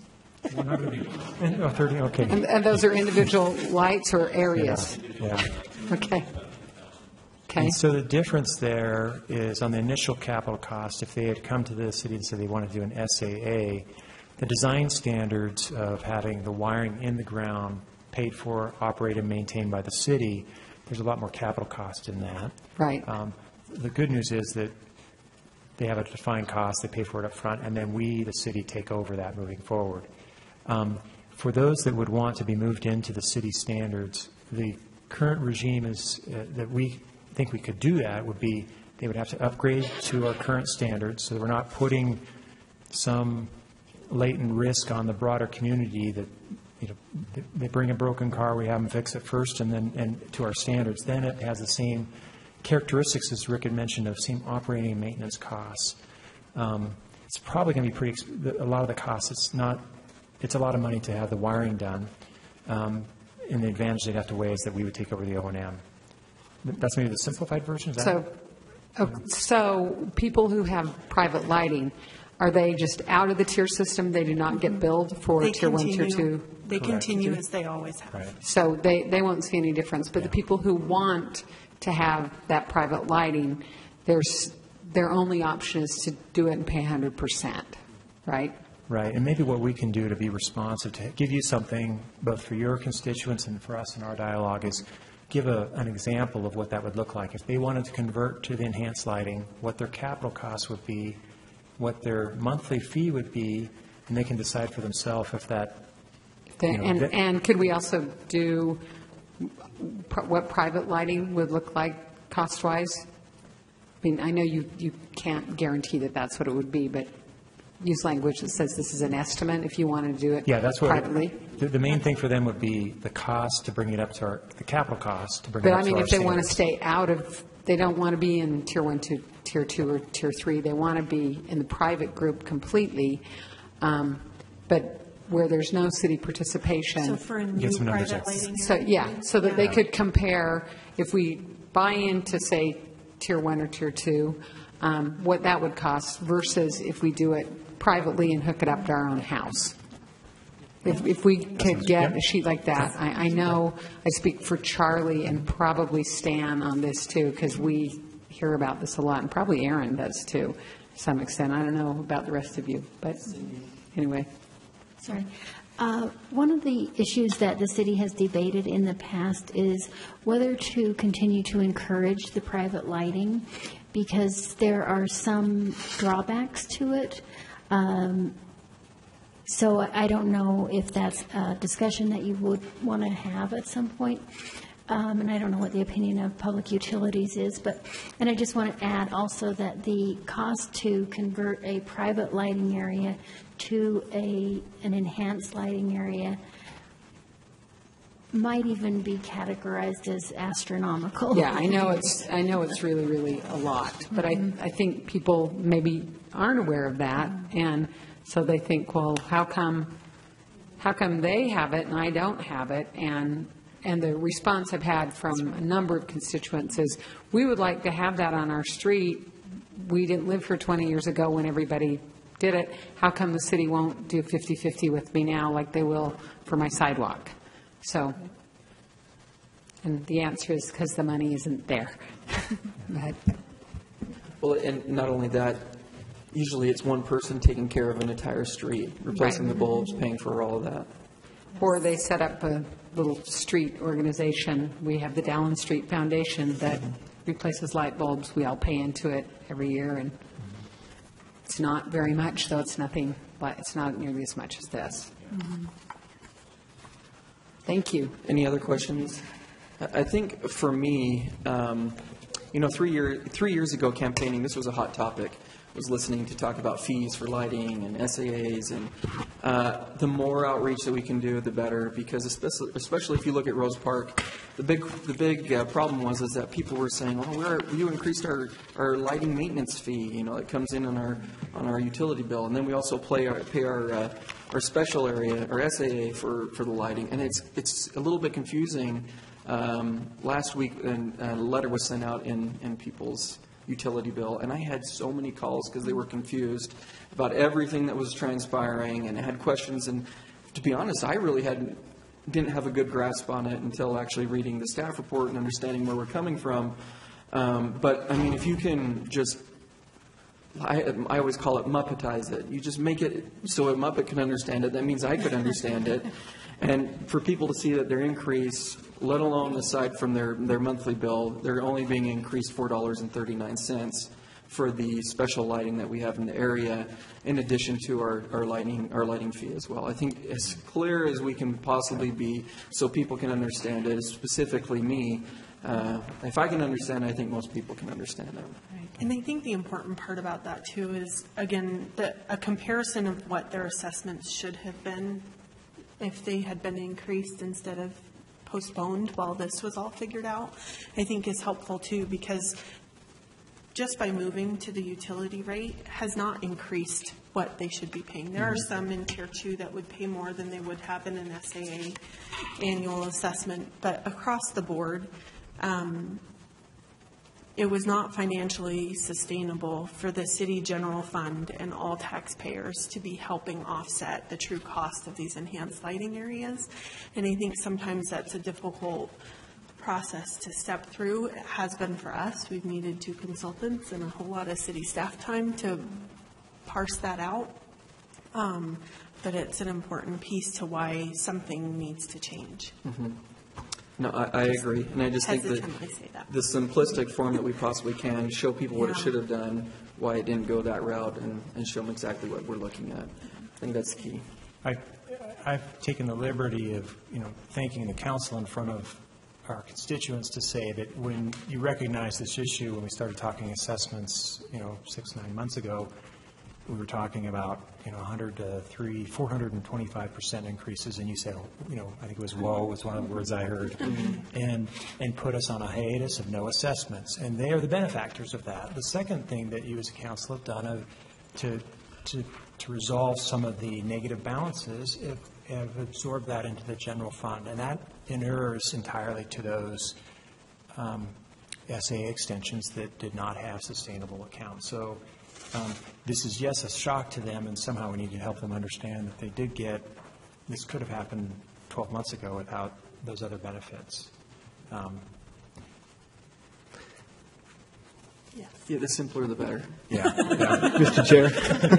Oh, thirty, okay. And, and those are individual lights or areas? Yeah. Okay. Okay. And so the difference there is on the initial capital cost, if they had come to the city and said they want to do an S A A, the design standards of having the wiring in the ground paid for, operated, and maintained by the city, there's a lot more capital cost in that. Right. Um, the good news is that they have a defined cost, they pay for it up front, and then we, the city, take over that moving forward. Um, for those that would want to be moved into the city standards, the current regime is, uh, that we think we could do that would be they would have to upgrade to our current standards, so that we're not putting some latent risk on the broader community that, you know, they- they bring a broken car, we have them fix it first, and then, and to our standards. Then it has the same characteristics, as Rick had mentioned, of same operating and maintenance costs. Um, It's probably going to be pretty, ex- a lot of the costs, it's not, it's a lot of money to have the wiring done. Um, And the advantage they'd have to weigh is that we would take over the O and M. That's maybe the simplified version, is that? So, oh, so people who have private lighting, are they just out of the tier system? They do not get billed for They tier one, tier continue- two? They continue as they always have. Right. So they, they won't see any difference. But the people who want to have that private lighting, there's, their only option is to do it and pay one hundred percent, right? Right, and maybe what we can do to be responsive, to give you something, both for your constituents and for us in our dialogue, is give a, an example of what that would look like. If they wanted to convert to the enhanced lighting, what their capital costs would be, what their monthly fee would be, and they can decide for themselves if that, The- you know, And, that- and could we also do pr- what private lighting would look like cost-wise? I mean, I know you, you can't guarantee that that's what it would be, but use language that says this is an estimate if you want to do it yeah, that's what, privately. the, the main thing for them would be the cost to bring it up to our, the capital cost to bring it But up I to our mean, if they want to standards. stay out of, they don't want to be in tier one, to tier two, or tier three, they want to be in the private group completely, um, but where there's no city participation. So for a new some numbers private there. lighting So, area? yeah, so that they Yeah. could compare, if we buy into, say, tier one or tier two, um, what that would cost versus if we do it privately and hook it up to our own house. If, if we could get a sheet like that, I, I know I speak for Charlie and probably Stan on this too, because we hear about this a lot, and probably Aaron does too, to some extent. I don't know about the rest of you, but anyway. Sorry. Uh, One of the issues that the city has debated in the past is whether to continue to encourage the private lighting, because there are some drawbacks to it. Um, So I don't know if that's a discussion that you would want to have at some point. Um, And I don't know what the opinion of Public Utilities is, but, and I just want to add also that the cost to convert a private lighting area to a, an enhanced lighting area might even be categorized as astronomical. Yeah, I know it's, I know it's really, really a lot, but I, I think people maybe aren't aware of that, and so they think, well, how come, how come they have it and I don't have it? And, and the response I've had from a number of constituents is, we would like to have that on our street. We didn't live here twenty years ago when everybody did it. How come the city won't do fifty-fifty with me now like they will for my sidewalk? So, and the answer is because the money isn't there. But Well, and not only that, usually it's one person taking care of an entire street, replacing Right. the bulbs, paying for all of that. Or they set up a little street organization. We have the Dallin Street Foundation that replaces light bulbs. We all pay into it every year, and it's not very much, though it's nothing, but it's not nearly as much as this. Thank you. Any other questions? I I think for me, um, you know, three year, three years ago campaigning, this was a hot topic. I was listening to talk about fees for lighting and S A As, and uh, the more outreach that we can do, the better, because especially, especially if you look at Rose Park, the big, the big uh, problem was is that people were saying, oh, we're, you increased our, our lighting maintenance fee, you know, it comes in on our, on our utility bill, and then we also play our, pay our, uh, our special area, our S A A for, for the lighting, and it's, it's a little bit confusing. Um, Last week, an- a letter was sent out in, in people's utility bill, and I had so many calls because they were confused about everything that was transpiring and had questions, and to be honest, I really hadn't, didn't have a good grasp on it until actually reading the staff report and understanding where we're coming from. Um, But, I mean, if you can just, I, I always call it Muppetize it. You just make it so a Muppet can understand it. That means I could understand it. And for people to see that their increase, let alone aside from their, their monthly bill, they're only being increased four dollars and thirty-nine cents for the special lighting that we have in the area, in addition to our, our lighting, our lighting fee as well. I think as clear as we can possibly be so people can understand it, specifically me. Uh, if I can understand it, I think most people can understand it. Right. And I think the important part about that too is, again, the, a comparison of what their assessments should have been if they had been increased instead of postponed while this was all figured out, I think is helpful too, because just by moving to the utility rate has not increased what they should be paying. There are some in tier two that would pay more than they would have in an S A A annual assessment, but across the board, um, it was not financially sustainable for the city general fund and all taxpayers to be helping offset the true cost of these enhanced lighting areas. And I think sometimes that's a difficult process to step through. It has been for us. We've needed two consultants and a whole lot of city staff time to parse that out. Um, but it's an important piece to why something needs to change. Mm-hmm. No, I, I agree. And I just think that, that the simplistic form that we possibly can, show people what yeah. it should have done, why it didn't go that route, and, and show them exactly what we're looking at. I think that's key. I, I've taken the liberty of, you know, thanking the council in front of our constituents to say that when you recognize this issue, when we started talking assessments, you know, six, nine months ago, we were talking about, you know, one hundred to three, four hundred twenty-five percent increases, and you said, you know, I think it was whoa was one of the words I heard, and and put us on a hiatus of no assessments, and they are the benefactors of that. The second thing that you as a council have done uh, to to to resolve some of the negative balances have, have absorbed that into the general fund, and that inures entirely to those um, S A A extensions that did not have sustainable accounts. So um, this is, yes, a shock to them, and somehow we need to help them understand that they did get, this could have happened twelve months ago without those other benefits. Um, Yes. Yeah, the simpler the better. Yeah. yeah. Mister Chair.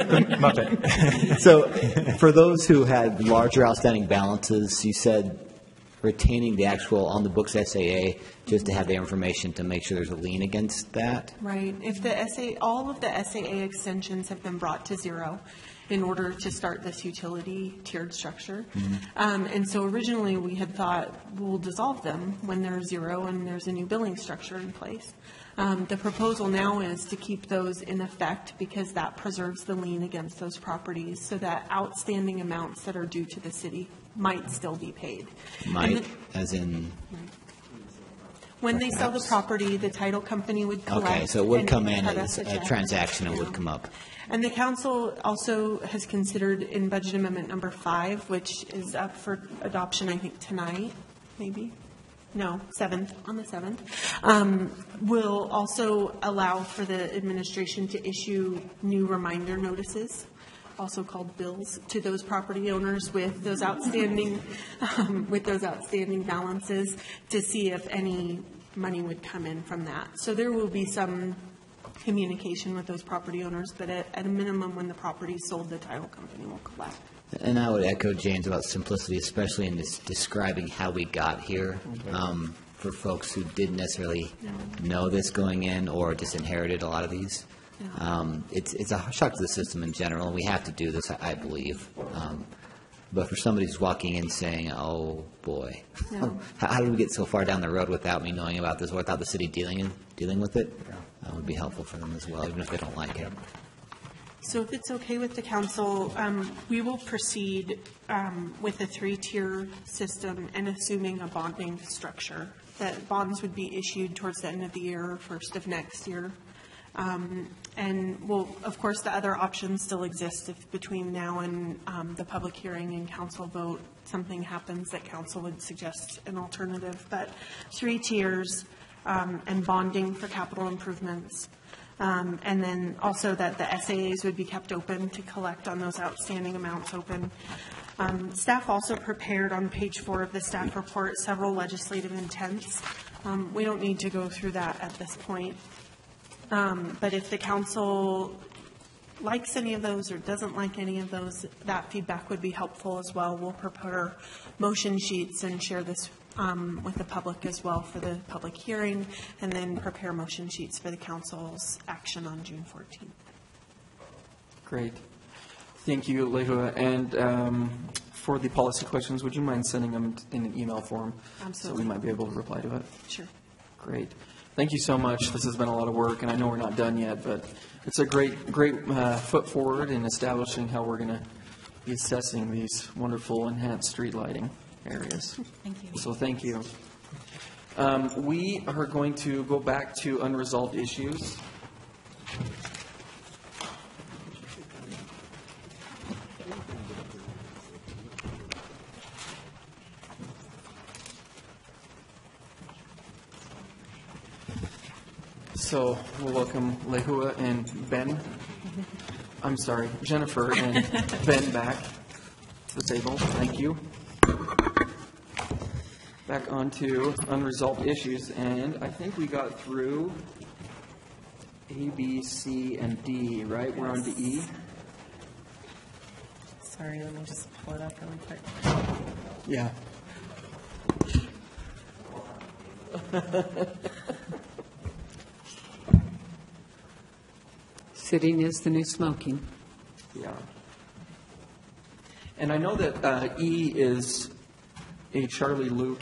Muppet. So for those who had larger outstanding balances, you said retaining the actual on-the-books S A A just to have the information to make sure there's a lien against that? Right. If the S A, all of the S A A extensions have been brought to zero in order to start this utility tiered structure. Mm-hmm. Um, and so originally we had thought we'll dissolve them when they're zero and there's a new billing structure in place. Um, the proposal now is to keep those in effect because that preserves the lien against those properties so that outstanding amounts that are due to the city might still be paid. Might, as in? When they sell the property, the title company would collect. Okay, so it would and come in cut as us a a check. transaction, it would come up. And the council also has considered in budget amendment number five, which is up for adoption, I think, tonight, maybe? No, seventh, on the seventh, um, will also allow for the administration to issue new reminder notices, also called bills, to those property owners with those outstanding, um, with those outstanding balances to see if any money would come in from that. So there will be some communication with those property owners, but at, at a minimum, when the property is sold, the title company will collect. And I would echo James about simplicity, especially in this describing how we got here. Um, for folks who didn't necessarily know this going in or just inherited a lot of these. Um, it's, it's a shock to the system in general, and we have to do this, I, I believe. Um, but for somebody who's walking in saying, oh, boy, Yeah. how, how did we get so far down the road without me knowing about this or without the city dealing, in, dealing with it? That would be helpful for them as well, even if they don't like it. So if it's okay with the council, um, we will proceed um, with a three-tier system and assuming a bonding structure. That bonds would be issued towards the end of the year or first of next year. Um, and well, of course, the other options still exist if between now and um, the public hearing and council vote, something happens that council would suggest an alternative. But three tiers um, and bonding for capital improvements. Um, and then also that the S A As would be kept open to collect on those outstanding amounts open. Um, staff also prepared on page four of the staff report several legislative intents. Um, we don't need to go through that at this point. Um, but if the council likes any of those or doesn't like any of those, that feedback would be helpful as well. We'll prepare motion sheets and share this um, with the public as well for the public hearing, and then prepare motion sheets for the council's action on June fourteenth. Great. Thank you, Lehua. And um, for the policy questions, would you mind sending them in an email form? Absolutely. So we might be able to reply to it. Sure. Great. Thank you so much. This has been a lot of work, and I know we're not done yet, but it's a great, great uh, foot forward in establishing how we're going to be assessing these wonderful enhanced street lighting areas. Thank you. So thank you. Um, we are going to go back to unresolved issues. So we'll welcome Lehua and Ben. I'm sorry, Jennifer and Ben back to the table. Thank you. Back onto unresolved issues, and I think we got through A, B, C, and D, right? We're on to E. Sorry, let me just pull it up really quick. Yeah. Sitting is the new smoking. Yeah. And I know that uh, E is a Charlie Luke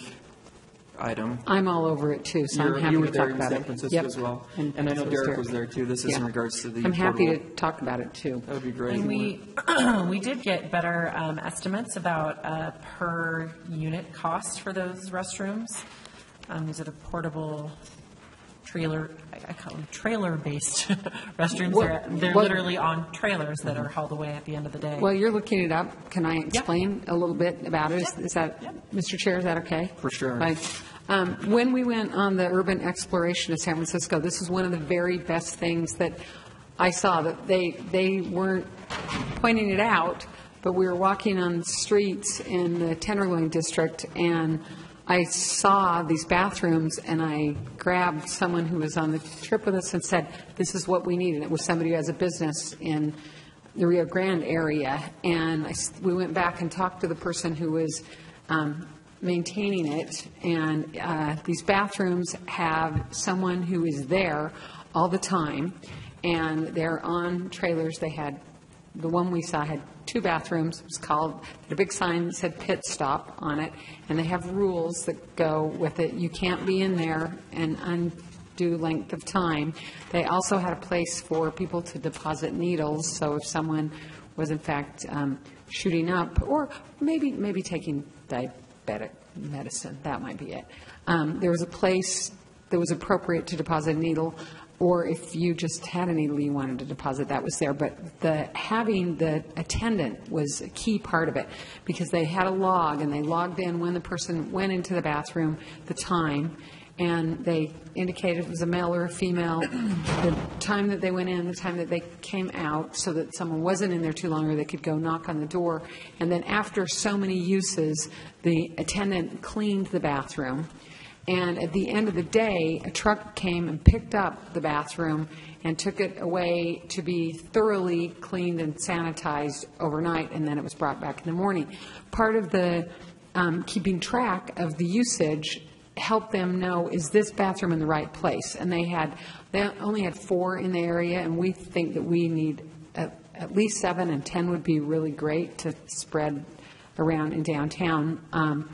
item. I'm all over it too, so You're- I'm happy you were to there talk in about San it. Francisco Yep. as well. And I know so Derek was there too. This is in Yeah. regards to the I'm happy to portable- talk about it too. That would be great. And we, we did get better um, estimates about uh, per unit cost for those restrooms. Um, Is it a portable trailer, I I call them trailer-based restrooms? What- They're they're what- literally on trailers that are hauled away at the end of the day. Well, you're looking it up. Can I explain a little bit about it? Is- Is that, Mister Chair, is that okay? For sure. Fine. Um, When we went on the urban exploration of San Francisco, this is one of the very best things that I saw, that they, they weren't pointing it out, but we were walking on the streets in the Tenderloin district, and I saw these bathrooms, and I grabbed someone who was on the trip with us and said, this is what we need. And it was somebody who has a business in the Rio Grande area. And I s we went back and talked to the person who was um, maintaining it. And uh, these bathrooms have someone who is there all the time, and they're on trailers. They had, the one we saw had two bathrooms. It was called, had a big sign that said pit stop on it, and they have rules that go with it. You can't be in there an undue length of time. They also had a place for people to deposit needles, so if someone was in fact um, shooting up, or maybe, maybe taking diabetic medicine, that might be it. Um, There was a place that was appropriate to deposit a needle, or if you just had a needle you wanted to deposit, that was there. But the, having the attendant was a key part of it, because they had a log, and they logged in when the person went into the bathroom, the time, and they indicated if it was a male or a female, the time that they went in, the time that they came out, so that someone wasn't in there too long, or they could go knock on the door. And then after so many uses, the attendant cleaned the bathroom. And at the end of the day, a truck came and picked up the bathroom and took it away to be thoroughly cleaned and sanitized overnight, and then it was brought back in the morning. Part of the um, keeping track of the usage helped them know, is this bathroom in the right place? And they had, they only had four in the area, and we think that we need at, at least seven, and ten would be really great to spread around in downtown. Um,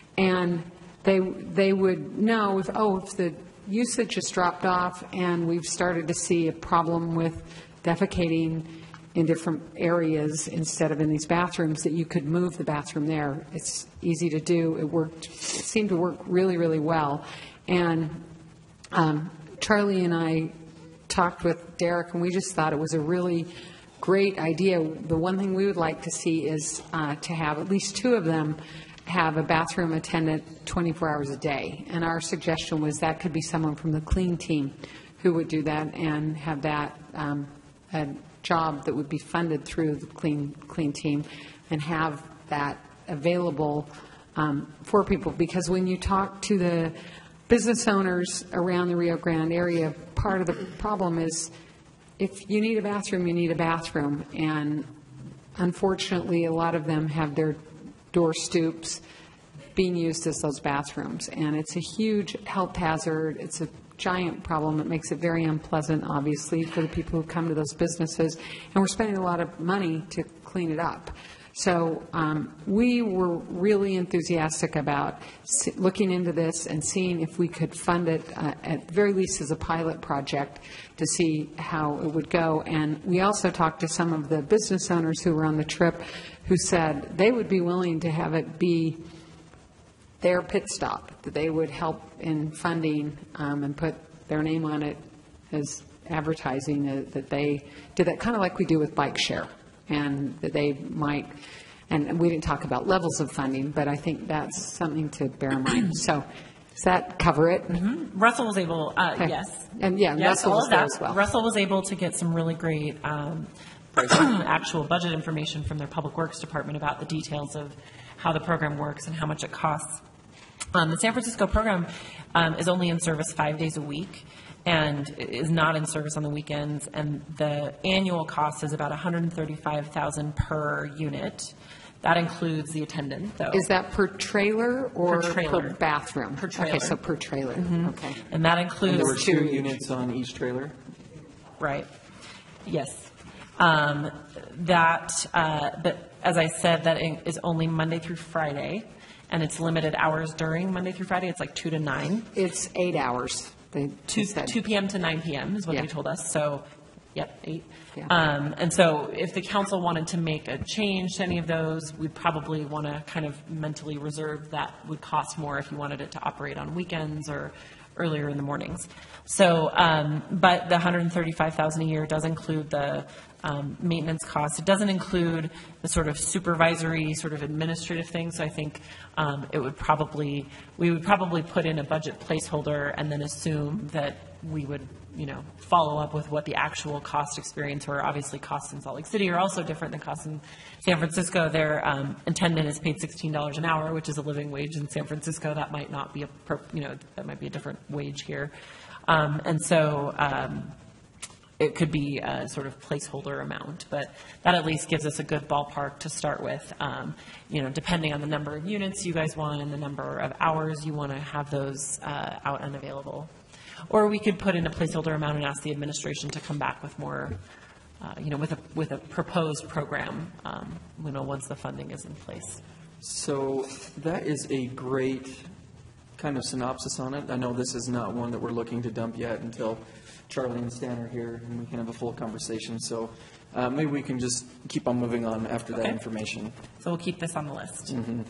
and They, they would know if, oh, if the usage has dropped off and we've started to see a problem with defecating in different areas instead of in these bathrooms, that you could move the bathroom there. It's easy to do. It worked, it seemed to work really, really well. And um, Charlie and I talked with Derek, and we just thought it was a really great idea. The one thing we would like to see is uh, to have at least two of them have a bathroom attendant twenty-four hours a day. And our suggestion was that could be someone from the clean team who would do that, and have that um, a job that would be funded through the clean clean team, and have that available um, for people. Because when you talk to the business owners around the Rio Grande area, part of the problem is if you need a bathroom, you need a bathroom. And unfortunately, a lot of them have their door stoops being used as those bathrooms. And it's a huge health hazard. It's a giant problem. It makes it very unpleasant, obviously, for the people who come to those businesses. And we're spending a lot of money to clean it up. So um, we were really enthusiastic about s- looking into this and seeing if we could fund it, uh, at the very least as a pilot project, to see how it would go. And we also talked to some of the business owners who were on the trip who said they would be willing to have it be their pit stop, that they would help in funding um, and put their name on it as advertising, uh, that they did that kind of like we do with Bike Share. And that they might, and we didn't talk about levels of funding, but I think that's something to bear in mind. So does that cover it? Mm-hmm. Russell was able, uh, Okay. yes. And yeah, Yes, Russell all was of there that. as well. Russell was able to get some really great um, actual budget information from their Public Works Department about the details of how the program works and how much it costs. Um, the San Francisco program um, is only in service five days a week and is not in service on the weekends, and the annual cost is about one hundred thirty-five thousand dollars per unit. That includes the attendant, though. Is that per trailer or Per trailer. per bathroom? Per trailer. Okay, so per trailer. Mhm. Okay. And that And includes there were two units on each trailer? Right. Yes. Um, That, uh, but as I said, that in- is only Monday through Friday, and it's limited hours during Monday through Friday. It's like two to nine. It's eight hours. They Two, said. two p.m. to nine p.m. is what Yeah. they told us. So, yep, eight. Yeah. Um, And so if the council wanted to make a change to any of those, we'd probably want to kind of mentally reserve that would cost more if you wanted it to operate on weekends or earlier in the mornings. So, um, but the one hundred thirty-five thousand dollars a year does include the um, maintenance costs. It doesn't include the sort of supervisory, sort of administrative things. So I think um, it would probably, we would probably put in a budget placeholder and then assume that we would, you know, follow up with what the actual cost experience were. Obviously, costs in Salt Lake City are also different than costs in San Francisco. Their um, attendant is paid sixteen dollars an hour, which is a living wage in San Francisco. That might not be a, per- you know, that might be a different wage here. Um, And so um, it could be a sort of placeholder amount, but that at least gives us a good ballpark to start with. Um, You know, depending on the number of units you guys want and the number of hours you want to have those uh, out and available. Or we could put in a placeholder amount and ask the administration to come back with more, uh, you know, with a, with a proposed program, um, you know, once the funding is in place. So that is a great kind of synopsis on it. I know this is not one that we're looking to dump yet until Charlie and Stan are here and we can have a full conversation. So uh, maybe we can just keep on moving on after that Okay. information. So we'll keep this on the list. Mhm.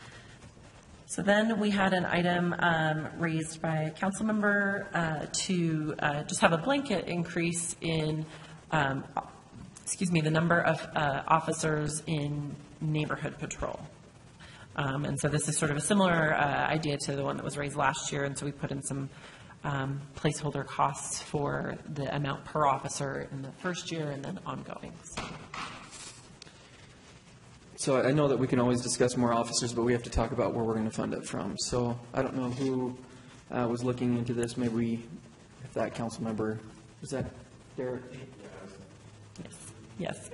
So then we had an item um, raised by a council member uh, to uh, just have a blanket increase in, um, excuse me, the number of uh, officers in neighborhood patrol. Um, And so this is sort of a similar uh, idea to the one that was raised last year, and so we put in some um, placeholder costs for the amount per officer in the first year and then ongoing. So So I know that we can always discuss more officers, but we have to talk about where we're going to fund it from. So I don't know who uh, was looking into this. Maybe we, if that council member, is that Derek? Yes.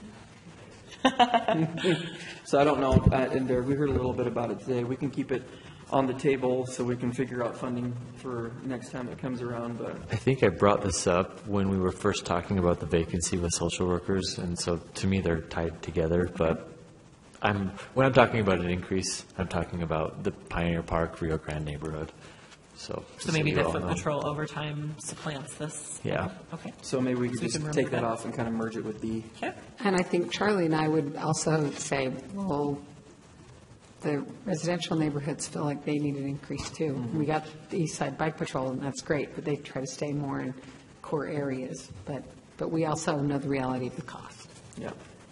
So I don't know, uh, and Derek, we heard a little bit about it today. We can keep it on the table so we can figure out funding for next time it comes around, but I think I brought this up when we were first talking about the vacancy with social workers, and so to me, they're tied together, but I'm, when I'm talking about an increase, I'm talking about the Pioneer Park, Rio Grande neighborhood, so. So just maybe you the all foot know. patrol overtime supplants this? Yeah. Okay. so maybe we So could we just can take remove that that. off and kind of merge it with the, And I think Charlie and I would also say, well, the residential neighborhoods feel like they need an increase too. We got the East Side Bike Patrol, and that's great, but they try to stay more in core areas. But, but we also know the reality of the cost. yeah.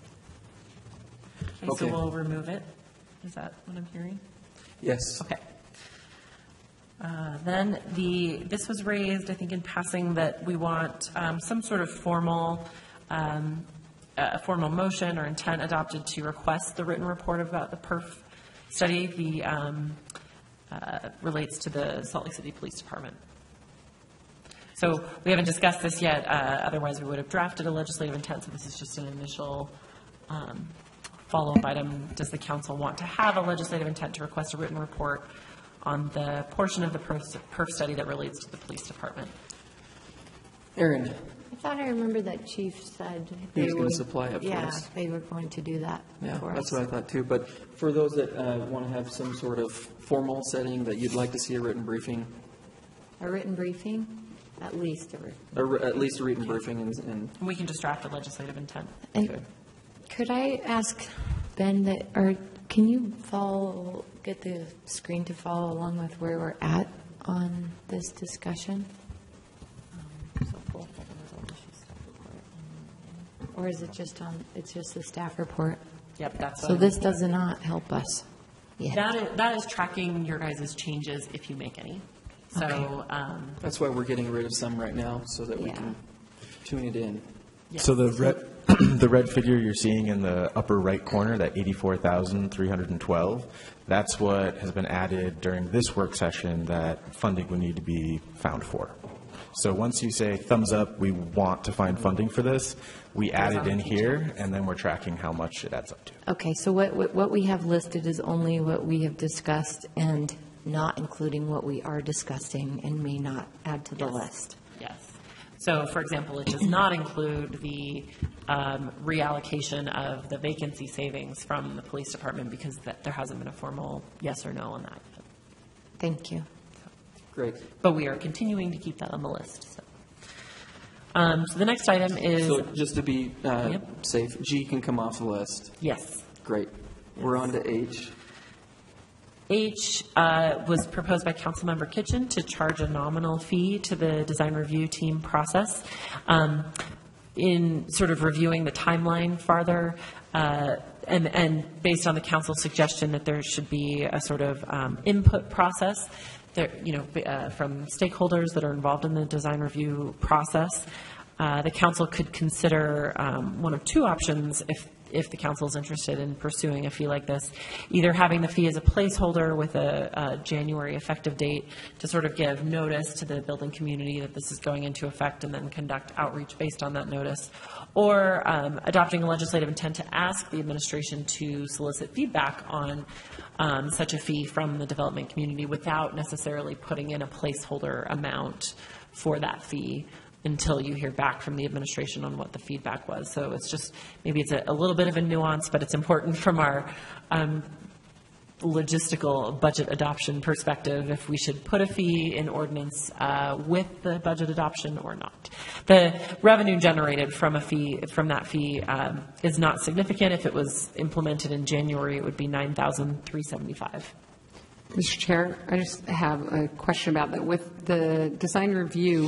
Okay, so Okay. we'll remove it? Is that what I'm hearing? Yes. Okay. Uh, Then the, this was raised, I think in passing, that we want um, some sort of formal, um, a formal motion or intent adopted to request the written report about the perf study. The um, uh, relates to the Salt Lake City Police Department. So we haven't discussed this yet, uh, otherwise we would have drafted a legislative intent, so this is just an initial um, follow-up item, does the council want to have a legislative intent to request a written report on the portion of the perf perf study that relates to the police department? Aaron? I thought I remember that chief said He they was going would. to supply it for Yeah, us. they were going to do that Yeah, for us. that's what I thought too. But for those that uh, want to have some sort of formal setting that you'd like to see a written briefing, A written briefing, at least a written. or at least a written briefing, and, and And we can just draft a legislative intent. And could I ask Ben that, or can you follow, get the screen to follow along with where we're at on this discussion? Um, so full second result issue staff report. Or is it just on, it's just the staff report? Yep, that's So what- this does not help us yet. That is, that is tracking your guys' changes if you make any. So, Okay. um, that's why we're getting rid of some right now, so that we Yeah. can tune it in. So the red, the red figure you're seeing in the upper right corner, that eighty-four thousand three hundred twelve, that's what has been added during this work session that funding would need to be found for. So once you say thumbs up, we want to find funding for this, we add it in here, and then we're tracking how much it adds up to. Okay, so what, what what we have listed is only what we have discussed and not including what we are discussing and may not add to the list. yes. So, for example, it does not include the um, reallocation of the vacancy savings from the police department because that, there hasn't been a formal yes or no on that. Thank you. Great. But we are continuing to keep that on the list. So, um, so the next item is So just to be uh, safe, G can come off the list. yes. Great. We're on to H. H uh, was proposed by Councilmember Kitchen to charge a nominal fee to the design review team process. Um, in sort of reviewing the timeline farther, uh, and, and based on the council's suggestion that there should be a sort of um, input process, there, you know, uh, from stakeholders that are involved in the design review process, uh, the council could consider um, one of two options if if the council is interested in pursuing a fee like this, either having the fee as a placeholder with a, a January effective date to sort of give notice to the building community that this is going into effect and then conduct outreach based on that notice, or um, adopting a legislative intent to ask the administration to solicit feedback on um, such a fee from the development community without necessarily putting in a placeholder amount for that fee until you hear back from the administration on what the feedback was. So it's just, maybe it's a, a little bit of a nuance, but it's important from our um, logistical budget adoption perspective if we should put a fee in ordinance uh, with the budget adoption or not. The revenue generated from a fee, from that fee um, is not significant. If it was implemented in January, it would be nine thousand three hundred seventy-five. Mister Chair, I just have a question about that. With the design review,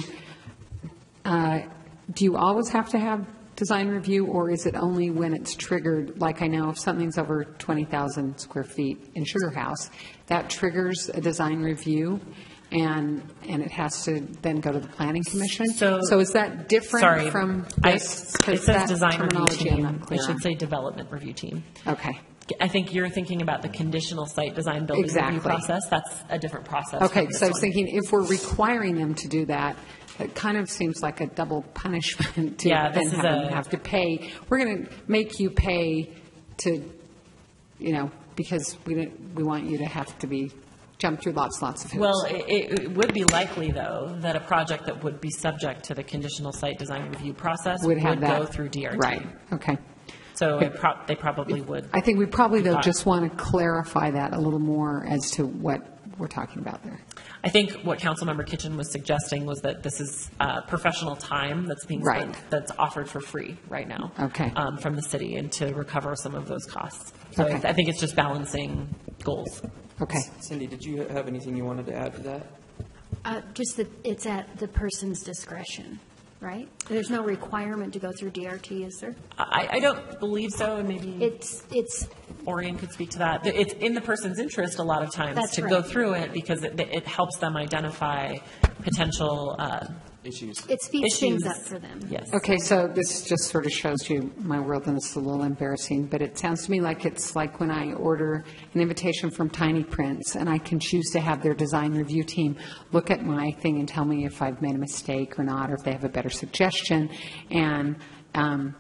uh, do you always have to have design review, or is it only when it's triggered? Like, I know if something's over twenty thousand square feet in Sugar House, that triggers a design review, and and it has to then go to the Planning Commission? So, so is that different sorry, from I- this? it 'Cause says that design review terminology I'm team. not clear It should on. say development review team. Okay. I think you're thinking about the conditional site design building Exactly. review process. That's a different process. Okay, from this so I was one. thinking, if we're requiring them to do that, it kind of seems like a double punishment to Yeah, then this is have them a- have to pay. We're going to make you pay to, you know, because we didn't, we want you to have to be, jump through lots, lots of hoops. Well, it, it would be likely, though, that a project that would be subject to the conditional site design review process Would would have that. go through D R T. Right, okay. So it prob- they probably would. I think we probably, though, Got it. just want to clarify that a little more as to what we're talking about there. I think what Councilmember Kitchen was suggesting was that this is uh, professional time that's being Right. spent, that's offered for free right now. Okay. um, From the city, and to recover some of those costs. So Okay. I think it's just balancing goals. Okay. Cindy, did you have anything you wanted to add to that? Uh, Just that it's at the person's discretion, right? There's no requirement to go through D R T, is there? I, I don't believe so, and maybe It's, it's, Orion could speak to that. It's in the person's interest a lot of times That's to go right. through it because it, it helps them identify potential uh, issues. it speeds things Issues. up for them. Yes. Okay, so this just sort of shows you my world, and it's a little embarrassing, but it sounds to me like it's like when I order an invitation from Tiny Prints, and I can choose to have their design review team look at my thing and tell me if I've made a mistake or not, or if they have a better suggestion. And um,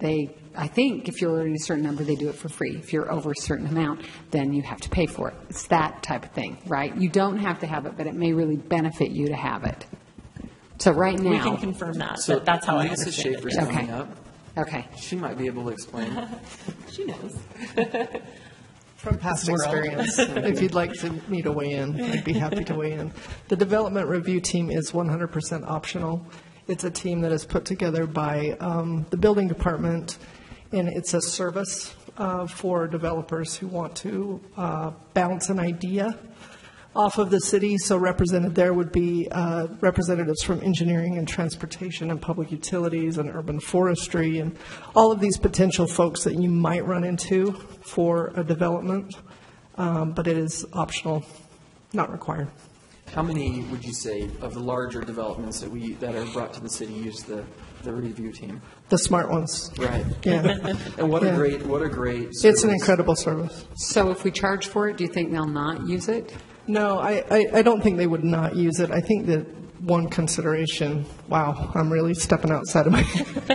they, I think if you're already a certain number, they do it for free. If you're over a certain amount, then you have to pay for it. It's that type of thing, right? You don't have to have it, but it may really benefit you to have it. So right now. We can confirm that, So but that's how I Lisa understand Schaefer's it. coming up. Okay. She might be able to explain. She knows. From past World. experience, if you'd like to, me to weigh in, I'd be happy to weigh in. The development review team is one hundred percent optional. It's a team that is put together by um, the building department, and it's a service uh, for developers who want to uh, bounce an idea off of the city. So represented there would be uh, representatives from engineering and transportation and public utilities and urban forestry and all of these potential folks that you might run into for a development, um, but it is optional, not required. How many would you say of the larger developments that we that are brought to the city use the, the review team? The smart ones. Right. Yeah. And what Yeah. a great what a great It's an service. incredible service. So if we charge for it, do you think they'll not use it? No, I, I, I don't think they would not use it. I think that one consideration, wow, I'm really stepping outside of my.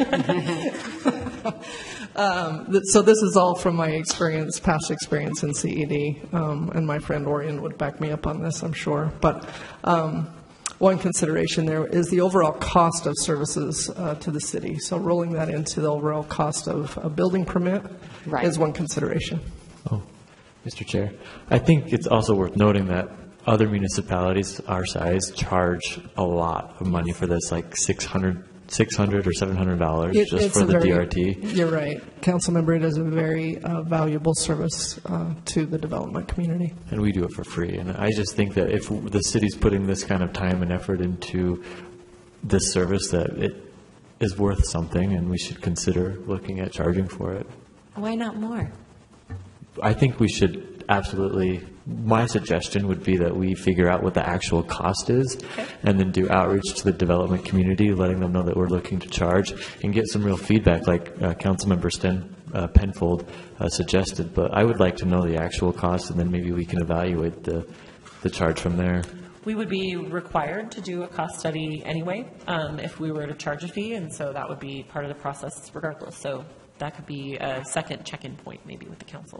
um, th- so this is all from my experience, past experience in C E D, um, and my friend Orion would back me up on this, I'm sure. But um, one consideration there is the overall cost of services uh, to the city. So rolling that into the overall cost of a building permit Right. is one consideration. Oh, Mister Chair, I think it's also worth noting that other municipalities our size charge a lot of money for this, like six hundred, six hundred or seven hundred dollars It- just it's for a the very- D R T. You're right. Councilmember, it is a very uh, valuable service uh, to the development community. And we do it for free. And I just think that if the city's putting this kind of time and effort into this service, that it is worth something, and we should consider looking at charging for it. Why not more? I think we should absolutely, my suggestion would be that we figure out what the actual cost is and then do outreach to the development community, letting them know that we're looking to charge and get some real feedback like uh, Councilmember Sten uh, Penfold uh, suggested. But I would like to know the actual cost, and then maybe we can evaluate the, the charge from there. We would be required to do a cost study anyway, um, if we were to charge a fee, and so that would be part of the process regardless. So that could be a second check-in point maybe with the council.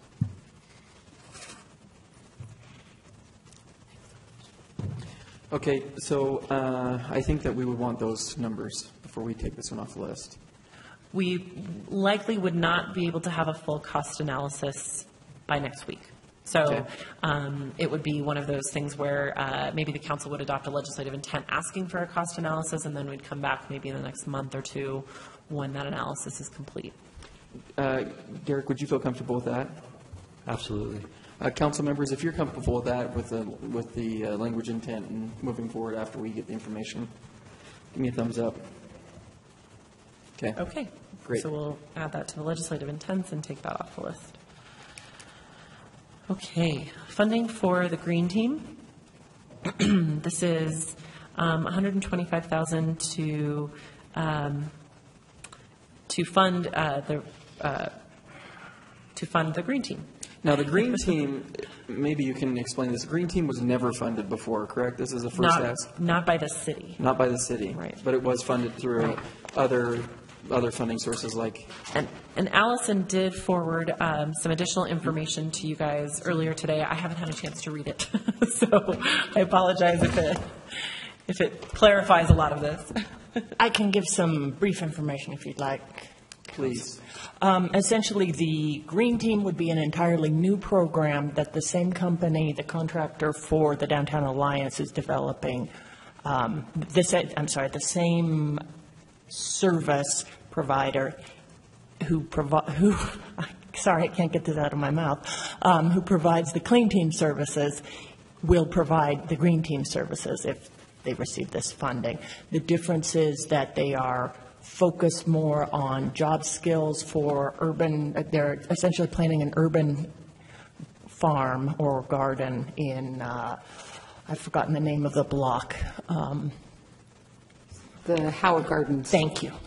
Okay, so uh, I think that we would want those numbers before we take this one off the list. We likely would not be able to have a full cost analysis by next week. So Okay. um, it would be one of those things where uh, maybe the council would adopt a legislative intent asking for a cost analysis, and then we'd come back maybe in the next month or two when that analysis is complete. Uh, Derek, would you feel comfortable with that? Absolutely. Uh, council members, if you're comfortable with that, with the, with the uh, language intent and moving forward after we get the information, give me a thumbs up. Okay. Okay. Great. So we'll add that to the legislative intents and take that off the list. Okay, funding for the green team. This is um, one hundred twenty-five thousand dollars to um, to fund uh, the uh, to fund the green team. Now, the green team, maybe you can explain this. The green team was never funded before, correct? This is the first Not, ask. not by the city. Not by the city. Right. But it was funded through Right. other, other funding sources like, And, and Allison did forward um, some additional information to you guys earlier today. I haven't had a chance to read it, so I apologize if it, if it clarifies a lot of this. I can give some brief information if you'd like. please. Um, essentially, the Green Team would be an entirely new program that the same company, the contractor for the Downtown Alliance, is developing. Um, this, I'm sorry, the same service provider who provide who. Sorry, I can't get this out of my mouth. Um, who provides the Clean Team services will provide the Green Team services if they receive this funding. The difference is that they are focused more on job skills for urban, they're essentially planning an urban farm or garden in, uh, I've forgotten the name of the block. Um, The Howard Gardens. Thank you.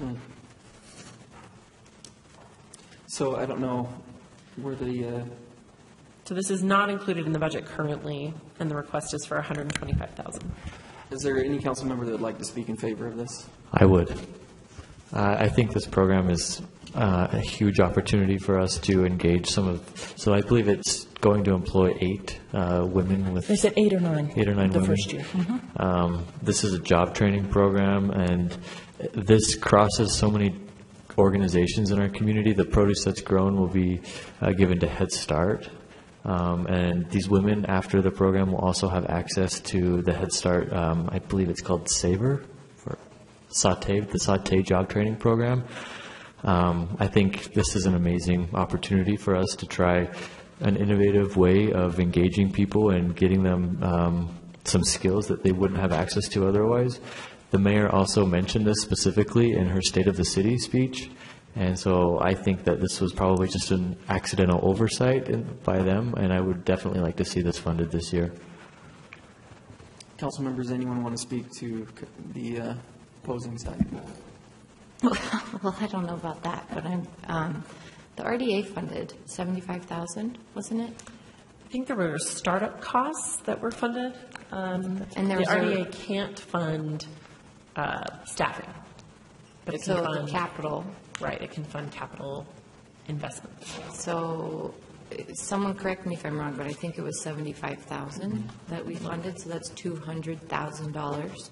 So I don't know where the, uh, So this is not included in the budget currently, and the request is for one hundred twenty-five thousand dollars. is there any council member that would like to speak in favor of this? I would. Uh, I think this program is uh, a huge opportunity for us to engage some of, so I believe it's going to employ eight uh, women with. They said eight or nine. Eight or nine the women. first year. Mm-hmm. Um, this is a job training program, and this crosses so many organizations in our community. The produce that's grown will be uh, given to Head Start. Um, and these women, after the program, will also have access to the Head Start, um, I believe it's called SAVOR, or Saute, the Saute job training program. Um, I think this is an amazing opportunity for us to try an innovative way of engaging people and getting them um, some skills that they wouldn't have access to otherwise. The mayor also mentioned this specifically in her State of the City speech. And so I think that this was probably just an accidental oversight in, by them, and I would definitely like to see this funded this year. Council members, anyone want to speak to the uh, opposing side? Well, I don't know about that, but I'm, um, the R D A funded seventy-five thousand, wasn't it? I think there were startup costs that were funded. Um, And there was the R D A a- can't fund uh, staffing, but it can So fund the capital. Right, it can fund capital investments. So, uh, someone correct me if I'm wrong, but I think it was seventy-five thousand that we funded, so that's two hundred thousand dollars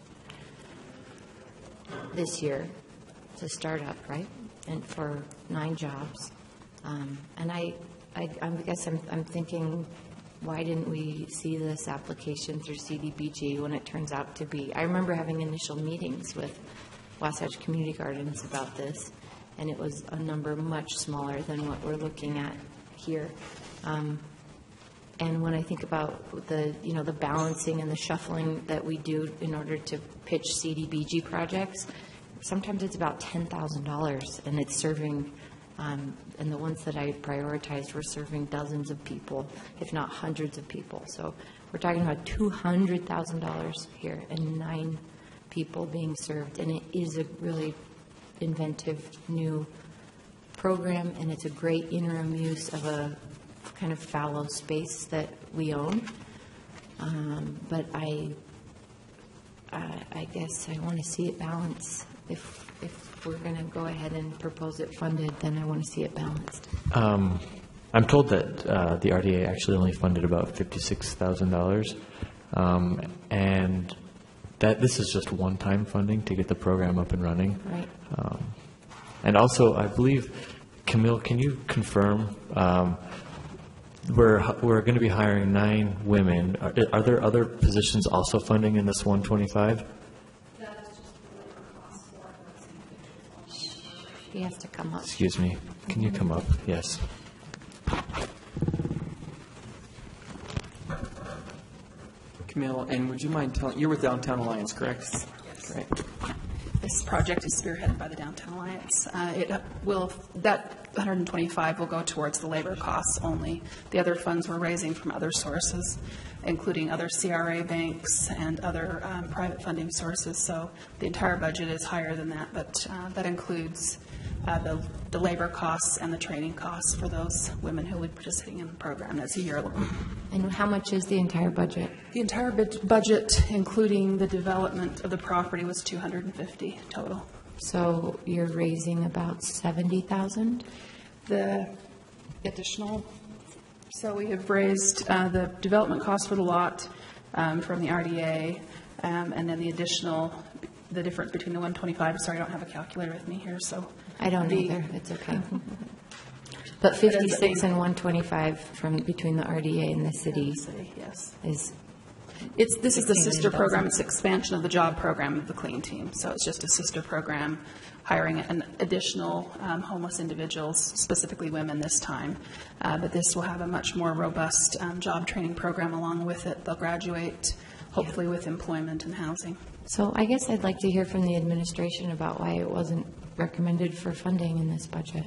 this year to start up, right? And for nine jobs. Um, And I, I, I guess I'm, I'm thinking, why didn't we see this application through C D B G when it turns out to be? I remember having initial meetings with Wasatch Community Gardens about this, and it was a number much smaller than what we're looking at here. Um, And when I think about the, you know, the balancing and the shuffling that we do in order to pitch C D B G projects, sometimes it's about ten thousand dollars, and it's serving, um, and the ones that I prioritized were serving dozens of people, if not hundreds of people. So we're talking about two hundred thousand dollars here and nine people being served, and it is a really inventive new program, and it's a great interim use of a kind of fallow space that we own. Um, but I, I, I guess I want to see it balance. If if we're going to go ahead and propose it funded, then I want to see it balanced. Um, I'm told that uh, the R D A actually only funded about fifty-six thousand dollars, um, and that this is just one-time funding to get the program up and running. Right. Um, and also, I believe, Camille, can you confirm? Um, we're we're going to be hiring nine women. Are, are there other positions also funding in this one twenty-five? She has to come up. Excuse me. Can you come up? Yes. Camille, and would you mind telling, you're with Downtown Alliance, correct? Yes. Great. This project is spearheaded by the Downtown Alliance. Uh, It will, that one hundred twenty-five will go towards the labor costs only. The other funds we're raising from other sources, including other C R A banks and other um, private funding sources. So the entire budget is higher than that, but uh, that includes uh, the the labor costs and the training costs for those women who will be participating in the program. That's a year long. And how much is the entire budget? The entire bud- budget, including the development of the property, was two hundred fifty total. So you're raising about seventy thousand? The additional, so we have raised uh, the development cost for the lot um, from the R D A, um, and then the additional, the difference between the one twenty-five, sorry, I don't have a calculator with me here, so. I don't the- either, it's okay. But fifty-six and one twenty-five from, between the R D A and the city Yes. is, It's, this is the sixteen sister program, thousand. it's expansion of the job program of the CLEAN team. So it's just a sister program, hiring an additional um, homeless individuals, specifically women this time. Uh, But this will have a much more robust um, job training program along with it. They'll graduate, hopefully with employment and housing. so I guess I'd like to hear from the administration about why it wasn't recommended for funding in this budget.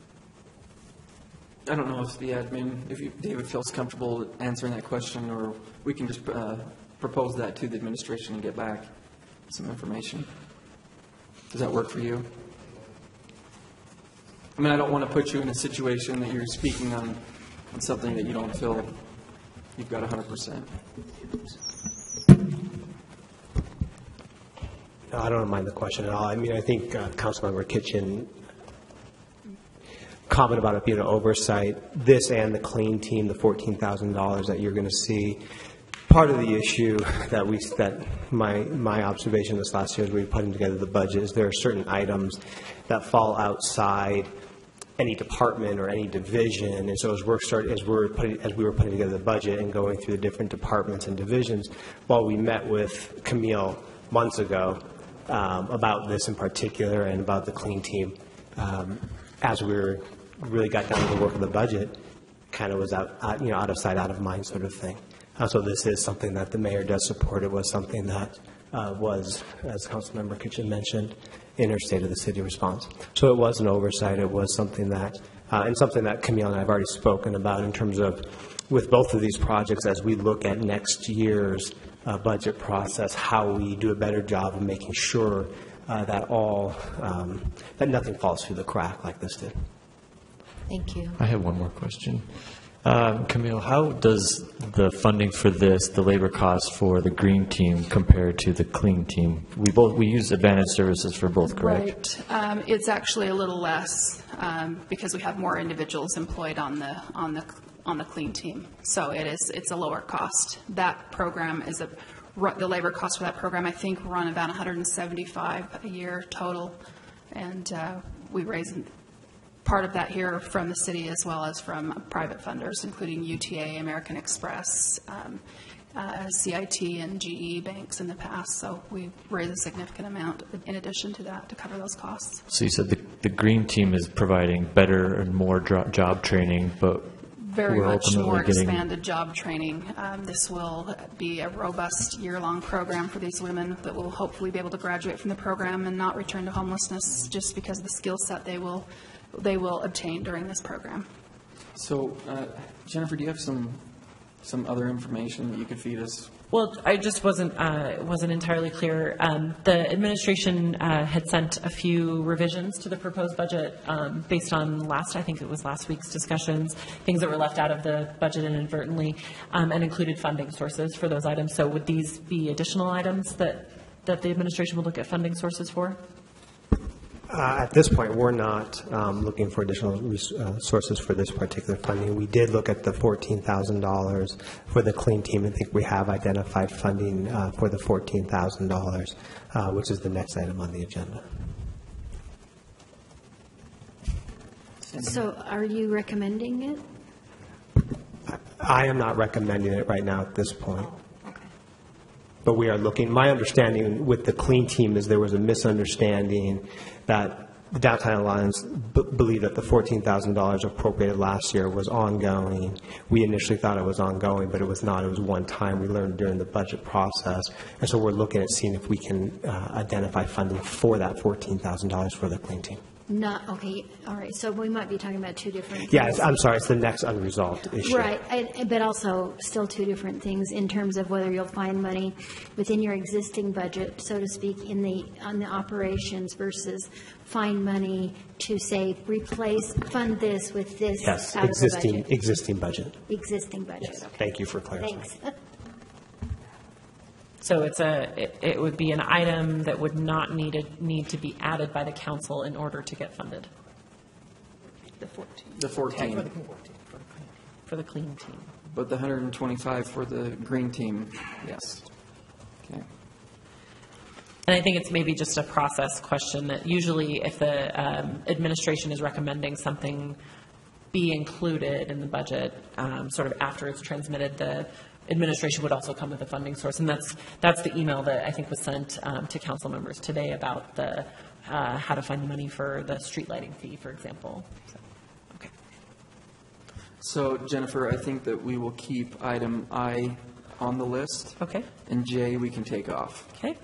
I don't know if the admin, if you, David feels comfortable answering that question, or we can just uh, propose that to the administration and get back some information. Does that work for you? I mean, I don't want to put you in a situation that you're speaking on, on something that you don't feel you've got one hundred percent. No, I don't mind the question at all. I mean, I think uh, Councilmember Kitchen comment about it being an oversight. This and the clean team, the fourteen thousand dollars that you're going to see, part of the issue that we, that my, my observation this last year as we were putting together the budget is there are certain items that fall outside any department or any division, and so as we're starting, as we're putting, as we were putting together the budget and going through the different departments and divisions, while we met with Camille months ago um, about this in particular and about the clean team, um, as we were really got down to the work of the budget, kind of was out, out, you know, out of sight, out of mind, sort of thing. Uh, so this is something that the mayor does support. It was something that uh, was, as Councilmember Kitchen mentioned, in her State of the City response. So it was an oversight. It was something that, uh, and something that Camille and I have already spoken about in terms of, with both of these projects, as we look at next year's uh, budget process, how we do a better job of making sure uh, that all, um, that nothing falls through the crack like this did. Thank you. I have one more question. Um, Camille, how does the funding for this, the labor costs for the green team, compare to the clean team? We both we use Advantage Services for both, correct? Right. Um, it's actually a little less um, because we have more individuals employed on the on the on the clean team. So it is it's a lower cost. That program is a the labor costs for that program I think run about one hundred seventy-five a year total, and uh, we raise part of that here from the city as well as from private funders, including U T A, American Express, um, uh, C I T, and G E banks in the past. So we raise a significant amount in addition to that to cover those costs. So you said the, the green team is providing better and more dro- job training, but very we're much ultimately more getting expanded job training. Um, this will be a robust year-long program for these women that will hopefully be able to graduate from the program and not return to homelessness just because of the skill set they will they will obtain during this program. So, uh, Jennifer, do you have some some other information that you could feed us? Well, I just wasn't uh, wasn't entirely clear. Um, the administration uh, had sent a few revisions to the proposed budget um, based on last, I think it was last week's discussions, things that were left out of the budget inadvertently, um, and included funding sources for those items. So would these be additional items that, that the administration would look at funding sources for? Uh, at this point, we're not um, looking for additional res- uh, sources for this particular funding. We did look at the fourteen thousand dollars for the clean team. I think we have identified funding uh, for the fourteen thousand dollars, uh, which is the next item on the agenda. So are you recommending it? I am not recommending it right now at this point. But we are looking, my understanding with the clean team is there was a misunderstanding that the Downtown Alliance b- believed that the fourteen thousand dollars appropriated last year was ongoing. We initially thought it was ongoing, but it was not. It was one time. We learned during the budget process. And so we're looking at seeing if we can uh, identify funding for that fourteen thousand dollars for the clean team. Not, okay, all right, so we might be talking about two different things. Yeah, it's, I'm sorry, it's the next unresolved issue. Right, I- but also still two different things in terms of whether you'll find money within your existing budget, so to speak, in the, on the operations versus find money to say, replace, fund this with this Yes, out of the existing, budget. existing budget. Existing budget, Yes, okay. thank you for clarifying. Thanks. So it's a, it, it would be an item that would not need, a, need to be added by the council in order to get funded. The fourteen. The fourteen. For the, for the clean team. But the one hundred twenty-five for the green team, yes. Okay. And I think it's maybe just a process question that usually if the um, administration is recommending something be included in the budget, um, sort of after it's transmitted, the administration would also come with a funding source. And that's that's the email that I think was sent um, to council members today about the uh, how to find the money for the street lighting fee, for example. So, okay. So, Jennifer, I think that we will keep item I on the list. Okay. And J we can take off. Okay.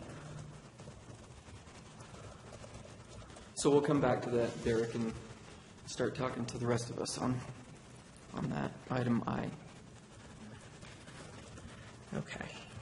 So we'll come back to that, Derek, and start talking to the rest of us on on that item I. Okay.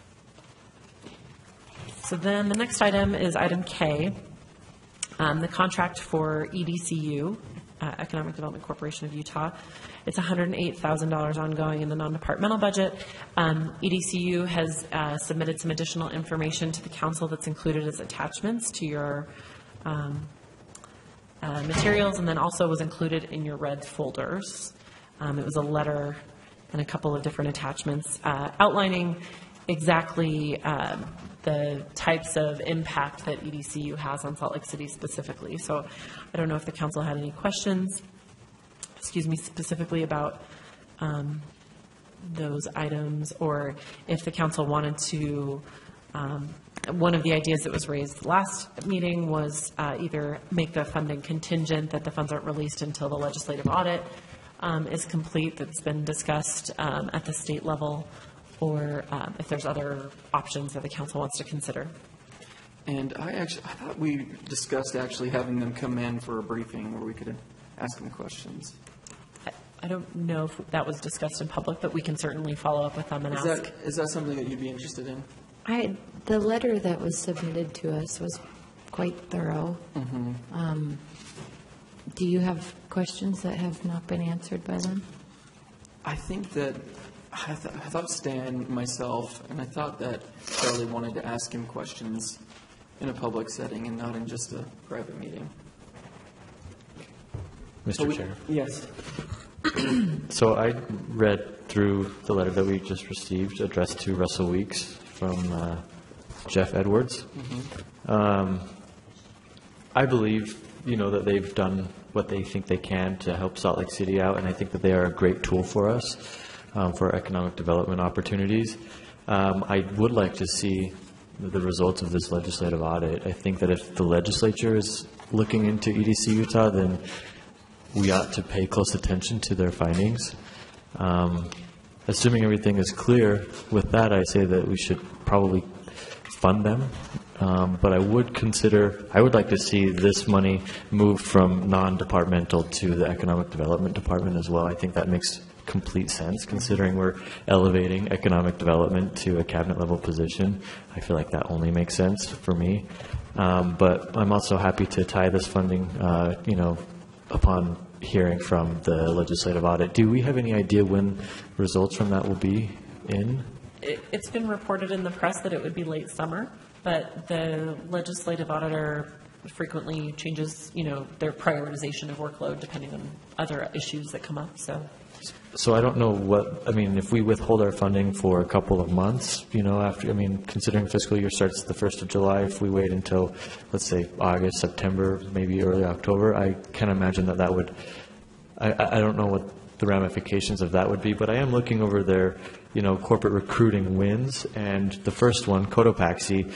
So then the next item is item K, um, the contract for E D C U, uh, Economic Development Corporation of Utah. It's one hundred eight thousand dollars ongoing in the non-departmental budget. Um, E D C U has uh, submitted some additional information to the council that's included as attachments to your um, uh, materials, and then also was included in your red folders. Um, It was a letter and a couple of different attachments uh, outlining exactly um, the types of impact that E D C U has on Salt Lake City specifically. So I don't know if the council had any questions, excuse me, specifically about um, those items, or if the council wanted to, um, one of the ideas that was raised last meeting was uh, either make the funding contingent, that the funds aren't released until the legislative audit um, is complete, that's been discussed um, at the state level, or um, if there's other options that the council wants to consider. And I actually, I thought we discussed actually having them come in for a briefing where we could ask them questions. I, I don't know if that was discussed in public, but we can certainly follow up with them and Is ask. that, is that something that you'd be interested in? I, the letter that was submitted to us was quite thorough. Mm-hmm. Um, do you have questions that have not been answered by them? I think that, I, th- I thought Stan, myself, and I thought that Charlie wanted to ask him questions in a public setting and not in just a private meeting. Mister So we- Chair. Yes. So I read through the letter that we just received addressed to Russell Weeks from uh, Jeff Edwards. Mm-hmm. Um, I believe, you know, that they've done what they think they can to help Salt Lake City out, and I think that they are a great tool for us um, for economic development opportunities. Um, I would like to see the results of this legislative audit. I think that if the legislature is looking into E D C Utah, then we ought to pay close attention to their findings. Um, assuming everything is clear with that, I say that we should probably fund them. Um, but I would consider, I would like to see this money moved from non-departmental to the Economic Development Department as well. I think that makes complete sense, considering we're elevating economic development to a cabinet level position. I feel like that only makes sense for me. Um, but I'm also happy to tie this funding, uh, you know, upon hearing from the legislative audit. Do we have any idea when results from that will be in? It, it's been reported in the press that it would be late summer, but the legislative auditor frequently changes, you know, their prioritization of workload depending on other issues that come up, so. So I don't know what, I mean, if we withhold our funding for a couple of months, you know, after, I mean, considering fiscal year starts the first of July, if we wait until, let's say, August, September, maybe early October, I can imagine that that would, I, I don't know what the ramifications of that would be, but I am looking over their, you know, corporate recruiting wins, and the first one, Cotopaxi,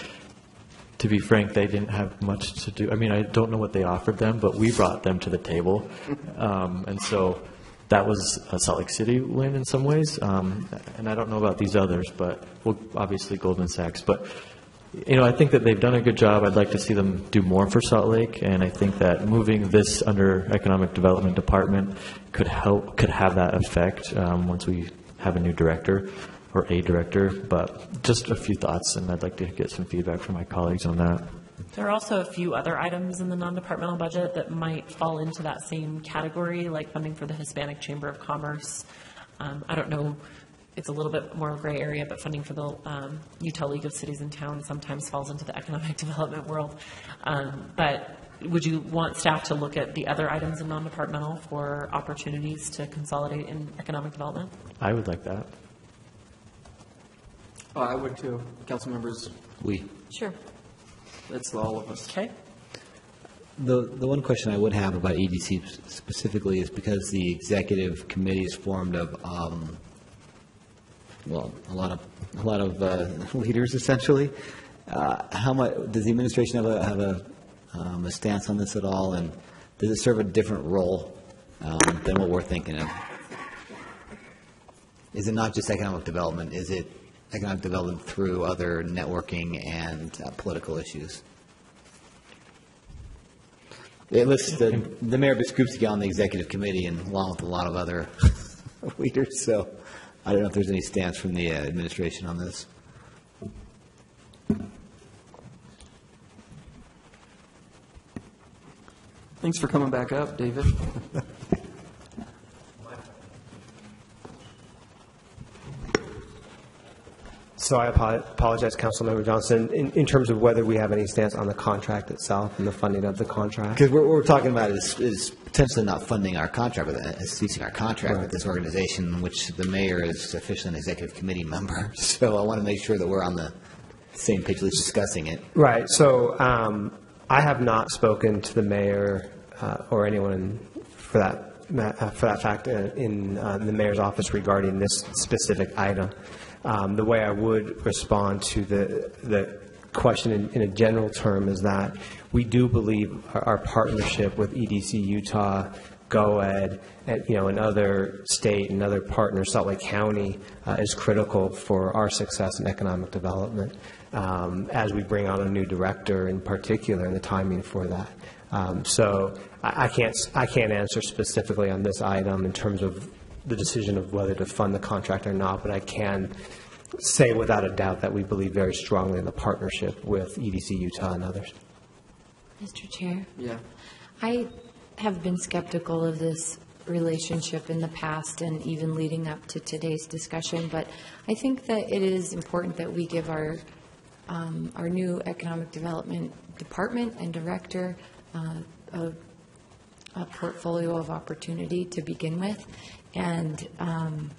to be frank, they didn't have much to do. I mean, I don't know what they offered them, but we brought them to the table. Um, and so that was a Salt Lake City win in some ways. Um, and I don't know about these others, but well, obviously Goldman Sachs. But, you know, I think that they've done a good job. I'd like to see them do more for Salt Lake. And I think that moving this under Economic Development Department could help, could have that effect um, once we have a new director or a director. But just a few thoughts, and I'd like to get some feedback from my colleagues on that. There are also a few other items in the non-departmental budget that might fall into that same category, like funding for the Hispanic Chamber of Commerce. Um, I don't know, it's a little bit more gray area, but funding for the um, Utah League of Cities and Towns sometimes falls into the economic development world. Um, but would you want staff to look at the other items in non-departmental for opportunities to consolidate in economic development? I would like that. Oh, I would too. Council members. We. Sure. That's all of us. Okay. The, the one question I would have about E D C specifically is because the executive committee is formed of, um, well, a lot of, a lot of uh, leaders essentially. Uh, how much, does the administration have a, have a, um, a stance on this at all? And does it serve a different role um, than what we're thinking of? Is it not just economic development? Is it economic development through other networking and uh, political issues? It lists the, the Mayor Biskupski on the executive committee, and along with a lot of other leaders, so I don't know if there's any stance from the uh, administration on this. Thanks for coming back up, David. So I apo- apologize, Councilmember Johnson, in, in terms of whether we have any stance on the contract itself and the funding of the contract. Because what we're talking about is, is potentially not funding our contract, but uh, ceasing our contract Right. with this organization, which the mayor is officially an executive committee member. So I want to make sure that we're on the same page, at least discussing it. Right. So um, I have not spoken to the mayor uh, or anyone for that ma- uh, for that fact uh, in uh, the mayor's office regarding this specific item. Um, the way I would respond to the the question in, in a general term is that we do believe our, our partnership with E D C Utah, GoEd, and you know, and other state and other partners, Salt Lake County, uh, is critical for our success in economic development. Um, as we bring on a new director, in particular, and the timing for that. Um, so I, I can't I can't answer specifically on this item in terms of the decision of whether to fund the contract or not, but I can say without a doubt that we believe very strongly in the partnership with E D C Utah and others. Mister Chair? Yeah. I have been skeptical of this relationship in the past and even leading up to today's discussion, but I think that it is important that we give our um, our new economic development department and director uh, a, a portfolio of opportunity to begin with, and um,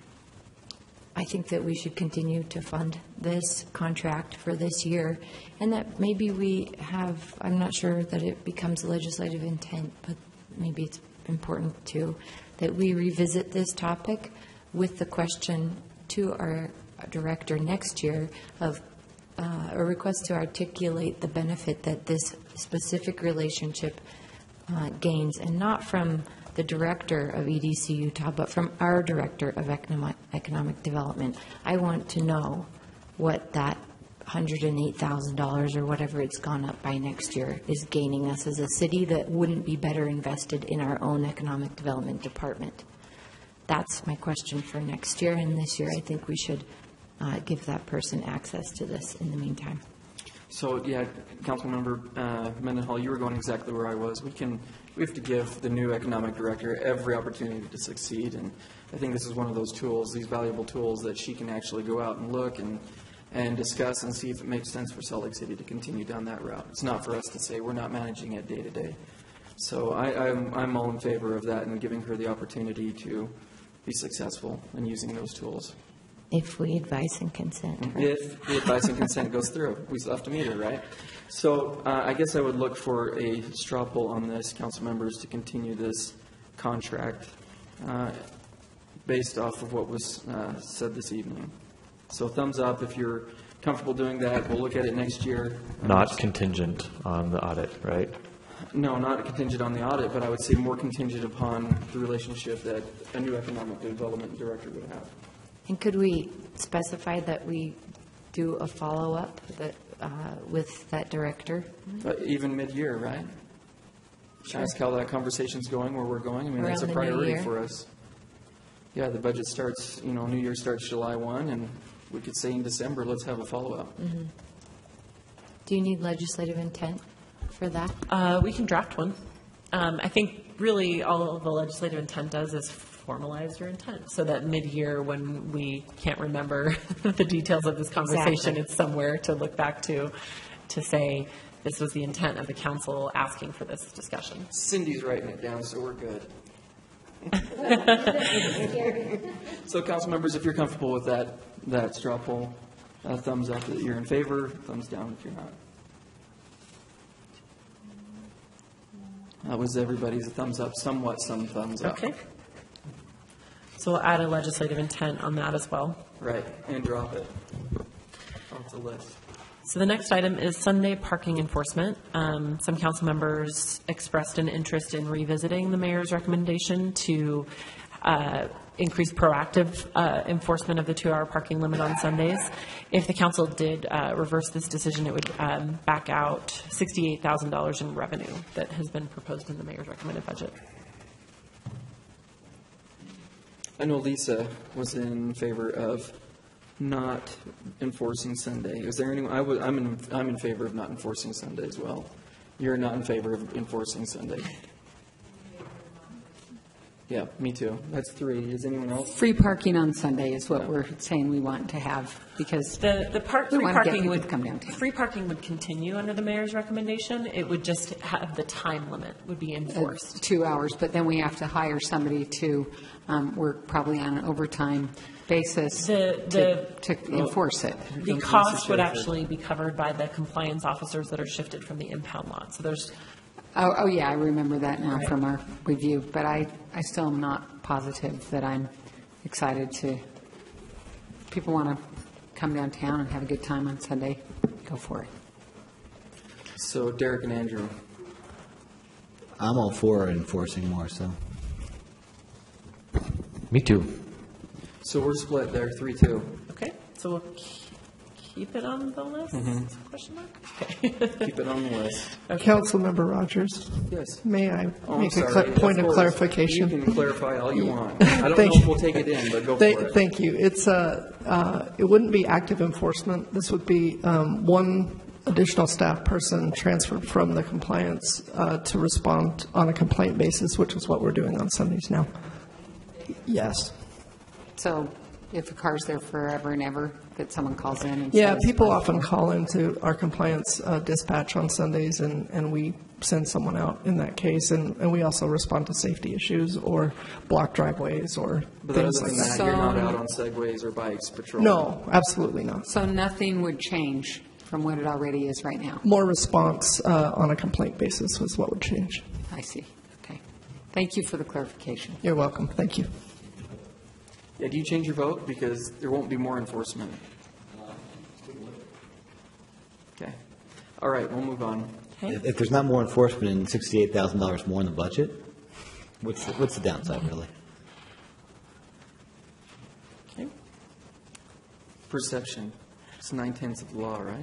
I think that we should continue to fund this contract for this year, and that maybe we have, I'm not sure that it becomes legislative intent, but maybe it's important too, that we revisit this topic with the question to our director next year of uh, a request to articulate the benefit that this specific relationship uh, gains, and not from the director of E D C Utah, but from our director of economic, economic development. I want to know what that one hundred eight thousand dollars or whatever it's gone up by next year is gaining us as a city that wouldn't be better invested in our own economic development department. That's my question for next year, and this year I think we should uh, give that person access to this in the meantime. So, yeah, Councilmember uh, Mendenhall, you were going exactly where I was. We can, we have to give the new economic director every opportunity to succeed, and I think this is one of those tools, these valuable tools that she can actually go out and look and, and discuss and see if it makes sense for Salt Lake City to continue down that route. It's not for us to say we're not managing it day to day. So I, I'm, I'm all in favor of that and giving her the opportunity to be successful in using those tools. If we advise and consent. Right? If the advice and consent goes through. We still have to meet her, right? So uh, I guess I would look for a straw poll on this, council members, to continue this contract uh, based off of what was uh, said this evening. So thumbs up if you're comfortable doing that. We'll look at it next year. Not contingent on the audit, right? No, not contingent on the audit, but I would say more contingent upon the relationship that a new economic development director would have. And could we specify that we do a follow-up that, uh, with that director? But even mid-year, right? Sure. Ask how that conversation's going, where we're going. I mean, that's a Around the new priority year. for us. Yeah, the budget starts, you know, New Year starts July first, and we could say in December, let's have a follow-up. Mhm. Do you need legislative intent for that? Uh, we can draft one. Um, I think really all the legislative intent does is formalize your intent, so that mid-year, when we can't remember the details of this conversation, Exactly. it's somewhere to look back to, to say, this was the intent of the council asking for this discussion. Cindy's writing it down, so we're good. So, council members, if you're comfortable with that, that straw poll, uh, thumbs up that you're in favor, thumbs down if you're not. That was everybody's thumbs up, somewhat some thumbs up. Okay. So we'll add a legislative intent on that as well. Right, and drop it off the list. So the next item is Sunday parking enforcement. Um, Some council members expressed an interest in revisiting the mayor's recommendation to uh, increase proactive uh, enforcement of the two-hour parking limit on Sundays. If the council did uh, reverse this decision, it would um, back out sixty-eight thousand dollars in revenue that has been proposed in the mayor's recommended budget. I know Lisa was in favor of not enforcing Sunday. Is there anyone, I would, I'm in, I'm in favor of not enforcing Sunday as well. You're not in favor of enforcing Sunday. Yeah, me too. That's three. Is anyone else? Free parking on Sunday is what we're saying we want to have, because The, the park, we free want to get parking people would, to come downtown. free parking would continue under the mayor's recommendation. It would just have the time limit would be enforced. Uh, Two hours, but then we have to hire somebody to um, work probably on an overtime basis The- to the- to enforce it. The cost would actually be covered by the compliance officers that are shifted from the impound lot. So there's, Oh, oh, yeah, I remember that now from our review, but I, I still am not positive that I'm excited to, if people want to come downtown and have a good time on Sunday, go for it. So Derek and Andrew. I'm all for enforcing more, so. Me too. So we're split there, three, two. okay, so we'll ke- keep it on the list? Mhm. Question mark? Keep it on the list. Councilmember Rogers? Yes. May I Oh, I'm make a sorry. cl- point Of of course. clarification? You can clarify all you want. I don't know Thank if you. we'll take it in, but go Thank- for it. Thank you. It's, uh, uh, it wouldn't be active enforcement. This would be um, one additional staff person transferred from the compliance uh, to respond on a complaint basis, which is what we're doing on Sundays now. Yes. So if a car's there forever and ever, that someone calls in and Yeah, says, people often call into our compliance uh, dispatch on Sundays, and, and we send someone out in that case, and, and we also respond to safety issues or block driveways or But other things than like that, that. you're not So- out on segways or bikes patrolling? No, absolutely not. So nothing would change from what it already is right now? More response uh, on a complaint basis was what would change. I see. Okay. Thank you for the clarification. You're welcome. Thank you. Yeah, do you change your vote? Because there won't be more enforcement. Okay. All right, we'll move on. If, if there's not more enforcement and sixty-eight thousand dollars more in the budget, what's, the- what's the downside, really? Okay. Perception. It's nine tenths of the law, right?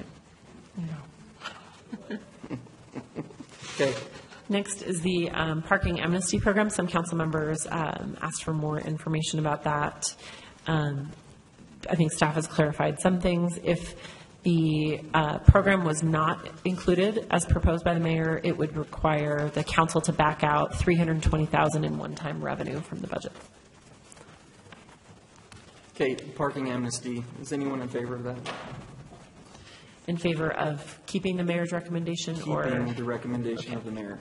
Okay. Next is the um, parking amnesty program. Some council members um, asked for more information about that. Um, I think staff has clarified some things. If the uh, program was not included as proposed by the mayor, it would require the council to back out three hundred twenty thousand dollars in one-time revenue from the budget. Okay, parking amnesty. Is anyone in favor of that? In favor of keeping the mayor's recommendation or? Keeping the recommendation of the mayor.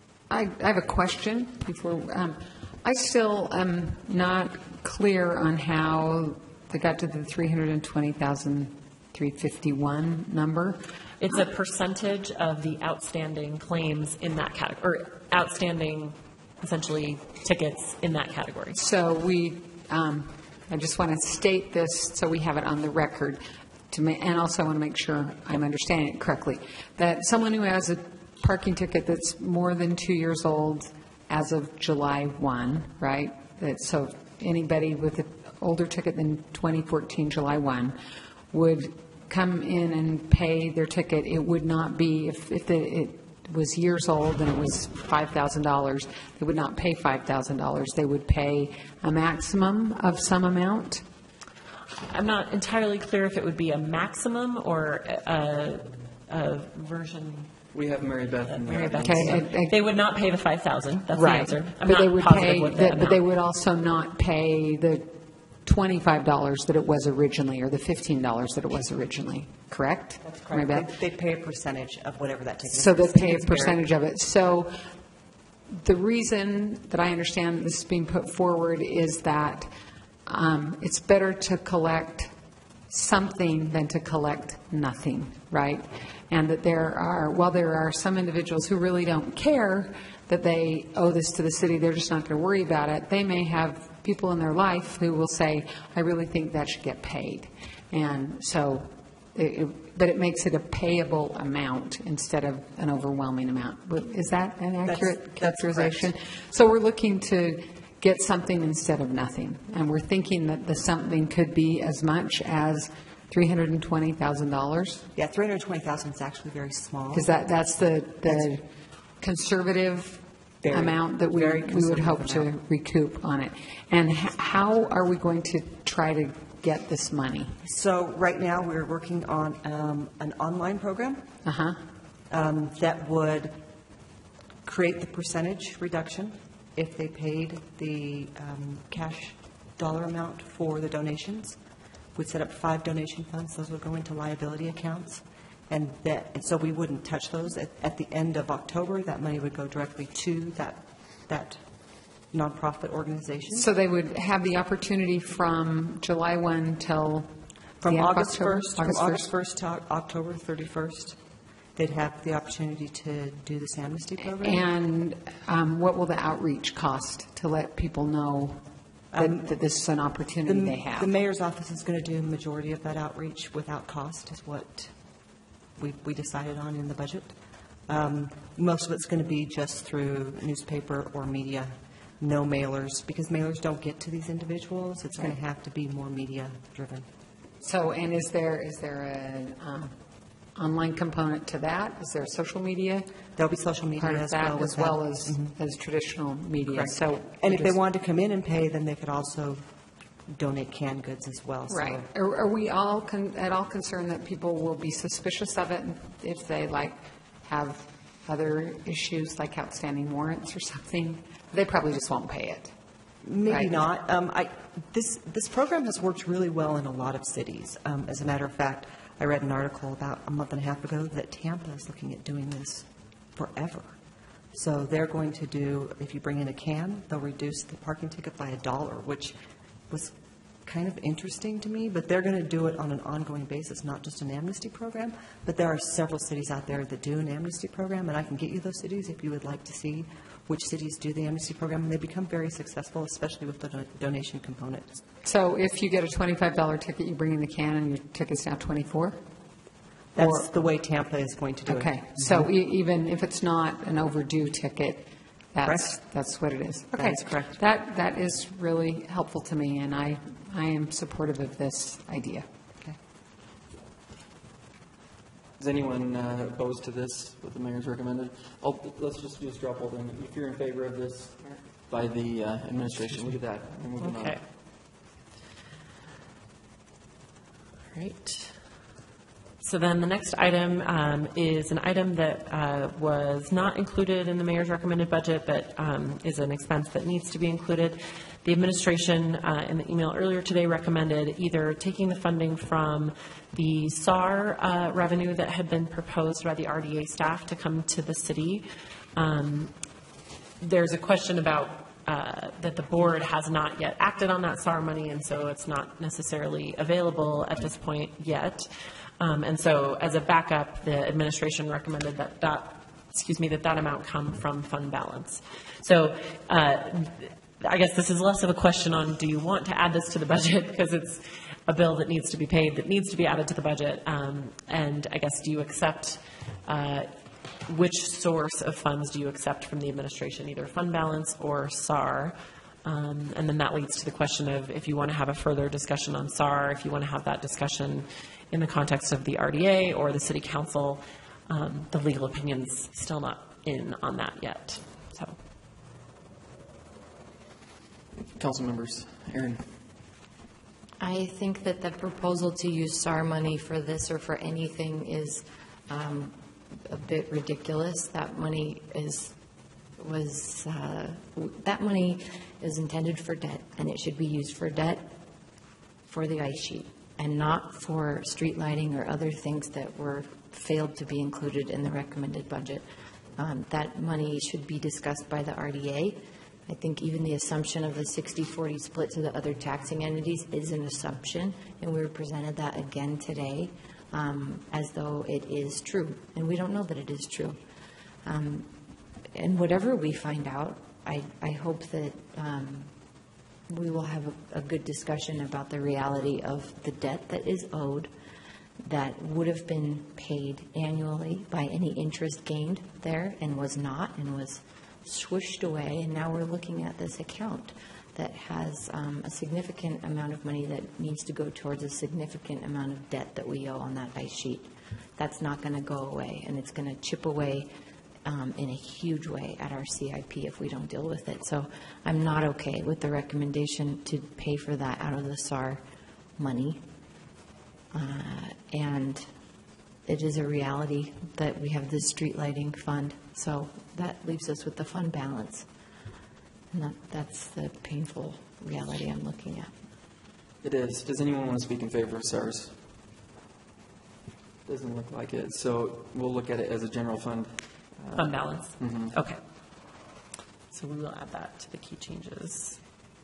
I, I have a question before, um, I still am not clear on how they got to the three hundred twenty thousand three hundred fifty-one number. It's a percentage of the outstanding claims in that category, or outstanding, essentially, tickets in that category. So we, um, I just want to state this so we have it on the record, to ma- and also I want to make sure I'm understanding it correctly, that someone who has a parking ticket that's more than two years old as of July first, right? That, so anybody with an older ticket than twenty fourteen, July first, would come in and pay their ticket. It would not be, if, if the, it was years old and it was five thousand dollars, they would not pay five thousand dollars. They would pay a maximum of some amount. I'm not entirely clear if it would be a maximum or a, a version. We have Mary Beth in there. Mary Beth. Okay, I- I- They would not pay the five thousand. That's the Right. answer. I'm But they not would positive pay, what the that- but they amount. would also not pay the twenty-five dollars that it was originally, or the fifteen dollars that it was originally, correct? That's Mary correct. Beth? They they pay a percentage of whatever that ticket is. So they pay a It's very- percentage of it. So the reason that I understand this is being put forward is that um, it's better to collect something than to collect nothing, right? And that there are, while there are some individuals who really don't care that they owe this to the city, they're just not going to worry about it, they may have people in their life who will say, I really think that should get paid. And so, it- it- but it makes it a payable amount instead of an overwhelming amount. Is that an That's- accurate that's correct. characterization? So we're looking to get something instead of nothing. And we're thinking that the something could be as much as three hundred twenty thousand dollars? Yeah, three hundred twenty thousand is actually very small. Because that, that's the, the conservative Very- amount that we, very we would hope to conservative recoup on it. And h- how are we going to try to get this money? So right now, we're working on um, an online program Uh-huh. um, that would create the percentage reduction if they paid the um, cash dollar amount for the donations. We'd set up five donation funds. Those would go into liability accounts. And that, and so we wouldn't touch those. At, at the end of October, that money would go directly to that, that nonprofit organization. So they would have the opportunity from July first till From the end of August October? first, from August first to October thirty-first, they'd have the opportunity to do this amnesty program. And um, what will the outreach cost to let people know Um, that, that this is an opportunity the, they have? The mayor's office is going to do a majority of that outreach without cost, is what we, we decided on in the budget. Um, most of it's going to be just through newspaper or media, no mailers, because mailers don't get to these individuals. It's going to have to be more media-driven. So, and is there, is there an um, online component to that? Is there social media? There'll be social media part of as that, well as with well that. as, Mhm. as traditional media? Correct. So, And if they just- wanted to come in and pay, then they could also donate canned goods as well. So- Right. Are, are we all con- at all concerned that people will be suspicious of it if they like have other issues like outstanding warrants or something? They probably just won't pay it. Maybe Right. not. Um, I, this, this program has worked really well in a lot of cities. Um, as a matter of fact, I read an article about a month and a half ago that Tampa is looking at doing this forever. So they're going to do, if you bring in a can, they'll reduce the parking ticket by a dollar, which was kind of interesting to me, but they're going to do it on an ongoing basis, not just an amnesty program. But there are several cities out there that do an amnesty program, and I can get you those cities if you would like to see which cities do the amnesty program, and they become very successful, especially with the do- donation component. So if you get a twenty-five dollar ticket, you bring in the can and your ticket's now twenty-four? That's the way Tampa is going to do it. Okay, so e- even if it's not an overdue ticket, that's, Correct. that's what it is. That Okay, is correct. That, that is really helpful to me, and I, I am supportive of this idea. Is anyone uh, opposed to this, what the mayor's recommended? Oh, let's just do a straw poll then. If you're in favor of this by the uh, administration, look at that. We're moving on. Okay. All right. So then the next item um, is an item that uh, was not included in the mayor's recommended budget, but um, is an expense that needs to be included. The administration, uh, in the email earlier today, recommended either taking the funding from the S A R uh, revenue that had been proposed by the R D A staff to come to the city. Um, There's a question about uh, that the board has not yet acted on that S A R money, and so it's not necessarily available at this point yet. Um, And so as a backup, the administration recommended that that, excuse me, that that amount come from fund balance. So uh, I guess this is less of a question on, do you want to add this to the budget? Because it's a bill that needs to be paid, that needs to be added to the budget. Um, And I guess, do you accept, uh, which source of funds do you accept from the administration, either fund balance or S A R? Um, And then that leads to the question of, if you want to have a further discussion on S A R, if you want to have that discussion in the context of the R D A or the city council, um, the legal opinion's still not in on that yet, so. Council members, Aaron. I think that the proposal to use S A R money for this or for anything is um, a bit ridiculous. That money is, was, uh, that money is intended for debt, and it should be used for debt for the ice sheet, and not for street lighting or other things that were failed to be included in the recommended budget. Um, That money should be discussed by the R D A. I think even the assumption of a sixty forty split to the other taxing entities is an assumption, and we were presented that again today um, as though it is true, and we don't know that it is true. Um, And whatever we find out, I, I hope that um, we will have a, a good discussion about the reality of the debt that is owed, that would have been paid annually by any interest gained there and was not, and was swooshed away, and now we're looking at this account that has um, a significant amount of money that needs to go towards a significant amount of debt that we owe on that ice sheet. That's not going to go away, and it's going to chip away um, in a huge way at our C I P if we don't deal with it. So I'm not okay with the recommendation to pay for that out of the S A R money. Uh, and it is a reality that we have this street lighting fund, so that leaves us with the fund balance. And that, that's the painful reality I'm looking at. It is. Does anyone want to speak in favor of SARS? Doesn't look like it. So we'll look at it as a general fund. uh, Fund balance? Mhm. Okay. So we will add that to the key changes.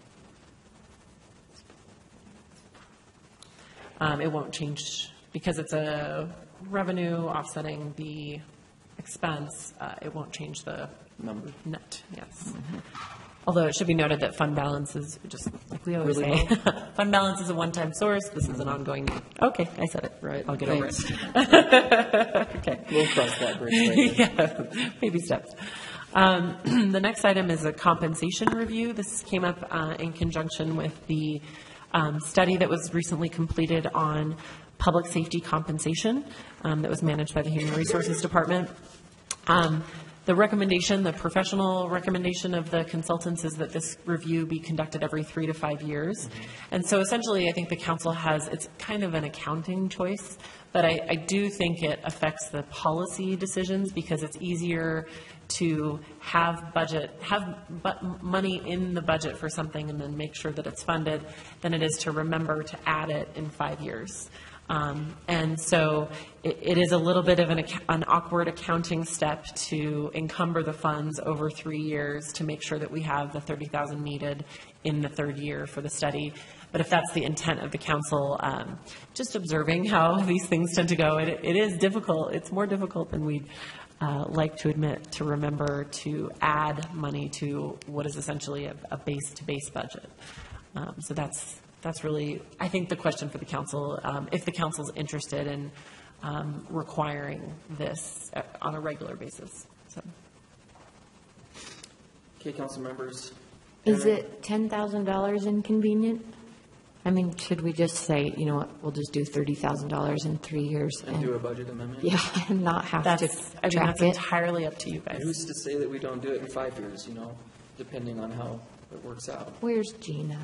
Um, It won't change, because it's a revenue offsetting the expense, uh, it won't change the number. Net, yes. Although it should be noted that fund balance is, just like we always Really say, fund balance is a one-time source, this is an ongoing, okay, I said it. Right. I'll get Thanks. over it. Okay. We'll cross that bridge later. Yeah, baby steps. Um, The next item is a compensation review. This came up uh, in conjunction with the um, study that was recently completed on public safety compensation um, that was managed by the Human Resources Department. Um, The recommendation, the professional recommendation of the consultants is that this review be conducted every three to five years. And so essentially, I think the council has, it's kind of an accounting choice, but I, I do think it affects the policy decisions because it's easier to have budget, have bu- money in the budget for something and then make sure that it's funded than it is to remember to add it in five years. Um, And so it, it is a little bit of an, acc- an awkward accounting step to encumber the funds over three years to make sure that we have the thirty thousand needed in the third year for the study. But if that's the intent of the council, um, just observing how these things tend to go, it, it is difficult. It's more difficult than we'd uh, like to admit to remember to add money to what is essentially a, a base-to-base budget. Um, so that's That's really, I think, the question for the council, um, if the council's interested in um, requiring this uh, on a regular basis. So, Okay, council members. Is it ten thousand dollars inconvenient? I mean, should we just say, you know what, we'll just do thirty thousand dollars in three years? And do a budget amendment? Yeah, and not have to That's, I mean, track that's it. entirely up to you guys. Who's to say that we don't do it in five years, you know, depending on how it works out? Where's Gina?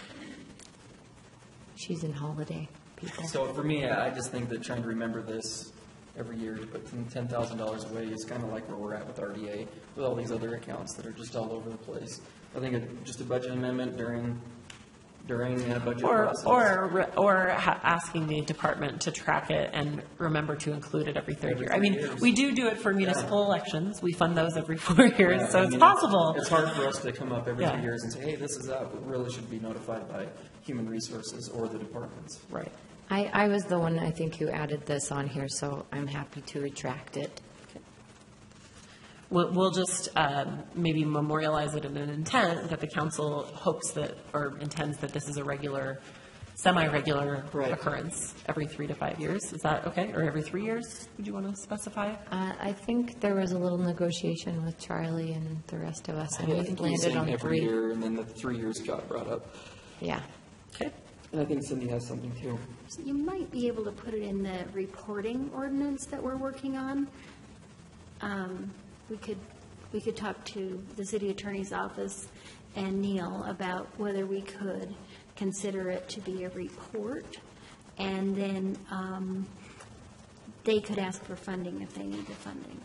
She's in holiday, people. So for me, I just think that trying to remember this every year to put ten thousand dollars away is kind of like where we're at with R D A, with all these other accounts that are just all over the place. I think it- just a budget amendment during, during a budget Or, process. or, or ha- asking the department to track it and remember to include it every third Every year. I three mean, years. we do do it for municipal elections. We fund those every four years, Yeah, so I it's mean, possible. It's hard for us to come up every Yeah. three years and say, hey, this is up. It really should be notified by Human Resources or the departments. Right. I, I was the one, I think, who added this on here, so I'm happy to retract it. We'll, we'll just um, maybe memorialize it in an intent that the council hopes that, or intends that this is a regular, semi-regular Right. occurrence every three to five years. Is that okay? Or every three years? Would you want to specify? Uh, I think there was a little negotiation with Charlie and the rest of us, and Yeah, I we think we were landed saying on every three. year, and then the three years got brought up. Yeah. Okay. And I think Cindy has something too. So you might be able to put it in the reporting ordinance that we're working on. Um, We could, we could talk to the city attorney's office and Neil about whether we could consider it to be a report, and then um, they could ask for funding if they need the funding.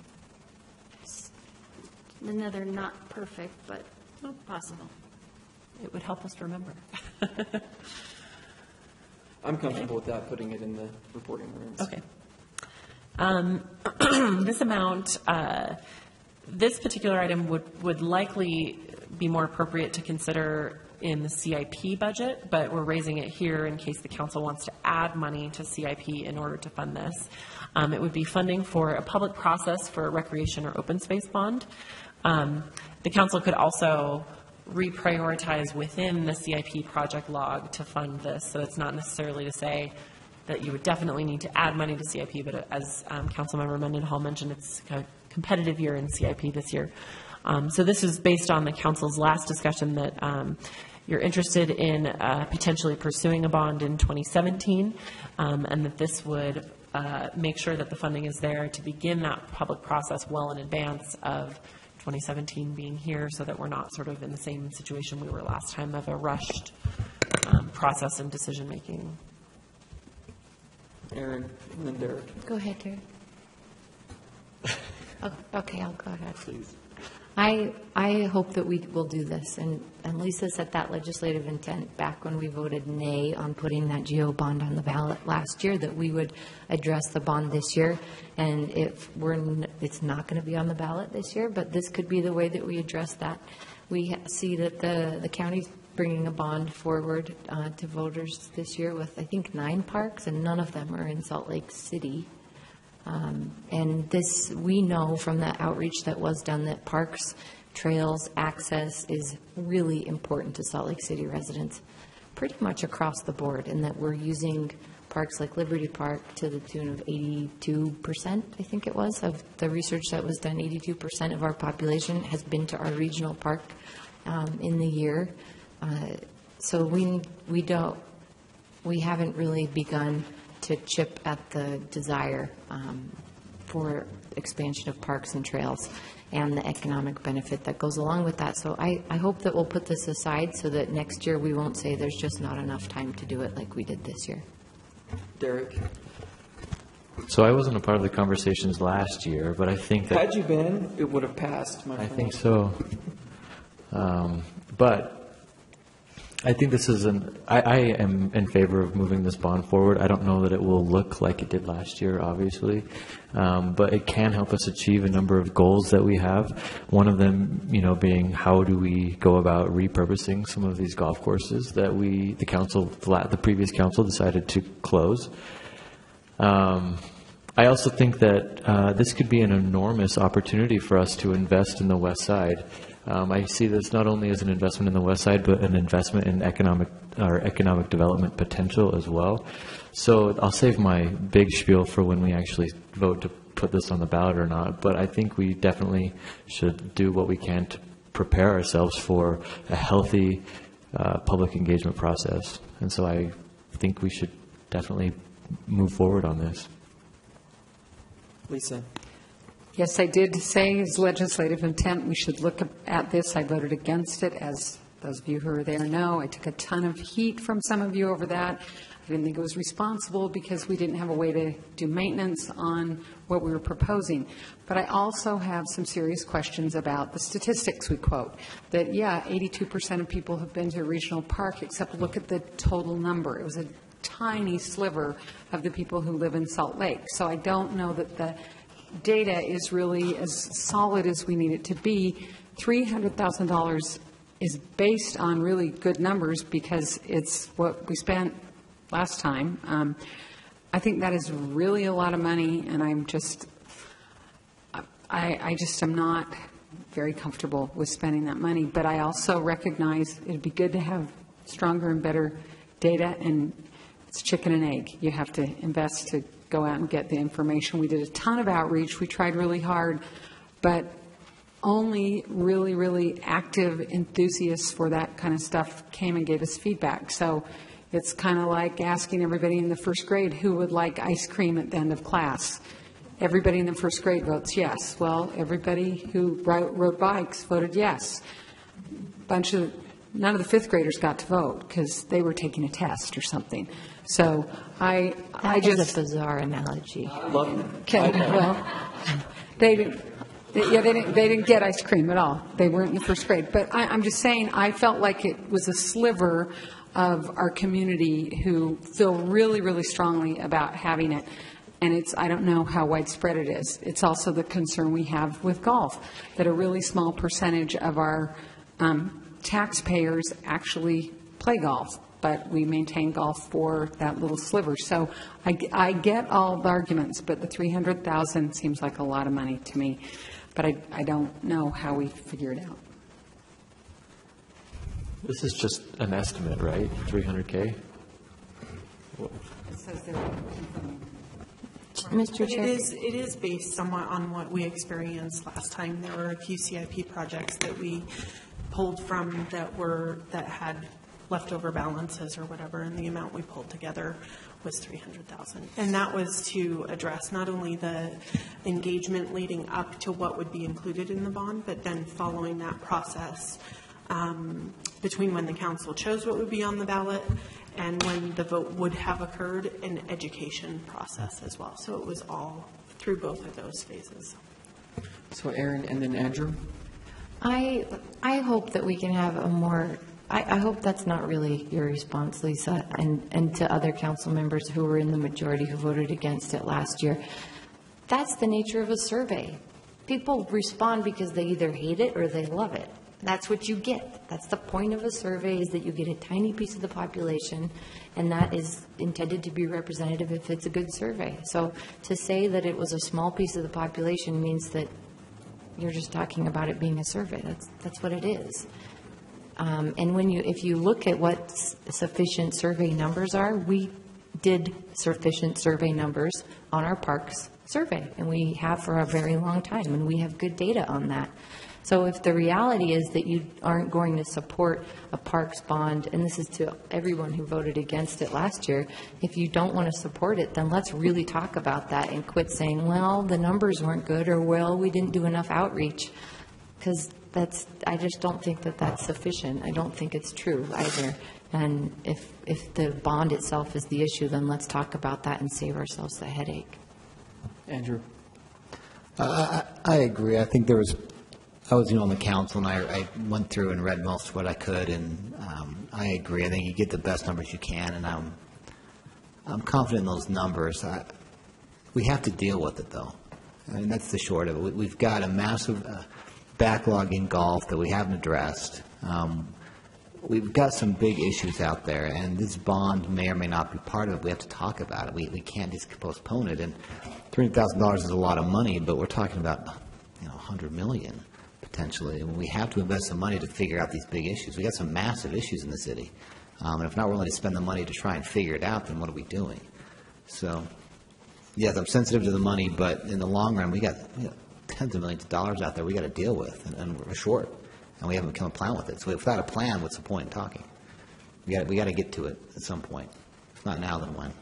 Another not perfect, but possible. It would help us to remember. I'm comfortable with that, putting it in the reporting ordinance. Okay. Um, This amount, uh, this particular item would, would likely be more appropriate to consider in the C I P budget, but we're raising it here in case the council wants to add money to C I P in order to fund this. Um, It would be funding for a public process for a recreation or open space bond. Um, The council could also reprioritize within the C I P project log to fund this, so it's not necessarily to say that you would definitely need to add money to C I P, but as um, Councilmember Mendenhall mentioned, it's a competitive year in C I P this year. Um, So this is based on the council's last discussion that um, you're interested in uh, potentially pursuing a bond in twenty seventeen, um, and that this would uh, make sure that the funding is there to begin that public process well in advance of twenty seventeen being here, so that we're not sort of in the same situation we were last time of a rushed um, process and decision-making. Aaron, and then Derek. Go ahead, Derek. Oh, okay, I'll go ahead. Please. I, I hope that we will do this, and, and Lisa set that legislative intent back when we voted nay on putting that GEO bond on the ballot last year, that we would address the bond this year. And if we're, n- it's not going to be on the ballot this year, but this could be the way that we address that. We ha- see that the, the county's bringing a bond forward uh, to voters this year with, I think, nine parks, and none of them are in Salt Lake City. Um, and this, we know from the outreach that was done that parks, trails, access is really important to Salt Lake City residents pretty much across the board, and that we're using parks like Liberty Park to the tune of eighty-two percent, I think it was, of the research that was done. eighty-two percent of our population has been to our regional park um, in the year. Uh, so we, we don't, we haven't really begun to chip at the desire um, for expansion of parks and trails and the economic benefit that goes along with that. So I, I hope that we'll put this aside so that next year we won't say there's just not enough time to do it like we did this year. Derek? So I wasn't a part of the conversations last year, but I think that... Had you been, it would have passed, my I friend. think so. Um, But I think this is an, I, I am in favor of moving this bond forward. I don't know that it will look like it did last year, obviously, um, but it can help us achieve a number of goals that we have. One of them, you know, being how do we go about repurposing some of these golf courses that we, the council, the, la- the previous council decided to close. Um, I also think that uh, this could be an enormous opportunity for us to invest in the west side. Um, I see this not only as an investment in the west side, but an investment in economic or economic development potential as well. So I'll save my big spiel for when we actually vote to put this on the ballot or not. But I think we definitely should do what we can to prepare ourselves for a healthy uh, public engagement process. And so I think we should definitely move forward on this. Lisa? Yes, I did say as legislative intent, we should look at this. I voted against it, as those of you who are there know. I took a ton of heat from some of you over that. I didn't think it was responsible because we didn't have a way to do maintenance on what we were proposing. But I also have some serious questions about the statistics we quote. That, yeah, eighty-two percent of people have been to a regional park, except look at the total number. It was a tiny sliver of the people who live in Salt Lake. So I don't know that the data is really as solid as we need it to be. three hundred thousand dollars is based on really good numbers because it's what we spent last time. Um, I think that is really a lot of money, and I'm just, I, I just am not very comfortable with spending that money. But I also recognize it'd be good to have stronger and better data, and it's chicken and egg. You have to invest to go out and get the information. We did a ton of outreach. We tried really hard, but only really, really active enthusiasts for that kind of stuff came and gave us feedback. So it's kind of like asking everybody in the first grade who would like ice cream at the end of class. Everybody in the first grade votes yes. Well, everybody who rode, rode bikes voted yes. Bunch of None of the fifth graders got to vote because they were taking a test or something. So I, That I was just a bizarre analogy. Okay, well, they didn't. They, yeah, they didn't. They didn't get ice cream at all. They weren't in the first grade. But I, I'm just saying, I felt like it was a sliver of our community who feel really, really strongly about having it. And it's, I don't know how widespread it is. It's also the concern we have with golf, that a really small percentage of our um, taxpayers actually play golf, but we maintain golf for that little sliver. So I, I get all the arguments, but the three hundred thousand seems like a lot of money to me. But I, I don't know how we figure it out. This is just an estimate, right? three hundred K? Mister But Chair. It is, it is based somewhat on what we experienced last time. There were a few C I P projects that we pulled from that were, that had leftover balances or whatever, and the amount we pulled together was three hundred thousand dollars. And that was to address not only the engagement leading up to what would be included in the bond, but then following that process um, between when the council chose what would be on the ballot and when the vote would have occurred, an education process as well. So it was all through both of those phases. So Aaron and then Andrew? I, I hope that we can have a more, I, I hope that's not really your response, Lisa, and, and to other council members who were in the majority who voted against it last year. That's the nature of a survey. People respond because they either hate it or they love it. That's what you get. That's the point of a survey, is that you get a tiny piece of the population, and that is intended to be representative if it's a good survey. So to say that it was a small piece of the population means that you're just talking about it being a survey. That's that's what it is. Um, and when you, if you look at what sufficient survey numbers are, we did sufficient survey numbers on our parks survey, and we have for a very long time, and we have good data on that. So if the reality is that you aren't going to support a parks bond, and this is to everyone who voted against it last year, if you don't want to support it, then let's really talk about that and quit saying, well, the numbers weren't good, or, well, we didn't do enough outreach, because that's, I just don't think that that's sufficient. I don't think it's true either. And if, if the bond itself is the issue, then let's talk about that and save ourselves the headache. Andrew. Uh, I, I agree. I think there was, I was, you know, on the council, and I, I went through and read most of what I could, and um, I agree. I think you get the best numbers you can, and I'm, I'm confident in those numbers. I, we have to deal with it, though. I mean, that's the short of it. We, we've got a massive uh, backlog in golf that we haven't addressed. Um, we've got some big issues out there, and this bond may or may not be part of it. We have to talk about it. We, we can't just postpone it. And three hundred thousand dollars is a lot of money, but we're talking about, you know, one hundred million dollars potentially. And we have to invest some money to figure out these big issues. We've got some massive issues in the city. Um, and if not willing to spend the money to try and figure it out, then what are we doing? So, yes, I'm sensitive to the money, but in the long run, we got, we got tens of millions of dollars out there we got to deal with, and, and we're short, and we haven't come a plan with it. So without a plan, what's the point in talking? We got we got to get to it at some point. If not now, then when?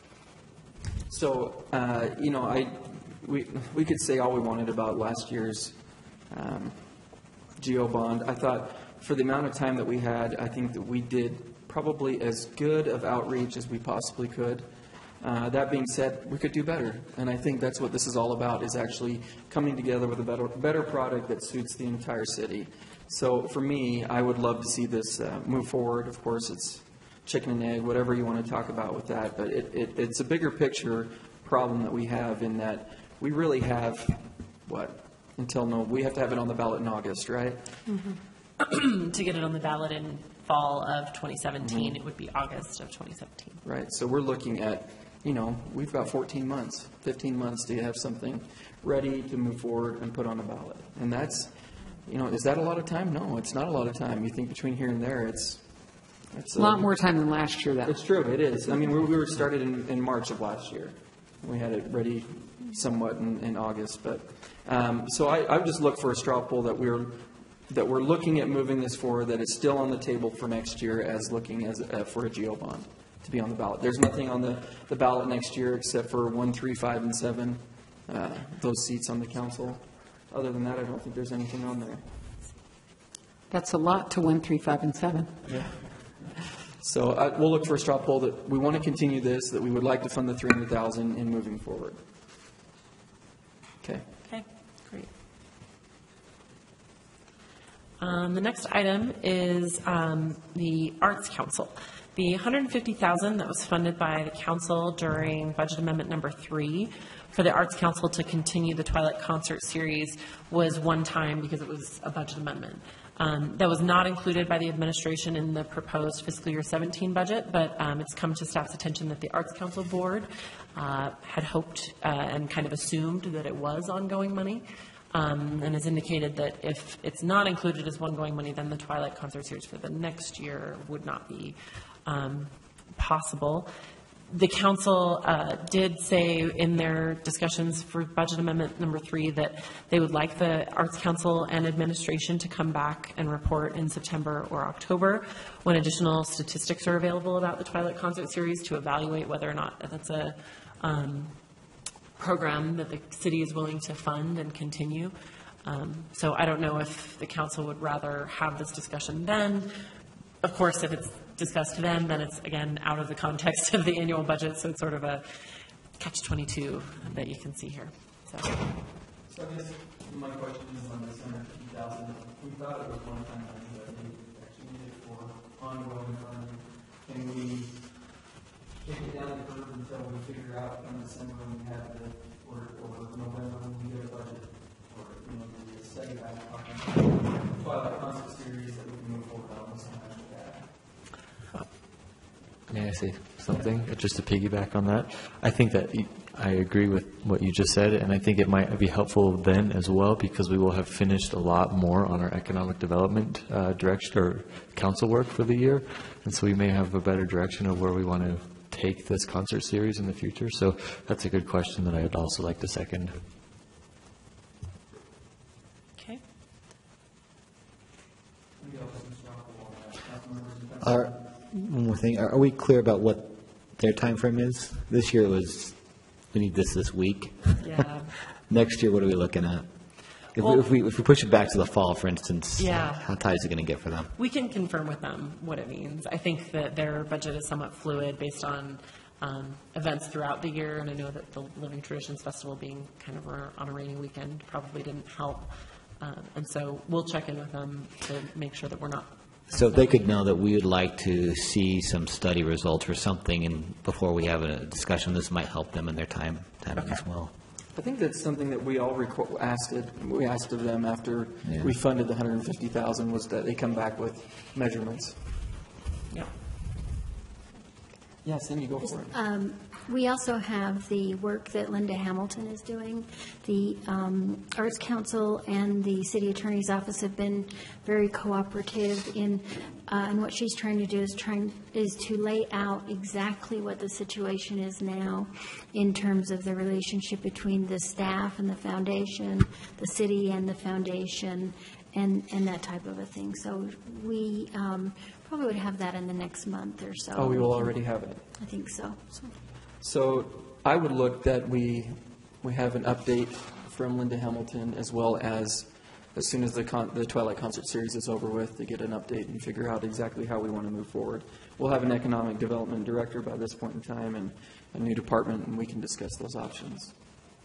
So, uh, you know, I we we could say all we wanted about last year's um, GEO bond. I thought for the amount of time that we had, I think that we did probably as good of outreach as we possibly could. Uh, that being said, we could do better, and I think that's what this is all about, is actually coming together with a better better product that suits the entire city. So for me, I would love to see this uh, move forward. Of course, it's chicken and egg, whatever you want to talk about with that, but it, it, it's a bigger picture problem that we have, in that we really have, what, until no, we have to have it on the ballot in August, right? Mm-hmm. To get it on the ballot in fall of twenty seventeen, mm-hmm. It would be August of twenty seventeen. Right, so we're looking at, you know, we've got fourteen months, fifteen months to have something ready to move forward and put on a ballot. And that's, you know, is that a lot of time? No, it's not a lot of time. You think between here and there, it's, it's a lot more time than last year, though. It's true, it is. I mean, we, we were started in, in March of last year. We had it ready somewhat in, in August, but, um, so I, I would just look for a straw poll that we're, that we're looking at moving this forward, that it's still on the table for next year as looking as, uh, for a GEO bond to be on the ballot. There's nothing on the, the ballot next year except for one, three, five, and seven, uh, those seats on the council. Other than that, I don't think there's anything on there. That's a lot to one, three, five, and seven. Yeah. So uh, we'll look for a straw poll that we want to continue this, that we would like to fund the three hundred thousand dollars in moving forward. Okay. Okay, great. Um, the next item is um, the Arts Council. The one hundred fifty thousand dollars that was funded by the council during budget amendment number three for the Arts Council to continue the Twilight Concert Series was one time because it was a budget amendment. Um, that was not included by the administration in the proposed fiscal year seventeen budget, but um, it's come to staff's attention that the Arts Council Board uh, had hoped uh, and kind of assumed that it was ongoing money. Um, and has indicated that if it's not included as ongoing money, then the Twilight Concert Series for the next year would not be um, possible. The council uh, did say in their discussions for budget amendment number three that they would like the Arts Council and administration to come back and report in September or October when additional statistics are available about the Twilight Concert Series to evaluate whether or not that's a um, program that the city is willing to fund and continue. Um, so I don't know if the council would rather have this discussion then. Of course, if it's discussed then, then it's, again, out of the context of the annual budget, so it's sort of a catch twenty-two that you can see here. So. So I guess My question is on this hundred fifty thousand. We thought it was one time, but we actually need it for ongoing funding. Can we kick it down the curve until we figure out in December when we have the, or, or November when we get a budget, or, you know, the study back on Twilight concert series that we can move forward on something like that? May I say something, just to piggyback on that? I think that y- I agree with what you just said, and I think it might be helpful then as well, because we will have finished a lot more on our economic development uh, direction or council work for the year, and so we may have a better direction of where we want to take this concert series in the future. So that's a good question that I would also like to second. Okay. Are, one more thing, are are we clear about what their time frame is? This year it was, we need this this week. Yeah. Next year, what are we looking at? If we, Well- if we, if we push it back to the fall, for instance, Yeah. how tight is it going to get for them? We can confirm with them what it means. I think that their budget is somewhat fluid based on um, events throughout the year, and I know that the Living Traditions Festival being kind of a- on a rainy weekend probably didn't help. Um, And so we'll check in with them to make sure that we're not. So if they could know that we would like to see some study results or something, and before we have a discussion, this might help them in their time, timing as well. I think that's something that we all requ- asked it, we asked of them after Yeah. we funded the hundred and fifty thousand, was that they come back with measurements. Yeah. Yes, then you go for it. Um, We also have the work that Linda Hamilton is doing. The um, Arts Council and the City Attorney's Office have been very cooperative in, uh, and what she's trying to do is trying, is to lay out exactly what the situation is now in terms of the relationship between the staff and the foundation, the city and the foundation, and, and that type of a thing. So we um, probably would have that in the next month or so. Oh, we will already have it. I think so. So- So I would look that we, we have an update from Linda Hamilton, as well as, as soon as the con, the Twilight Concert Series is over with, to get an update and figure out exactly how we want to move forward. We'll have an economic development director by this point in time, and a new department, and we can discuss those options.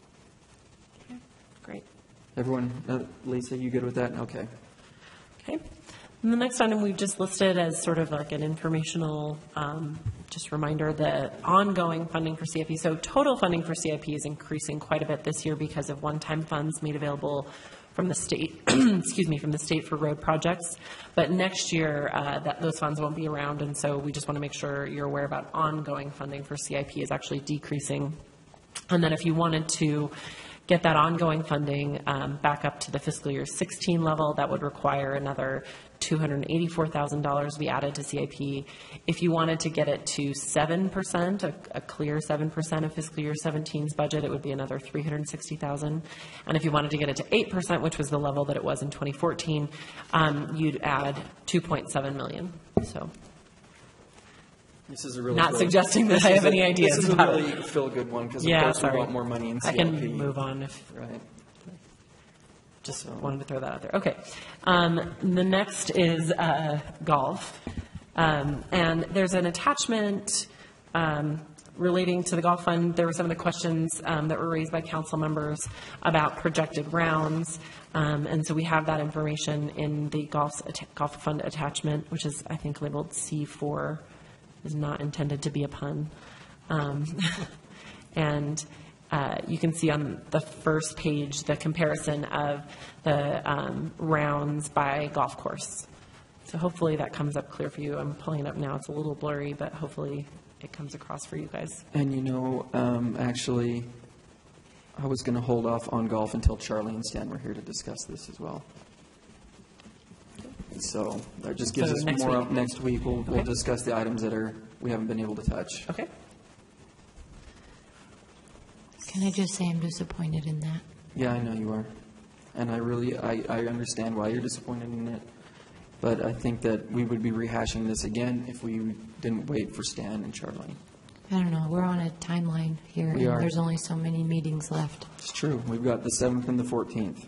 Great. Everyone, uh, Lisa, you good with that? Okay. Okay. And the next item we've just listed as sort of like an informational, um, just reminder, the ongoing funding for C I P. So total funding for C I P is increasing quite a bit this year because of one-time funds made available from the state, excuse me, from the state for road projects. But next year, uh, that those funds won't be around, and so we just want to make sure you're aware about ongoing funding for C I P is actually decreasing. And then if you wanted to get that ongoing funding um, back up to the fiscal year sixteen level, that would require another two hundred eighty-four thousand dollars be added to C I P. If you wanted to get it to seven percent, a, a clear seven percent of fiscal year seventeen's budget, it would be another three hundred sixty thousand dollars. And if you wanted to get it to eight percent, which was the level that it was in twenty fourteen, um, you'd add two point seven million dollars. So This is a really not feel- suggesting that this I is have a- any ideas This is a about really it. feel-good one, because of Yeah, course we sorry. want more money in I C I P. can move on if. Right. Just wanted to throw that out there. Okay. Um, the next is uh, golf. Um, and there's an attachment um, relating to the golf fund. There were some of the questions um, that were raised by council members about projected rounds. Um, and so we have that information in the golf, golf fund attachment, which is, I think, labeled C four, is not intended to be a pun. Um, and Uh, you can see on the first page the comparison of the um, rounds by golf course. So hopefully that comes up clear for you. I'm pulling it up now. It's a little blurry, but hopefully it comes across for you guys. And you know, um, actually, I was going to hold off on golf until Charlie and Stan were here to discuss this as well. So that just gives So us next more week? up next week. We'll, we'll Okay. discuss the items that are, we haven't been able to touch. Okay. Can I just say I'm disappointed in that? Yeah, I know you are. And I really, I, I understand why you're disappointed in it. But I think that we would be rehashing this again if we didn't wait for Stan and Charlie. I don't know, we're on a timeline here, We and are. there's only so many meetings left. It's true. We've got the seventh and the fourteenth.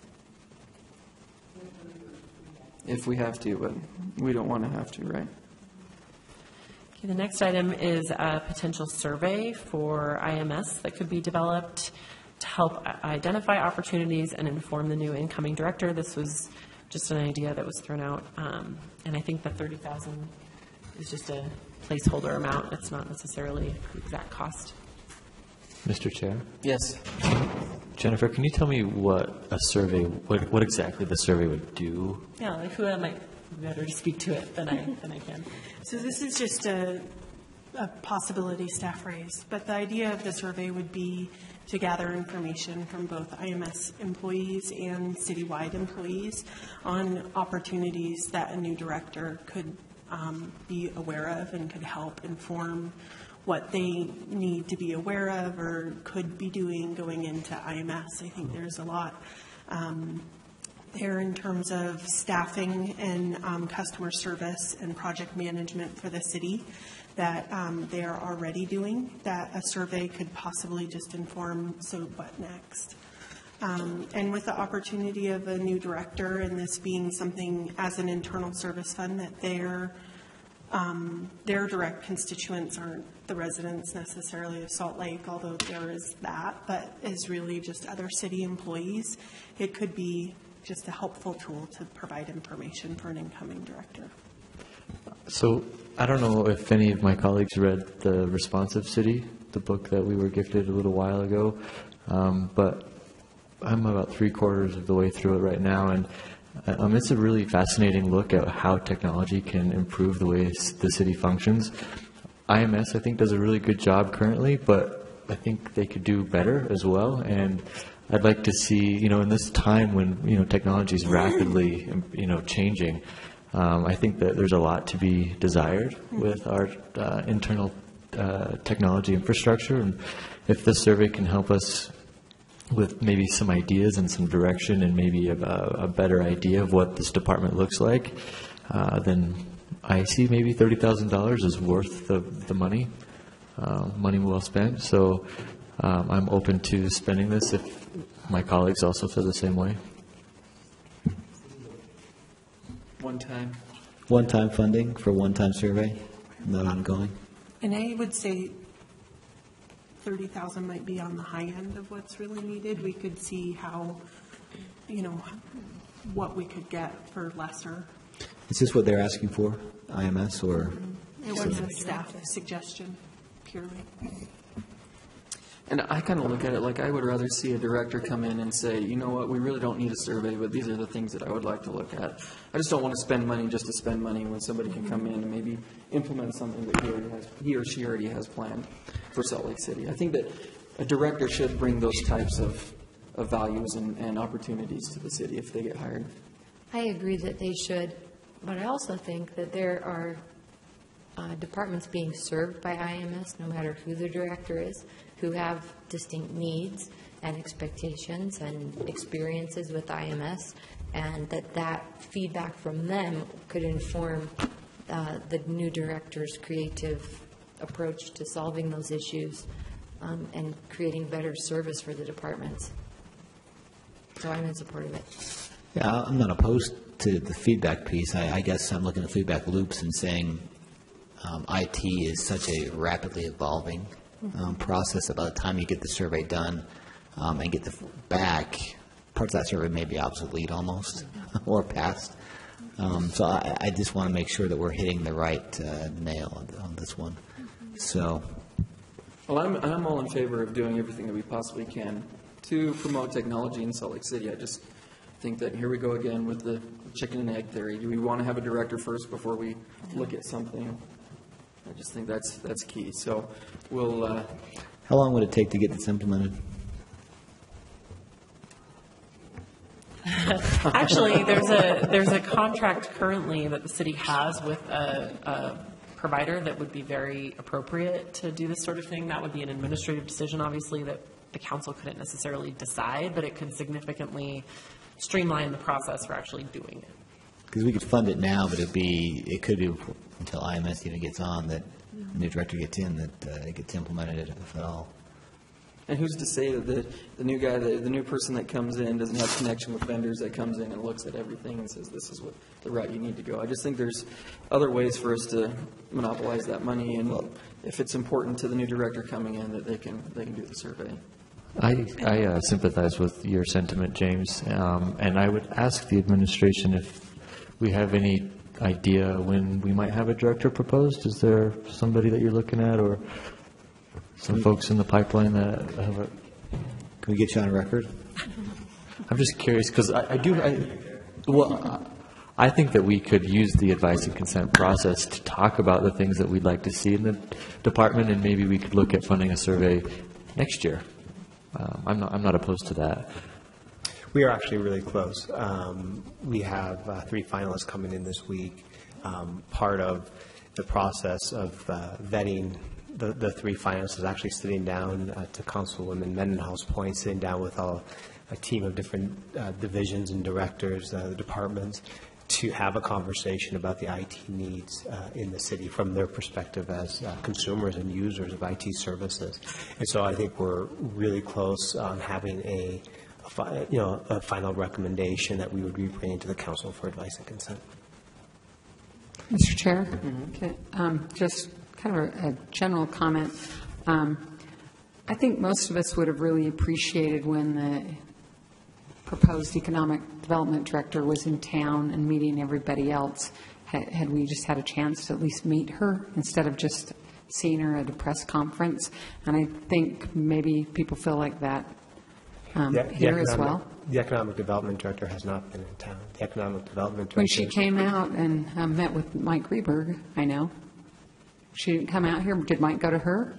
If we have to, but we don't want to have to, right? Okay, the next item is a potential survey for I M S that could be developed. to help identify opportunities and inform the new incoming director. This was just an idea that was thrown out, um, and I think the thirty thousand is just a placeholder amount. It's not necessarily the exact cost. Mister Chair? Yes. Jennifer, can you tell me what a survey, what, what exactly the survey would do? Yeah, like who might be better to speak to it than I than I can. So this is just a, a possibility staff raised, but the idea of the survey would be to gather information from both I M S employees and citywide employees on opportunities that a new director could um, be aware of and could help inform what they need to be aware of or could be doing going into I M S. I think there's a lot um, there in terms of staffing and um, customer service and project management for the city that um, they are already doing, that a survey could possibly just inform, so what next? Um, and with the opportunity of a new director and this being something as an internal service fund that their, um, their direct constituents aren't the residents necessarily of Salt Lake, although there is that, but is really just other city employees, it could be just a helpful tool to provide information for an incoming director. So I don't know if any of my colleagues read The Responsive City, the book that we were gifted a little while ago, um, but I'm about three quarters of the way through it right now, and um, it's a really fascinating look at how technology can improve the way the city functions. I M S, I think, does a really good job currently, but I think they could do better as well, and I'd like to see, you know, in this time when, you know, technology is rapidly, you know, changing, Um, I think that there's a lot to be desired with our uh, internal uh, technology infrastructure, and if this survey can help us with maybe some ideas and some direction and maybe a, a better idea of what this department looks like, uh, then I see maybe thirty thousand dollars is worth the, the money, uh, money well spent. So um, I'm open to spending this if my colleagues also feel the same way. One time. One-time funding for one-time survey, not ongoing? And I would say thirty thousand might be on the high end of what's really needed. We could see how, you know, what we could get for lesser. Is this what they're asking for, I M S, or? It was a staff suggestion, purely. And I kind of look at it like I would rather see a director come in and say, you know what, we really don't need a survey, but these are the things that I would like to look at. I just don't want to spend money just to spend money when somebody can come in and maybe implement something that he, already has, he or she already has planned for Salt Lake City. I think that a director should bring those types of, of values and, and opportunities to the city if they get hired. I agree that they should, but I also think that there are uh, departments being served by I M S, no matter who the director is, who have distinct needs and expectations and experiences with I M S, and that that feedback from them could inform uh, the new director's creative approach to solving those issues um, and creating better service for the departments. So I'm in support of it. Yeah, I'm not opposed to the feedback piece. I, I guess I'm looking at feedback loops and saying um, I T is such a rapidly evolving um, process. By the time you get the survey done um, and get the f- back, parts of that survey may be obsolete almost or past. Um, so I, I just want to make sure that we're hitting the right uh, nail on, on this one. So, well, I'm, I'm all in favor of doing everything that we possibly can to promote technology in Salt Lake City. I just think that here we go again with the chicken and egg theory. Do we want to have a director first before we look at something? I just think that's that's key. So we'll. Uh, how long would it take to get this implemented? Actually, there's a there's a contract currently that the city has with a, a provider that would be very appropriate to do this sort of thing. That would be an administrative decision, obviously, that the council couldn't necessarily decide, but it could significantly streamline the process for actually doing it. Because we could fund it now, but it'd be it could be until I M S even gets on that the new director gets in that uh, it gets implemented if at all. And who's to say that the, the new guy, the, the new person that comes in doesn't have connection with vendors that comes in and looks at everything and says, this is what the route you need to go. I just think there's other ways for us to monopolize that money, and if it's important to the new director coming in, that they can they can do the survey. I, I uh, sympathize with your sentiment, James, um, and I would ask the administration if we have any idea when we might have a director proposed. Is there somebody that you're looking at, or some folks in the pipeline that have a... Can we get you on record? I'm just curious, because I, I do, I, well, I think that we could use the advice and consent process to talk about the things that we'd like to see in the department, and maybe we could look at funding a survey next year. Um, I'm not, I'm not opposed to that. We are actually really close. Um, we have uh, three finalists coming in this week. Um, part of the process of uh, vetting the, the three finalists is actually sitting down uh, to Councilwoman Mendenhall's point, sitting down with all, a team of different uh, divisions and directors, uh, the departments, to have a conversation about the I T needs uh, in the city from their perspective as uh, consumers and users of I T services. And so I think we're really close on having a, a fi- you know, a final recommendation that we would be bringing to the council for advice and consent. Mister Chair, okay, um, just kind of a, a general comment. Um, I think most of us would have really appreciated when the proposed economic development director was in town and meeting everybody else, had, had we just had a chance to at least meet her instead of just seeing her at a press conference. And I think maybe people feel like that um, The- the here as economic- well. The economic development director has not been in town. The economic development director. When she came out and uh, met with Mike Rieberg, I know. She didn't come out here. Did Mike go to her?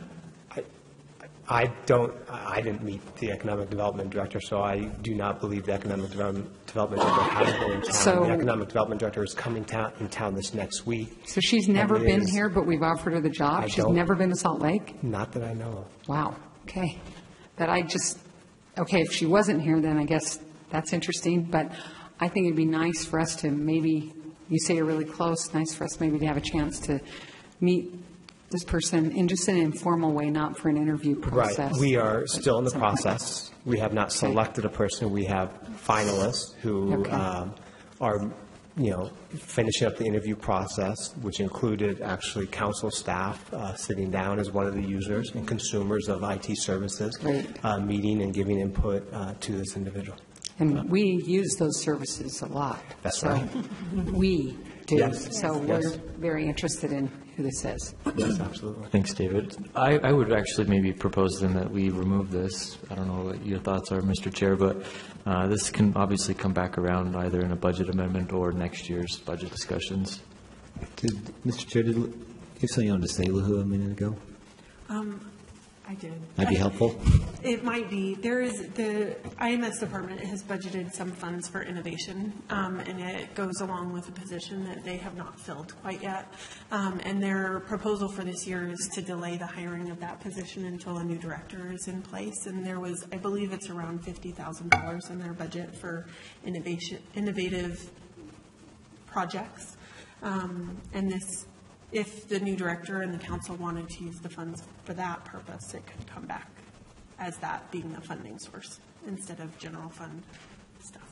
I don't, I didn't meet the economic development director, so I do not believe the economic development, development director has been in town. So- The economic development director is coming town, in town this next week. So she's never and been is- here, but we've offered her the job? I She's don't- never been to Salt Lake? Not that I know of. Wow, okay. That I just, okay, if she wasn't here, then I guess that's interesting, but I think it'd be nice for us to maybe, you say you're really close, nice for us maybe to have a chance to meet this person in just an informal way, not for an interview Right. process. We are still in the Something like that. process. We have not selected a person. We have finalists who Okay. um, are, you know, finishing up the interview process, which included actually council staff uh, sitting down as one of the users and consumers of I T services, Great. uh, meeting and giving input uh, to this individual. And we use those services a lot. That's So right. We do. Yes. So Yes. we're very interested in who this is. Yes, absolutely. Thanks, David. I, I would actually maybe propose then that we remove this. I don't know what your thoughts are, Mister Chair, but uh, this can obviously come back around either in a budget amendment or next year's budget discussions. Did, Mister Chair, did you have something you wanted to say, Luhu, a minute ago? Um, I did. Might be helpful. It might be. There is, the I M S department has budgeted some funds for innovation, um, and it goes along with a position that they have not filled quite yet. Um, and their proposal for this year is to delay the hiring of that position until a new director is in place. And there was, I believe it's around fifty thousand dollars in their budget for innovation, innovative projects. Um, and this, if the new director and the council wanted to use the funds for that purpose, it could come back as that being the funding source instead of general fund stuff.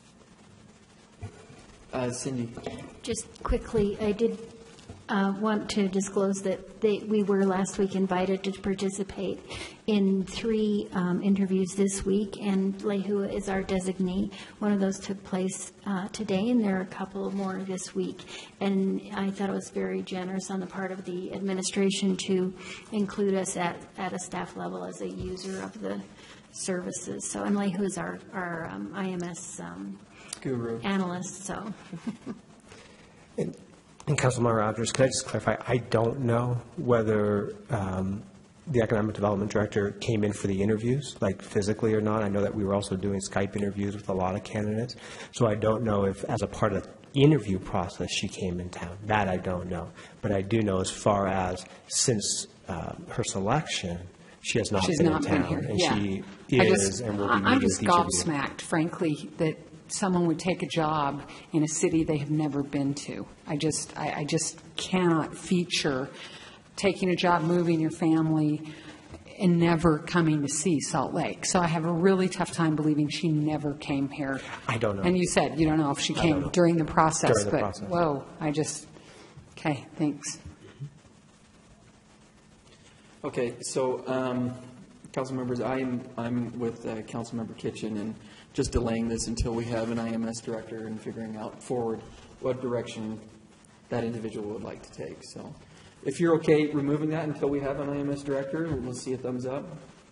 Uh, Cindy. Just quickly, I did uh, want to disclose that they, we were last week invited to participate in three um, interviews this week, and Lehua is our designee. One of those took place uh, today, and there are a couple more this week. And I thought it was very generous on the part of the administration to include us at, at a staff level as a user of the services. So, and Lehua is our, our um, I M S um, Guru. analyst, so. And, and Councilman Rogers, could I just clarify, I don't know whether um, the Economic Development Director came in for the interviews, like physically or not. I know that we were also doing Skype interviews with a lot of candidates. So I don't know if, as a part of the interview process, she came in town. That I don't know. But I do know as far as since uh, her selection, she has not She's been not in been town. here, And yeah. she I is just- and will be I- meeting I'm with just each of you. gobsmacked, frankly, that someone would take a job in a city they have never been to. I just, I, I just cannot feature taking a job, moving your family, and never coming to see Salt Lake. So I have a really tough time believing she never came here. I don't know. And you said you don't know if she I don't came know. during the process, During the but process. whoa, I just, okay, thanks. Okay, so um, Council members, I'm, I'm with uh, Councilmember Kitchen and just delaying this until we have an I M S director and figuring out forward what direction that individual would like to take. So if you're okay removing that until we have an I M S director, we'll see a thumbs up.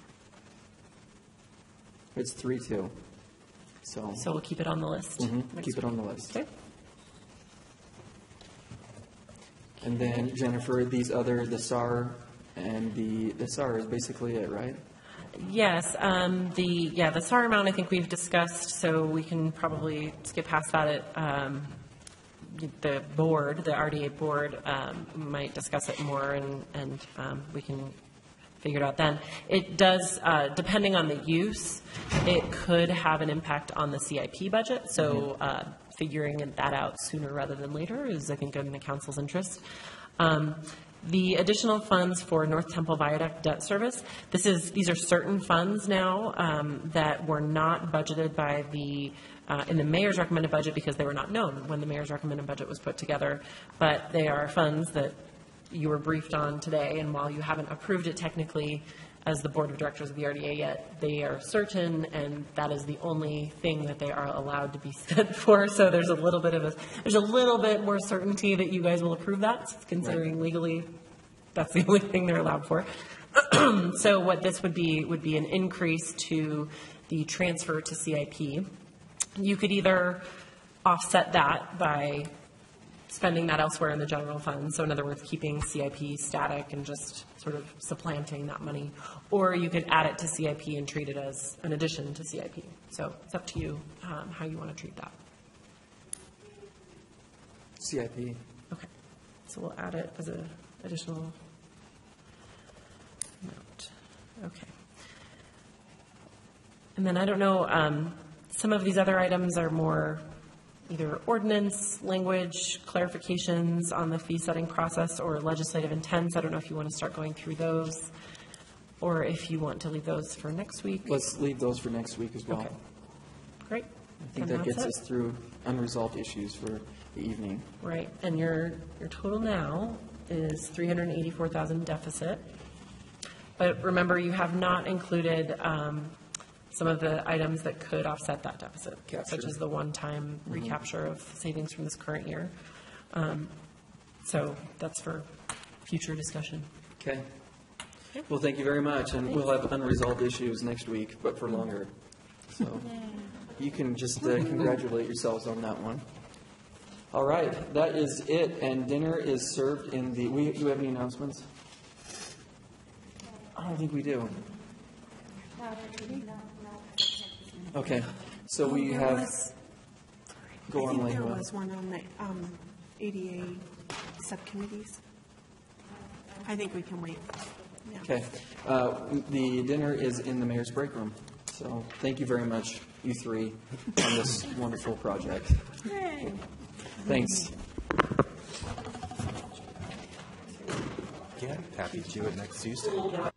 It's three two. So, So we'll keep it on the list. Mhm, keep it on the list. Okay. And then Jennifer, these other, the S A R and the, the S A R is basically it, right? Yes, um, the, yeah, the S A R amount I think we've discussed, so we can probably skip past that. At, um, the board, the R D A board, um, might discuss it more, and, and um, we can figure it out then. It does, uh, depending on the use, it could have an impact on the C I P budget, so uh, figuring that out sooner rather than later is, I think, in the council's interest. Um, The additional funds for North Temple Viaduct debt service, this is, these are certain funds now um, that were not budgeted by the, uh, in the mayor's recommended budget because they were not known when the mayor's recommended budget was put together. But they are funds that you were briefed on today, and while you haven't approved it technically as the board of directors of the R D A yet, they are certain, and that is the only thing that they are allowed to be spent for. So there's a little bit of a, there's a little bit more certainty that you guys will approve that, considering right. legally that's the only thing they're allowed for. So what this would be would be an increase to the transfer to C I P. You could either offset that by spending that elsewhere in the general fund. So in other words, keeping C I P static and just sort of supplanting that money. Or you could add it to C I P and treat it as an addition to C I P. So it's up to you um, how you want to treat that. C I P. Okay. So we'll add it as an additional amount. Okay. And then I don't know, um, some of these other items are more either ordinance, language, clarifications on the fee setting process, or legislative intents. I don't know if you want to start going through those, or if you want to leave those for next week. Let's leave those for next week as well. Okay. Great. I think And that that's gets it. us through unresolved issues for the evening. Right, and your, your total now is three hundred eighty-four thousand deficit. But remember, you have not included um, some of the items that could offset that deficit, such as the one-time Mhm. recapture of savings from this current year. Um, So that's for future discussion. Okay. Well, thank you very much, and we'll have unresolved issues next week, but for longer. So you can just uh, congratulate yourselves on that one. All right, that is it, and dinner is served in the, we, do we have any announcements? I don't think we do. Okay, so we There have, was- go on, I think there Lehua. was one on the um, A D A subcommittees. I think we can wait. Yeah. Okay, uh, the dinner is in the mayor's break room, so thank you very much, you three, on this wonderful project. Yay. Thanks. Yeah, happy to do it next Tuesday.